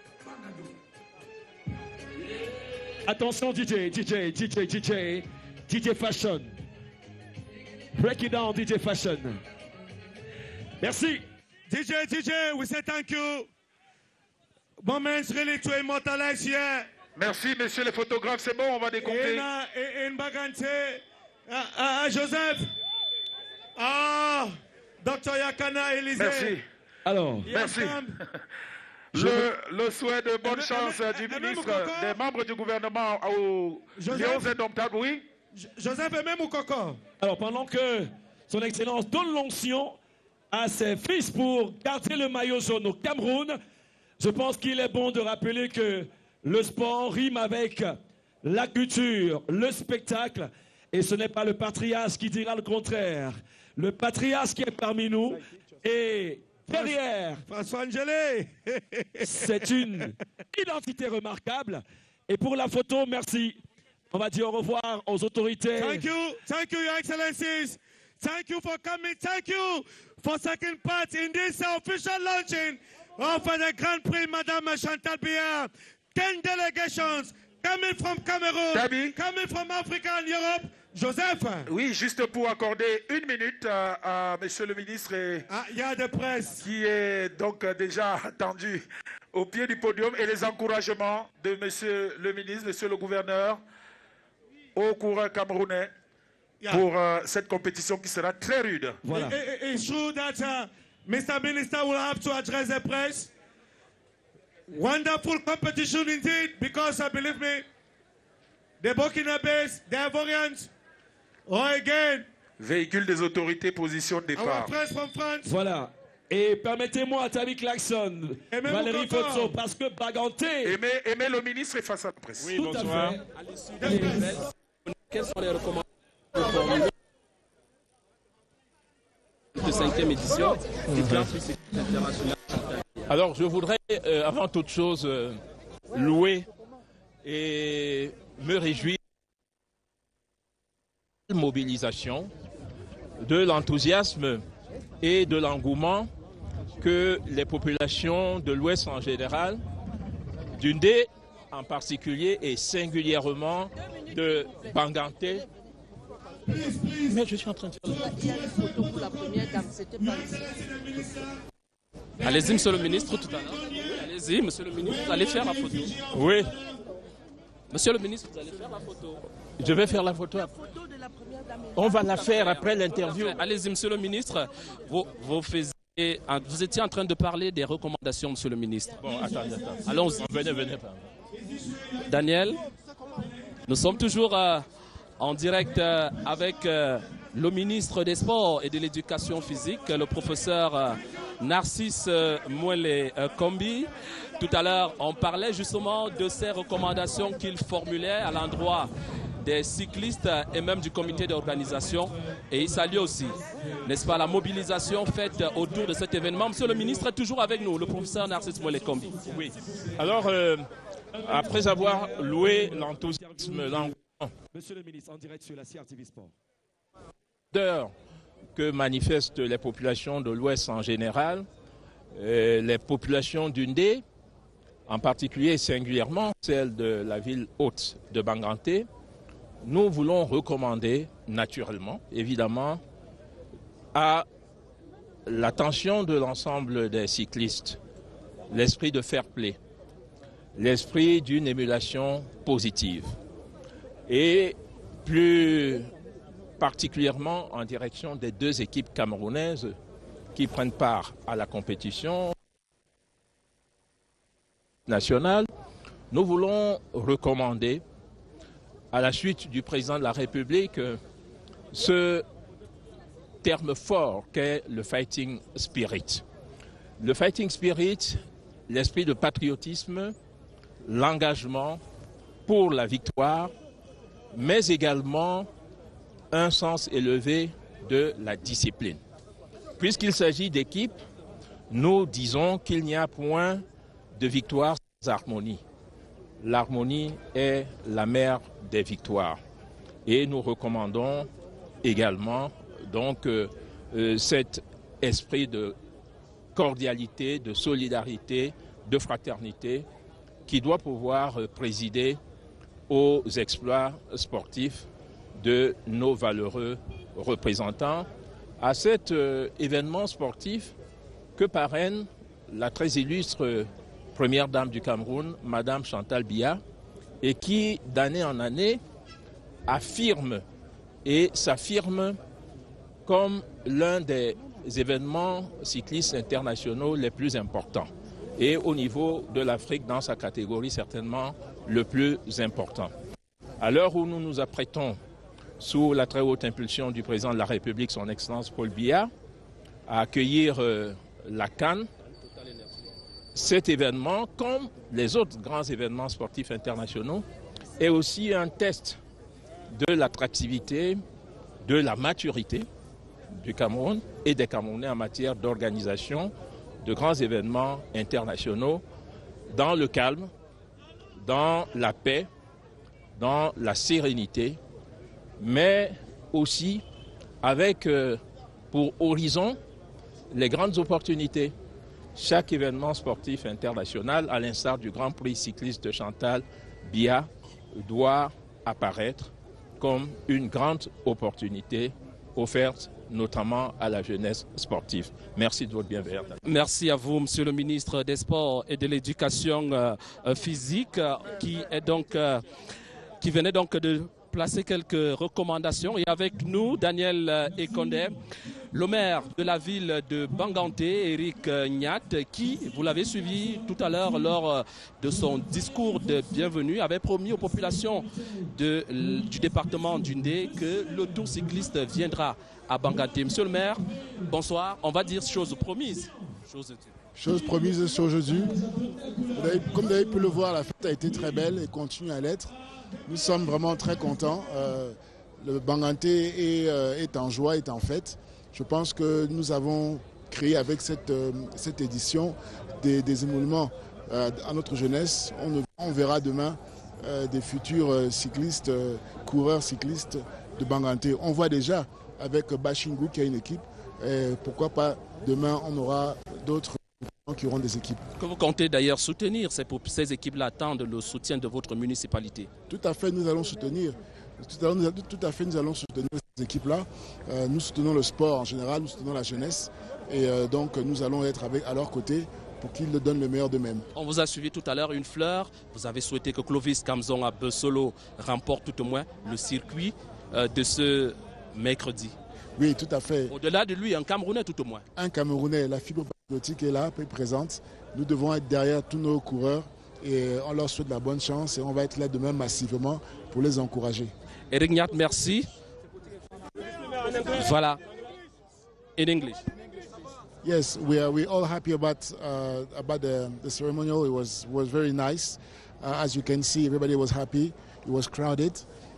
Attention D J, D J, D J, D J, D J Fashion. Break it down, D J Fashion. Merci. D J, D J, we say thank you. Moments really to immortalize here. Merci, messieurs les photographes, c'est bon, on va décompter. In, uh, in Bagante, uh, uh, Joseph, ah, Docteur Yakana Élysée. Merci. Alors, merci. Le, le souhait de bonne chance du ministre, des membres du gouvernement aux Lions indomptables, oui. Joseph et même Moukoko. Alors, pendant que son Excellence donne l'onction à ses fils pour garder le maillot jaune au Cameroun, je pense qu'il est bon de rappeler que le sport rime avec la culture, le spectacle, et ce n'est pas le patriarche qui dira le contraire. Le patriarche qui est parmi nous est derrière. François Angélé. C'est une identité remarquable. Et pour la photo, merci. On va dire au revoir aux autorités. Thank you, thank you, Your Excellencies. Thank you for coming. Thank you for taking part in this official launching of the Grand Prix, Madame Chantal Biya. Ten delegations coming from Cameroon, Dabi. coming from Africa and Europe. Joseph. Oui, juste pour accorder une minute à, à Monsieur le ministre et ah, y a de presse. qui est donc déjà attendu au pied du podium, et les encouragements de Monsieur le ministre, Monsieur le gouverneur au coureur camerounais Yeah. pour uh, cette compétition qui sera très rude. Voilà. It, it, it's true that uh, Mister Minister will have to address the press. Wonderful competition indeed, because uh, believe me, the Burkinabés, the Ivorians, or again, Véhicule des autorités, position de départ. our friends from France. Voilà. Et permettez-moi, Tabi Klaxon, Valérie Fotso, parce que Baganté... Aimez, aimez le ministre et face à la presse. Oui, Tout bonsoir. à fait. Quelles sont les recommandations de cinquième édition du Grand Prix Cyclisme International? Alors, je voudrais, euh, avant toute chose, euh, louer et me réjouir de la mobilisation, de l'enthousiasme et de l'engouement que les populations de l'Ouest en général, du Ndé en particulier et singulièrement de Banganté. Mais je suis en train de faire... Il y a une photo pour la première dame, c'était pas ici. Allez-y, monsieur le ministre, tout à l'heure. Allez-y, monsieur le ministre, vous allez faire la photo. Oui. Monsieur le ministre, vous allez faire la photo. Je vais faire la photo. On va la faire après l'interview. Allez-y, monsieur le ministre. Vous, vous, faisiez, vous étiez en train de parler des recommandations, monsieur le ministre. Bon, attendez, attendez. Allons-y. Venez, venez. Daniel, nous sommes toujours euh, en direct euh, avec euh, le ministre des Sports et de l'Éducation physique, le professeur euh, Narcisse euh, Mouele euh, Kombi. Tout à l'heure, on parlait justement de ces recommandations qu'il formulait à l'endroit des cyclistes et même du comité d'organisation. Et il salue aussi, n'est-ce pas, la mobilisation faite autour de cet événement. Monsieur le ministre est toujours avec nous, le professeur Narcisse Mouele Kombi. Oui. Alors, euh, après avoir loué l'enthousiasme, l'engouement, Monsieur le ministre, en direct sur la C R T V Sport. Que manifestent les populations de l'Ouest en général, euh, les populations du Ndé, en particulier et singulièrement celle de la ville haute de Banganté, nous voulons recommander naturellement, évidemment, à l'attention de l'ensemble des cyclistes, l'esprit de fair play, l'esprit d'une émulation positive et plus particulièrement en direction des deux équipes camerounaises qui prennent part à la compétition nationale. Nous voulons recommander, à la suite du président de la République, ce terme fort qu'est le fighting spirit. Le fighting spirit, l'esprit de patriotisme, l'engagement pour la victoire, mais également un sens élevé de la discipline. Puisqu'il s'agit d'équipe, nous disons qu'il n'y a point de victoire sans harmonie. L'harmonie est la mère des victoires. Et nous recommandons également donc euh, euh, cet esprit de cordialité, de solidarité, de fraternité qui doit pouvoir euh, présider aux exploits sportifs de nos valeureux représentants, à cet euh, événement sportif que parraine la très illustre première dame du Cameroun, Madame Chantal Biya, et qui, d'année en année, affirme et s'affirme comme l'un des événements cyclistes internationaux les plus importants. Et au niveau de l'Afrique, dans sa catégorie, certainement le plus important. À l'heure où nous nous apprêtons, sous la très haute impulsion du président de la République, son Excellence Paul Biya, à accueillir euh, la CAN, cet événement, comme les autres grands événements sportifs internationaux, est aussi un test de l'attractivité, de la maturité du Cameroun et des Camerounais en matière d'organisation de grands événements internationaux dans le calme, dans la paix, dans la sérénité, mais aussi avec euh, pour horizon les grandes opportunités. Chaque événement sportif international, à l'instar du Grand Prix cycliste de Chantal Biya, doit apparaître comme une grande opportunité offerte notamment à la jeunesse sportive. Merci de votre bienveillance. Merci à vous, Monsieur le ministre des Sports et de l'Éducation euh, physique, euh, qui est donc, euh, qui venait donc de placer quelques recommandations. Et avec nous, Daniel Ekondé, le maire de la ville de Banganté, Eric Nyat, qui, vous l'avez suivi tout à l'heure lors de son discours de bienvenue, avait promis aux populations de, du département d'Undé que le tour cycliste viendra à Banganté. Monsieur le maire, bonsoir. On va dire chose promise. Chose, chose promise, chose due. Comme vous avez pu le voir, la fête a été très belle et continue à l'être. Nous sommes vraiment très contents. Euh, le Banganté est, euh, est en joie, est en fête. Je pense que nous avons créé avec cette, euh, cette édition des, des émoluments euh, à notre jeunesse. On, on verra demain euh, des futurs euh, cyclistes, euh, coureurs cyclistes de Banganté. On voit déjà avec Bachingu qui a une équipe. Et pourquoi pas demain on aura d'autres qui auront des équipes. Que vous comptez d'ailleurs soutenir, ces, ces équipes-là attendent le soutien de votre municipalité. Tout à fait, nous allons soutenir. Tout à, nous, tout à fait, nous allons soutenir ces équipes-là. Euh, nous soutenons le sport en général, nous soutenons la jeunesse. Et euh, donc nous allons être avec, à leur côté pour qu'ils donnent le meilleur d'eux-mêmes. On vous a suivi tout à l'heure une fleur. Vous avez souhaité que Clovis Kamzon à Bessolo remporte tout au moins le circuit euh, de ce mercredi. Oui, tout à fait. Au-delà de lui, un Camerounais tout au moins. Un Camerounais, la fibre patriotique est là, est présente. Nous devons être derrière tous nos coureurs et on leur souhaite la bonne chance et on va être là demain massivement pour les encourager. Eric Nyat, merci. Voilà. In English. Yes, we are we all happy about uh, about the, the ceremonial. It was was very nice. Uh, as you can see, everybody was happy. It was crowded.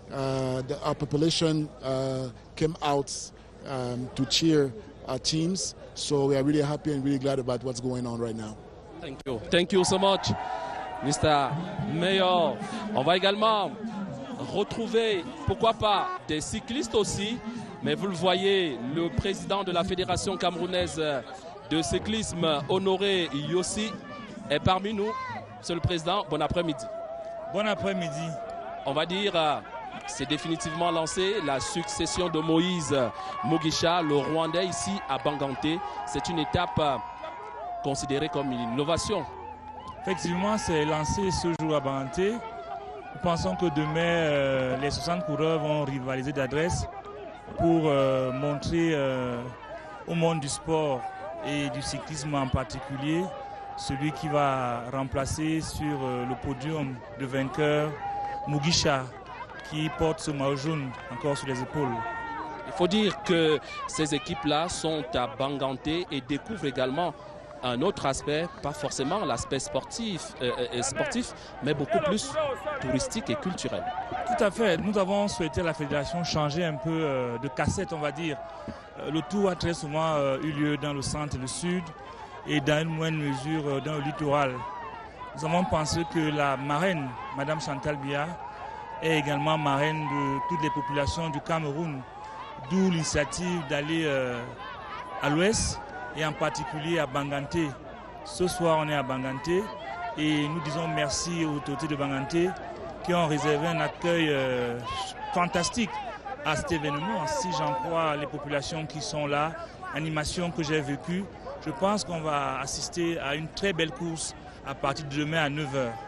Uh, the, our population uh, came out um, to cheer our teams. So we are really happy and really glad about what's going on right now. Thank you. Thank you so much, Mister Mayor. On va également retrouver, pourquoi pas, des cyclistes aussi. Mais vous le voyez, le président de la Fédération camerounaise de cyclisme, Honoré Yossi, est parmi nous. Monsieur le Président, bon après-midi. Bon après-midi. On va dire, c'est définitivement lancé, la succession de Moïse Mugisha, le Rwandais, ici à Banganté. C'est une étape considérée comme une innovation. Effectivement, c'est lancé ce jour à Banganté. Nous pensons que demain, euh, les soixante coureurs vont rivaliser d'adresse pour euh, montrer euh, au monde du sport et du cyclisme en particulier celui qui va remplacer sur euh, le podium de vainqueur Mugisha, qui porte ce maillot jaune encore sur les épaules. Il faut dire que ces équipes-là sont à Banganté et découvrent également un autre aspect, pas forcément l'aspect sportif, euh, sportif, mais beaucoup plus touristique et culturel. Tout à fait. Nous avons souhaité à la fédération changer un peu euh, de cassette, on va dire. Euh, le tour a très souvent euh, eu lieu dans le centre et le sud et dans une moindre mesure euh, dans le littoral. Nous avons pensé que la marraine, Madame Chantal Biya, est également marraine de toutes les populations du Cameroun, d'où l'initiative d'aller euh, à l'ouest et en particulier à Banganté. Ce soir, on est à Banganté et nous disons merci aux autorités de Banganté qui ont réservé un accueil euh, fantastique à cet événement. Si j'en crois les populations qui sont là, animation que j'ai vécue, je pense qu'on va assister à une très belle course à partir de demain à neuf heures.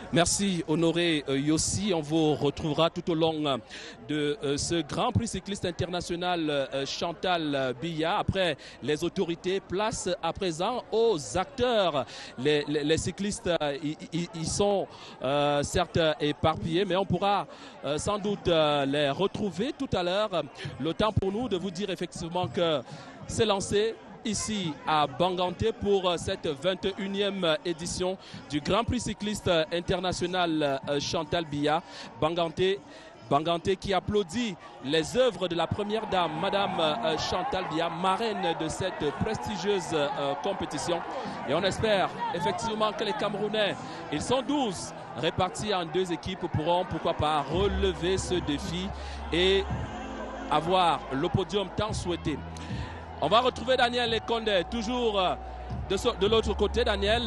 Merci Honoré euh, Yossi. On vous retrouvera tout au long euh, de euh, ce Grand Prix cycliste international euh, Chantal Biya. Après les autorités, place à présent aux acteurs. Les, les, les cyclistes, euh, ils sont euh, certes éparpillés, mais on pourra euh, sans doute euh, les retrouver tout à l'heure. Le temps pour nous de vous dire effectivement que c'est lancé ici à Banganté pour cette vingt et unième édition du Grand Prix cycliste international Chantal Biya. Banganté, Banganté qui applaudit les œuvres de la première dame, Madame Chantal Biya, marraine de cette prestigieuse compétition. Et on espère effectivement que les Camerounais, ils sont douze, répartis en deux équipes, pourront pourquoi pas relever ce défi et avoir le podium tant souhaité. On va retrouver Daniel Ekonde, toujours de, so, de l'autre côté. Daniel,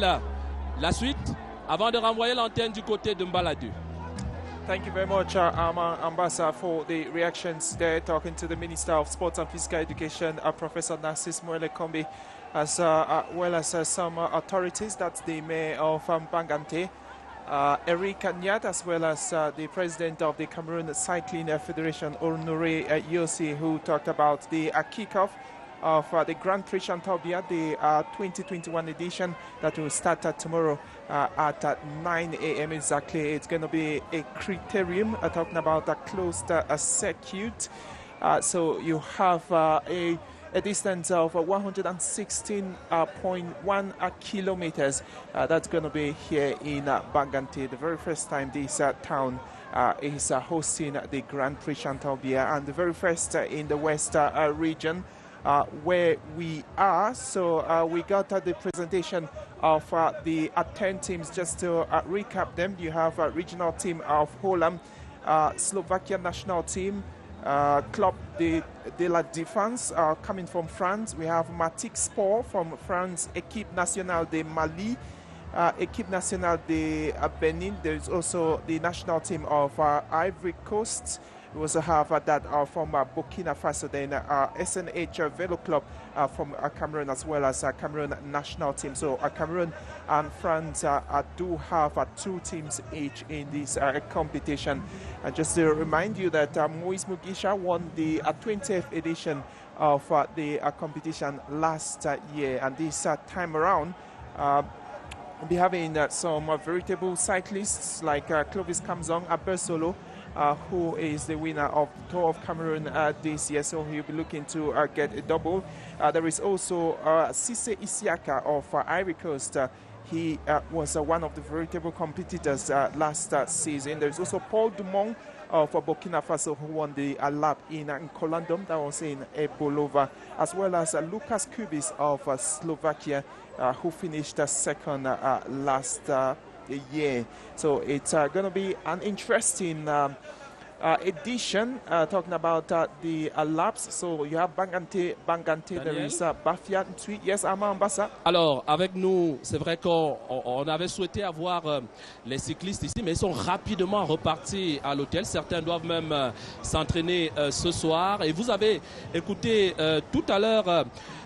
la suite, avant de renvoyer l'antenne du côté de Mbaladu. Thank you very much, uh, Armand Ambassa, for the reactions there, talking to the Minister of Sports and Physical Education, uh, Professor Narcisse Moelle-Kombi, as uh, uh, well as uh, some uh, authorities. That's the mayor of um, Banganté, uh, Eric Nyat, as well as uh, the president of the Cameroon Cycling Federation, Honoré uh, Yossi, who talked about the uh, kickoff of uh, the Grand Prix Chantal Biya, the uh, twenty twenty-one edition that will start uh, tomorrow uh, at uh, nine A M exactly. It's going to be a criterium, uh, talking about a closed uh, a circuit. Uh, so you have uh, a, a distance of uh, one hundred sixteen point one uh, kilometers. Uh, that's going to be here in uh, Banganté, the very first time this uh, town Uh, is uh, hosting the Grand Prix Chantal Biya, and the very first uh, in the West uh, uh, region uh, where we are. So uh, we got uh, the presentation of uh, the uh, ten teams. Just to uh, recap them, you have a regional team of Holland, uh, Slovakia national team, uh, Club de, de la Défense uh, coming from France. We have Matic Sport from France, Équipe Nationale de Mali, Uh, Équipe Nationale de uh, Benin. There is also the national team of uh, Ivory Coast. We also have uh, that uh, from uh, Burkina Faso, then uh, S N H uh, Velo Club uh, from uh, Cameroon, as well as uh, Cameroon national team. So uh, Cameroon and France uh, uh, do have uh, two teams each in this uh, competition. And just to remind you that uh, Moïse Mugisha won the uh, twentieth edition of uh, the uh, competition last uh, year, and this uh, time around uh, we'll be having uh, some uh, veritable cyclists like uh, Clovis Kamzong Abersolo, uh, who is the winner of the Tour of Cameroon uh, this year, so he'll be looking to uh, get a double. Uh, there is also uh, Sise Isiaka of uh, Ivory Coast. Uh, he uh, was uh, one of the veritable competitors uh, last uh, season. There's also Paul Dumont of uh, Burkina Faso, who won the uh, lap in, uh, in Colandom, that was in Ebolova, as well as uh, Lukas Kubis of uh, Slovakia, Uh, who finished uh, second uh, uh, last uh, year. So it's uh, going to be an interesting um, uh, edition, uh, talking about uh, the uh, laps. So you have Banganté, Banganté, there is uh, Bafia, Ntui. Yes, Armand Ambassa. Alors, avec nous, c'est vrai qu'on on avait souhaité avoir euh, les cyclistes ici, mais ils sont rapidement repartis à l'hôtel. Certains doivent même euh, s'entraîner euh, ce soir. Et vous avez écouté euh, tout à l'heure euh,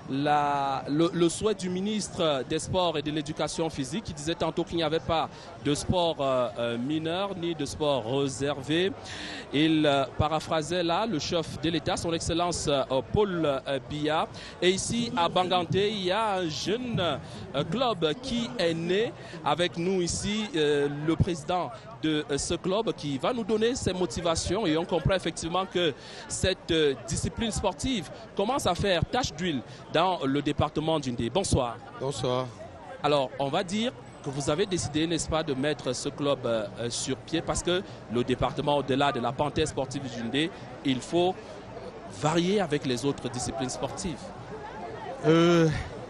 La, le, le souhait du ministre des Sports et de l'Éducation physique, qui disait tantôt qu'il n'y avait pas de sport euh, euh, mineur ni de sport réservé. Il euh, paraphrasait là le chef de l'État, son Excellence euh, Paul euh, Biya. Et ici à Banganté, il y a un jeune euh, club qui est né avec nous ici, euh, le président de ce club qui va nous donner ses motivations, et on comprend effectivement que cette euh, discipline sportive commence à faire tache d'huile dans le département d'Undé. Bonsoir. Bonsoir. Alors, on va dire que vous avez décidé, n'est-ce pas, de mettre ce club euh, sur pied parce que le département, au-delà de la panthère sportive d'Undé, il faut varier avec les autres disciplines sportives. Euh,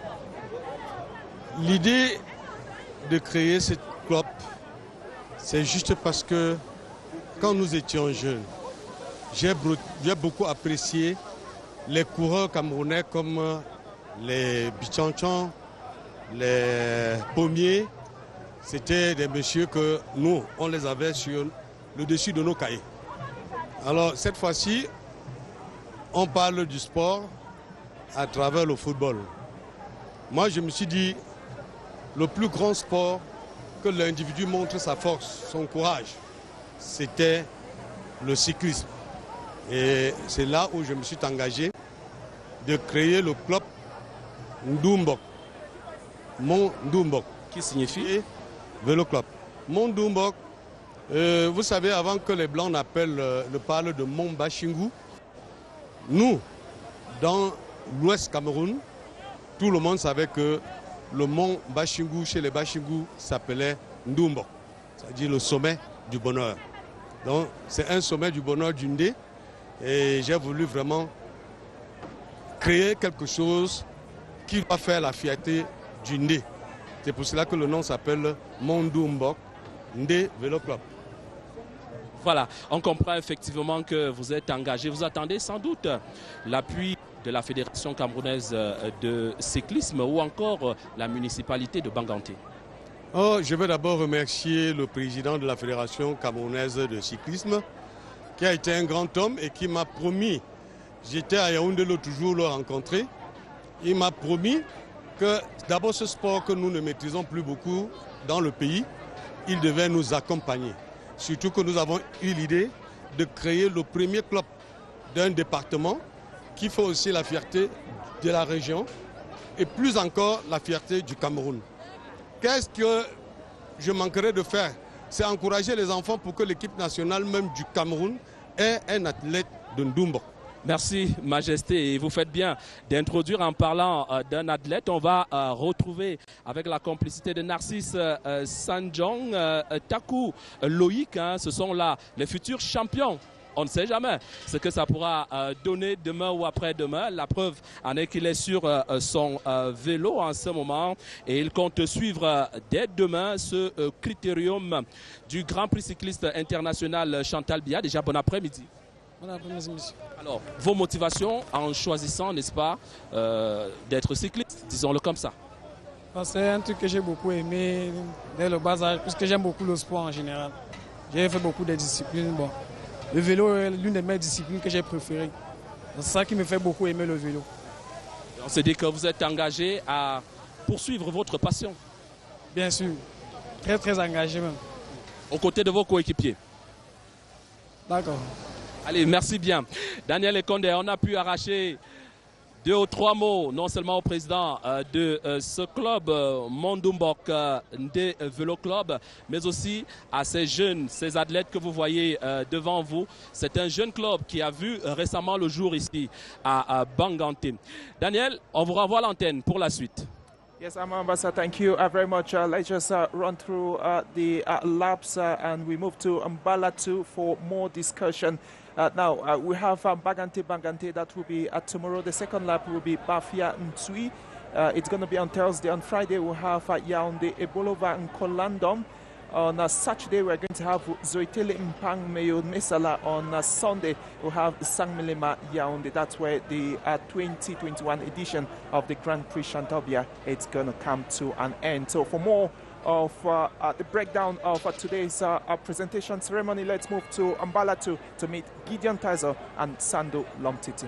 L'idée de créer ce club, c'est juste parce que quand nous étions jeunes, j'ai beaucoup apprécié les coureurs camerounais comme les Bichanchan, les Pommiers. C'était des messieurs que nous, on les avait sur le dessus de nos cahiers. Alors cette fois-ci, on parle du sport à travers le football. Moi, je me suis dit, le plus grand sport que l'individu montre sa force, son courage, c'était le cyclisme. Et c'est là où je me suis engagé de créer le club Ndumbok. Mon Ndumbok. Qui signifie Vélo Club. Mon Ndumbok, euh, vous savez, avant que les Blancs n'appellent, euh, ne parlent de Mont Bachingu, nous, dans l'Ouest Cameroun, tout le monde savait que le mont Bachingu, chez les Bachingu, s'appelait Ndumbok, c'est-à-dire le sommet du bonheur. Donc, c'est un sommet du bonheur du Ndé, et j'ai voulu vraiment créer quelque chose qui va faire la fierté du Ndé. C'est pour cela que le nom s'appelle Mont Ndumbok, Ndé Vélo Club. Voilà, on comprend effectivement que vous êtes engagé. Vous attendez sans doute l'appui de la Fédération camerounaise de cyclisme ou encore la municipalité de Banganté. Oh, je veux d'abord remercier le président de la Fédération camerounaise de cyclisme qui a été un grand homme et qui m'a promis, j'étais à Yaoundé l'autre jour le rencontrer, il m'a promis que d'abord ce sport que nous ne maîtrisons plus beaucoup dans le pays, il devait nous accompagner. Surtout que nous avons eu l'idée de créer le premier club d'un département qui fait aussi la fierté de la région et plus encore la fierté du Cameroun. Qu'est-ce que je manquerais de faire? C'est encourager les enfants pour que l'équipe nationale même du Cameroun ait un athlète de Ndumbok. Merci Majesté, et vous faites bien d'introduire en parlant euh, d'un athlète. On va euh, retrouver avec la complicité de Narcisse euh, Sanjong, euh, Taku, euh, Loïc, hein, ce sont là les futurs champions. On ne sait jamais ce que ça pourra euh, donner demain ou après-demain. La preuve en est qu'il est sur euh, son euh, vélo en ce moment et il compte suivre euh, dès demain ce euh, critérium du Grand Prix cycliste international Chantal Biya. Déjà, bon après-midi. Bon après-midi, monsieur. Alors, vos motivations en choisissant, n'est-ce pas, euh, d'être cycliste, disons-le comme ça? C'est un truc que j'ai beaucoup aimé dès le bas âge, puisque j'aime beaucoup le sport en général. J'ai fait beaucoup de disciplines. Bon. Le vélo est l'une des meilleures disciplines que j'ai préférées. C'est ça qui me fait beaucoup aimer le vélo. On se dit que vous êtes engagé à poursuivre votre passion. Bien sûr. Très, très engagé même. Aux côtés de vos coéquipiers. D'accord. Allez, merci bien. Daniel Ekonde, on a pu arracher deux ou trois mots, non seulement au président euh, de euh, ce club, euh, Mondumbok euh, Ndé Vélo Club, mais aussi à ces jeunes, ces athlètes que vous voyez euh, devant vous. C'est un jeune club qui a vu euh, récemment le jour ici à, à Banganté. Daniel, on vous renvoie l'antenne pour la suite. Yes, I'm Ambassador. Thank you uh, very much. Uh, let's just uh, run through uh, the uh, laps uh, and we move to Mbalatu for more discussion. Uh, now, uh, we have um, Bagante Bagante that will be uh, tomorrow. The second lap will be Bafia Ntui. Uh, it's going to be on Thursday. On Friday, we'll have uh, Yaoundé Ebolova and Kolandom. On uh, Saturday, we're going to have Zoitele Mpang Meyo Mesala. On uh, Sunday, we'll have Sangmelema Yaoundé. That's where the uh, twenty twenty-one edition of the Grand Prix Chantal Biya it's going to come to an end. So for more of uh, uh, the breakdown of uh, today's uh, uh, presentation ceremony, let's move to Mbalatu to meet Gideon Taizo and Sando Lomtiti.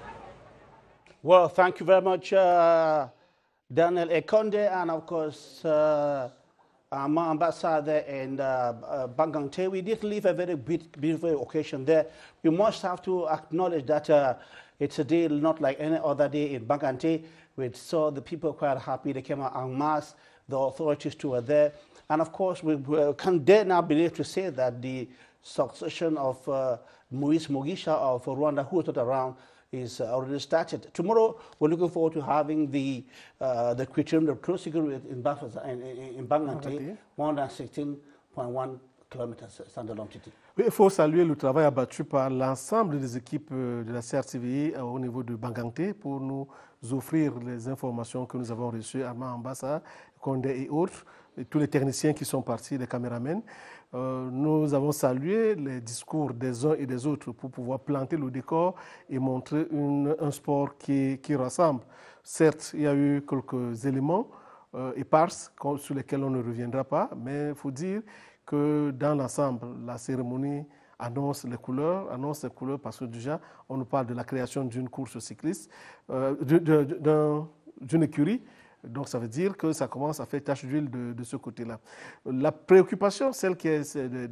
Well, thank you very much, uh, Daniel Ekonde, and of course, uh, our ambassador in uh, uh, Banganté. We did live a very beautiful occasion there. We must have to acknowledge that uh, it's a day not like any other day in Banganté. We saw the people quite happy. They came out en masse. The authorities too were there. And of course, we can dare now believe to say that the succession of uh, Moise Mugisha of Rwanda, who is not around, is already started. Tomorrow, we're looking forward to having the uh, the criterium, the close security in, in, in, in Banganté, one hundred sixteen point one kilometers, standalone city. Il faut saluer le travail abattu par l'ensemble des équipes de la C R T V I au niveau de Banganté pour nous offrir les informations que nous avons reçues, Armand Ambassa, Condé et autres, et tous les techniciens qui sont partis, les caméramens. Euh, nous avons salué les discours des uns et des autres pour pouvoir planter le décor et montrer une, un sport qui, qui rassemble. Certes, il y a eu quelques éléments euh, épars sur lesquels on ne reviendra pas, mais il faut dire que dans l'ensemble, la cérémonie annonce les couleurs, annonce les couleurs parce que déjà, on nous parle de la création d'une course cycliste, euh, d'une écurie Donc ça veut dire que ça commence à faire tache d'huile de, de ce côté-là. La préoccupation, celle qui est de, de,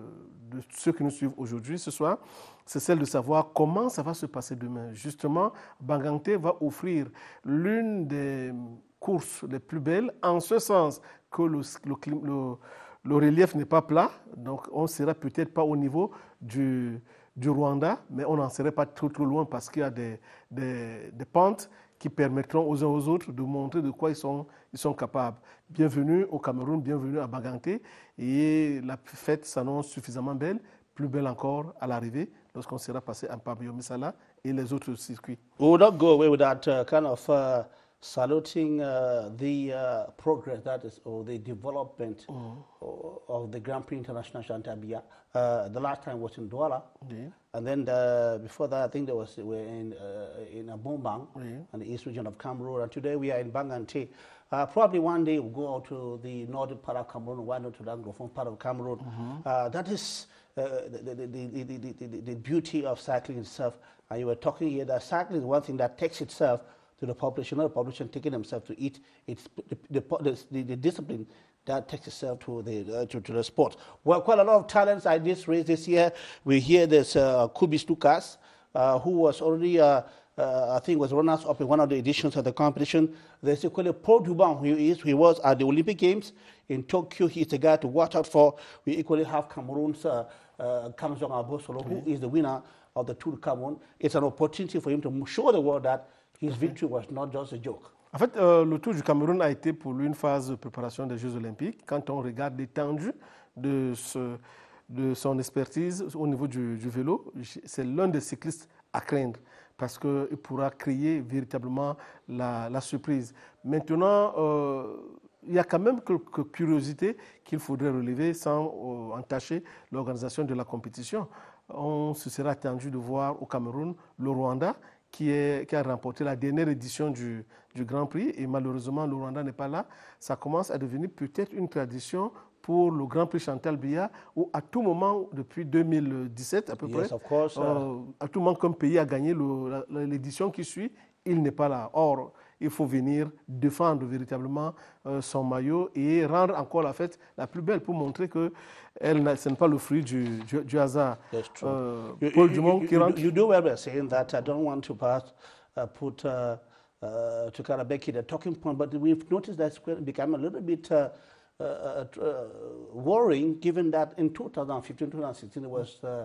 de ceux qui nous suivent aujourd'hui, ce soir, c'est celle de savoir comment ça va se passer demain. Justement, Banganté va offrir l'une des courses les plus belles, en ce sens que le, le, le, le relief n'est pas plat, donc on ne sera peut-être pas au niveau du, du Rwanda, mais on n'en serait pas trop, trop loin parce qu'il y a des, des, des pentes qui permettront aux uns aux autres de montrer de quoi ils sont, ils sont capables. Bienvenue au Cameroun, bienvenue à Banganté, et la fête s'annonce suffisamment belle, plus belle encore à l'arrivée, lorsqu'on sera passé en Pabio Misala et les autres circuits. We will not go away with that uh, kind of uh, saluting uh, the uh, progress that is, or the development mm. of the Grand Prix International Chantabia. Uh, the last time was in Douala, yeah. and then the, before that, I think there was we're in uh, in Abombang, yeah. in the east region of Cameroon, and today we are in Banganté. Uh, probably one day we'll go out to the northern part of Cameroon, why not to the Anglophone part of Cameroon. Mm-hmm. uh, that is uh, the, the, the, the, the, the, the beauty of cycling itself. And you were talking here that cycling is one thing that takes itself to the population, not the population taking themselves to eat. It's the, the, the, the discipline that takes itself to the uh, to, to the sport. Well, quite a lot of talents I did raise this year. We hear this uh, Kubis Lucas, uh, who was already, uh, uh, I think, was runners up in one of the editions of the competition. There's equally Paul Duban, who is, he was at the Olympic Games in Tokyo. He's the guy to watch out for. We equally have Cameroon's uh, uh, Kamzong Abosolo, who is the winner of the Tour de Cameroon. It's an opportunity for him to show the world that his victory was not just a joke. En fait, euh, le Tour du Cameroun a été pour lui une phase de préparation des Jeux Olympiques. Quand on regarde l'étendue de, ce, de son expertise au niveau du, du vélo, c'est l'un des cyclistes à craindre parce qu'il pourra créer véritablement la, la surprise. Maintenant, euh, il y a quand même quelques curiosités qu'il faudrait relever sans euh, entacher l'organisation de la compétition. On se sera attendu de voir au Cameroun le Rwanda, Qui, est, qui a remporté la dernière édition du, du Grand Prix. Et malheureusement, le Rwanda n'est pas là. Ça commence à devenir peut-être une tradition pour le Grand Prix Chantal Biya, où à tout moment, depuis deux mille dix-sept à peu yes, près, of course, uh... euh, à tout moment qu'un pays a gagné l'édition qui suit, il n'est pas là. Or, il faut venir défendre véritablement euh, son maillot et rendre encore la fête la plus belle pour montrer que elle, ce n'est pas le fruit du, du, du hasard. That's true. Euh, Paul Dumont qui rentre. You do well by saying that. I don't want to pass, uh, put uh, uh, to kind of make it a talking point, but we've noticed that's become a little bit uh, uh, uh, worrying, given that in two thousand fifteen, two thousand sixteen, it was uh,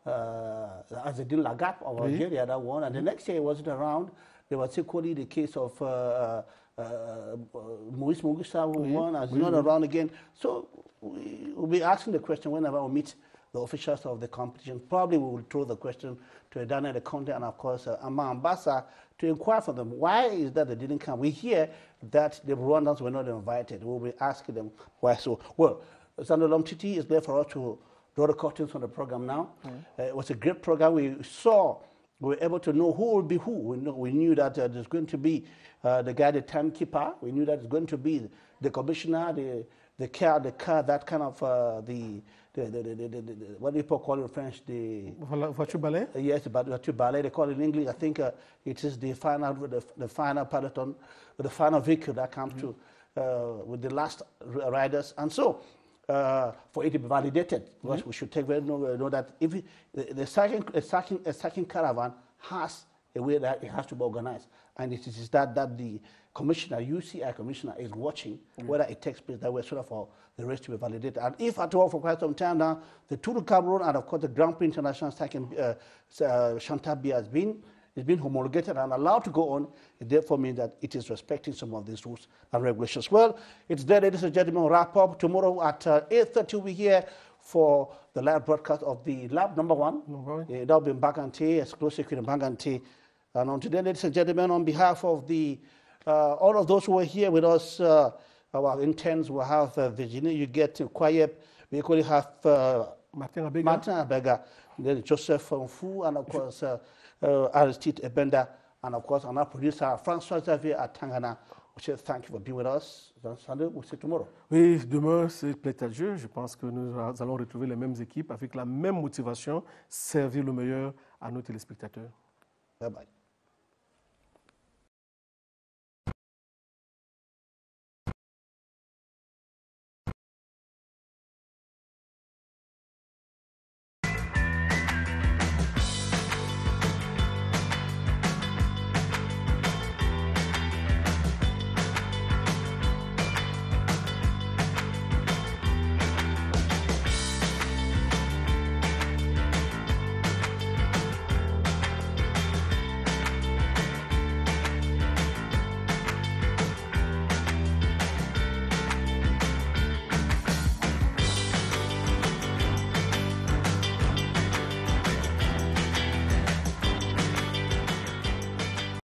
uh, Azedine Lagap of Oui. Algeria that won, and the next year it wasn't around. There was equally the case of uh, uh, uh, Maurice Mugisha who Oui. won, as Oui, not oui. around again. So we will be asking the question whenever we meet the officials of the competition. Probably we will throw the question to Daniel Conte and of course uh, Amma Ambassa to inquire from them. Why is that they didn't come? We hear that the Rwandans were not invited. We will be asking them why so. Well, Sandolom Titi is there for us to draw the curtains on the program now. Mm. Uh, it was a great program. We saw, we were able to know who will be who. We, know, we knew that uh, there's going to be uh, the guy, the timekeeper. We knew that it's going to be the commissioner, the the car, the car, that kind of uh, the, the, the, the, the, the, the what do people call it in French? The voiture ballet. Uh, yes, the voiture ballet. They call it in English. I think uh, it is the final, the, the final peloton, the final vehicle that comes mm-hmm. to uh, with the last riders, and so. Uh, for it to be validated, because mm-hmm. we should take very know, know that if it, the, the cycling, a cycling, a cycling caravan has a way that it has to be organized, and it is that that the commissioner, U C I commissioner, is watching mm-hmm. whether it takes place that way, sort of for the race to be validated. And if at all for quite some time now, the Tour de Cameroon and of course the Grand Prix International Cycling uh, uh, Chantabia has been. It's been homologated and allowed to go on. It therefore means that it is respecting some of these rules and regulations. Well, it's there, ladies and gentlemen. Wrap up tomorrow at uh, eight thirty. We'll be here for the live broadcast of the lab number one. Okay. Uh, that'll be in Bagante, exclusive in Bagante. And on today, ladies and gentlemen, on behalf of the uh, all of those who are here with us, uh, our interns will have uh, Virginia, you get uh, Kwayep. We equally have uh, Martin Abega, Martin Abega, then Joseph Fonfu, and of course. Uh, Uh, Aristide Ebenda, and of course, our producer, François Xavier at Tangana. We say thank you for being with us. Sunday, we'll see you tomorrow. Oui, demain, c'est plaît à Dieu. Je pense que nous allons retrouver les mêmes équipes avec la même motivation, servir le meilleur à nos téléspectateurs. Bye bye.